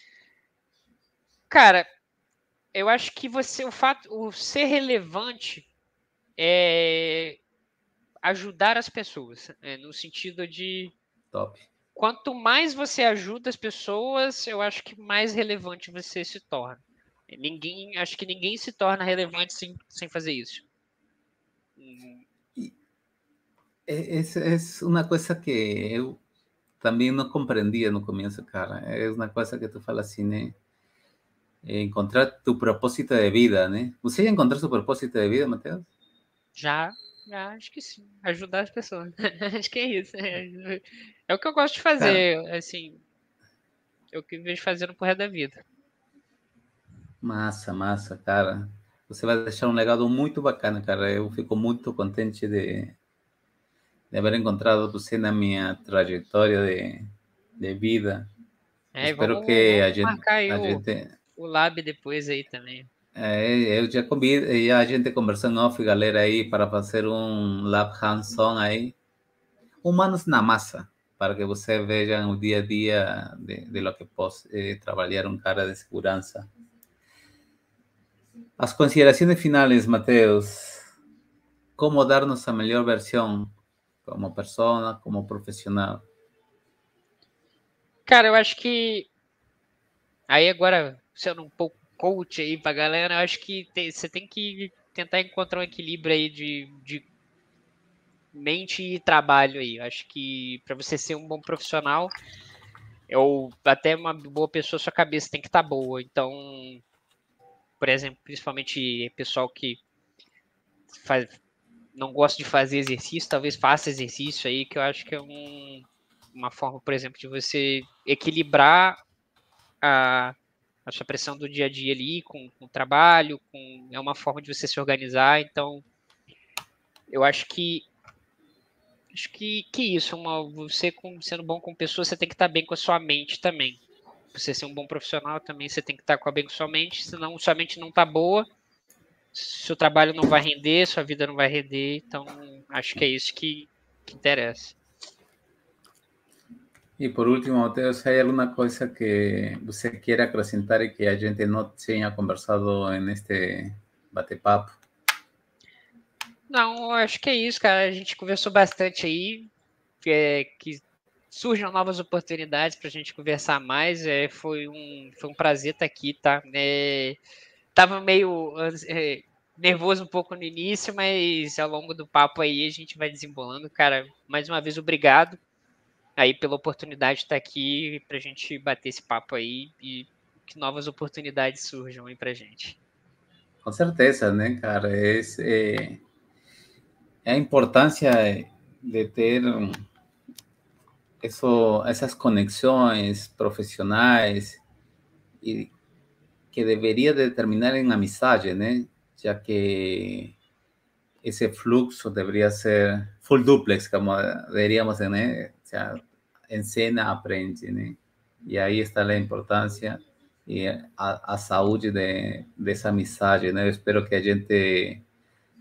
Cara, eu acho que o ser relevante é ajudar as pessoas, no sentido de Top. quanto mais você ajuda as pessoas, eu acho que mais relevante você se torna. Acho que ninguém se torna relevante sem fazer isso. É uma coisa que eu também não compreendia no começo, cara. É uma coisa que tu fala assim, né? Encontrar tu propósito de vida, né? Você já encontrou seu propósito de vida, Mateus? Já, acho que sim. Ajudar as pessoas. Acho que é isso. É o que eu gosto de Cara, fazer, assim, é o que eu vejo fazendo pro resto da vida. massa, massa, cara. Você vai deixar um legado muito bacana, cara. Eu fico muito contente de haber encontrado você na minha trajetória de vida. É, Espero que vamos marcar aí a gente o Lab depois aí também. eu já convido, já a gente conversou em off, galera, aí, para fazer um lab hands-on aí. Humanos na massa, para que você veja o dia a dia de lo que pode trabalhar um cara de segurança. As considerações finais, Mateus. Como dar nossa melhor versão como pessoa, como profissional. Cara, eu acho que aí agora, sendo um pouco coach aí pra galera, eu acho que você tem que tentar encontrar um equilíbrio aí de mente e trabalho aí. Eu acho que para você ser um bom profissional, ou até uma boa pessoa, sua cabeça tem que estar boa. Então, por exemplo, principalmente pessoal que faz, não gosta de fazer exercício, talvez faça exercício aí, que eu acho que é uma forma, por exemplo, de você equilibrar a, a sua pressão do dia a dia ali com o trabalho, é uma forma de você se organizar. Então, eu acho que isso, você sendo bom com pessoas, você tem que estar bem com a sua mente também. Pra você ser um bom profissional também, você tem que estar bem com a sua mente, senão sua mente não está boa, seu trabalho não vai render, sua vida não vai render. Então, acho que é isso que interessa. E por último, Mateus, há alguma coisa que você queira acrescentar e que a gente não tenha conversado neste bate-papo? Não, acho que é isso, cara. A gente conversou bastante aí, que surjam novas oportunidades para a gente conversar mais. Foi um prazer estar aqui, tá? Tava meio nervoso um pouco no início, mas ao longo do papo aí a gente vai desembolando. Cara, mais uma vez, obrigado aí pela oportunidade de estar aqui para a gente bater esse papo aí e que novas oportunidades surjam aí pra gente. Com certeza, né, cara? É a importância de ter essas conexões profissionais e que deveria determinar em amizade, né? Já que esse fluxo deveria ser full duplex, como diríamos, né? O sea, ensina, aprende, né? E aí está a importância e a saúde dessa amizade, né? Eu espero que a gente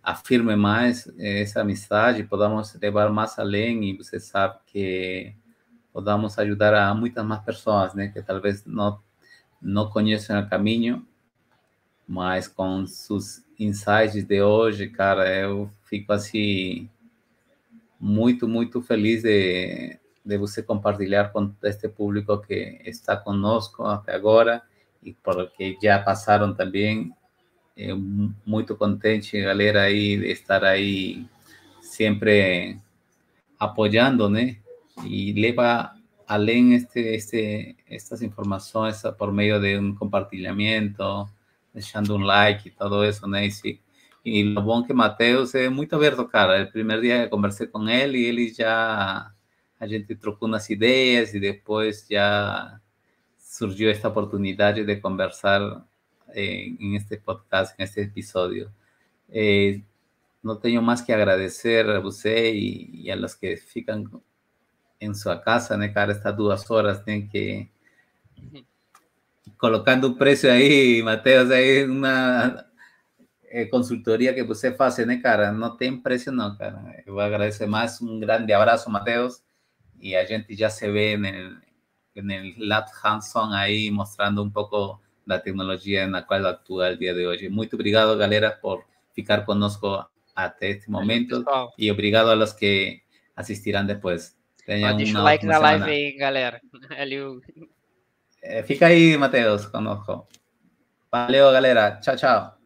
afirme mais essa amizade, podamos levar mais além e você sabe que podamos ajudar a muitas mais pessoas, né, que talvez não conhecem o caminho, mas com seus insights de hoje, cara, eu fico assim muito, muito feliz de você compartilhar com este público que está conosco até agora e porque já passaram também. Muito contente, galera, aí de estar aí sempre apoiando, né? E leva além estas informações por meio de um compartilhamento, deixando um like e tudo isso, né? E o bom que Matheus é muito aberto, cara. O primeiro dia que conversei com ele já a gente trocou umas ideias e depois já surgiu esta oportunidade de conversar en este podcast, en este episodio. No tengo más que agradecer a você y a los que fican en su casa, né, cara, estas 2 horas, tem que colocando un precio ahí, Mateus, aí uma consultoria que você faz, né, cara, não tem preço não, cara. Eu vou agradecer mais, um grande abraço, Mateus, e a gente já se vê en el lado hands-on aí, mostrando um pouco da tecnologia na qual atua o dia de hoje. Muito obrigado, galera, por ficar conosco até este momento. Valeu, e obrigado a los que assistirão depois. Tenham deixa o uma like ótima na live semana. aí, galera. Valeu. Fica aí, Matheus, conosco. Valeu, galera. Tchau, tchau.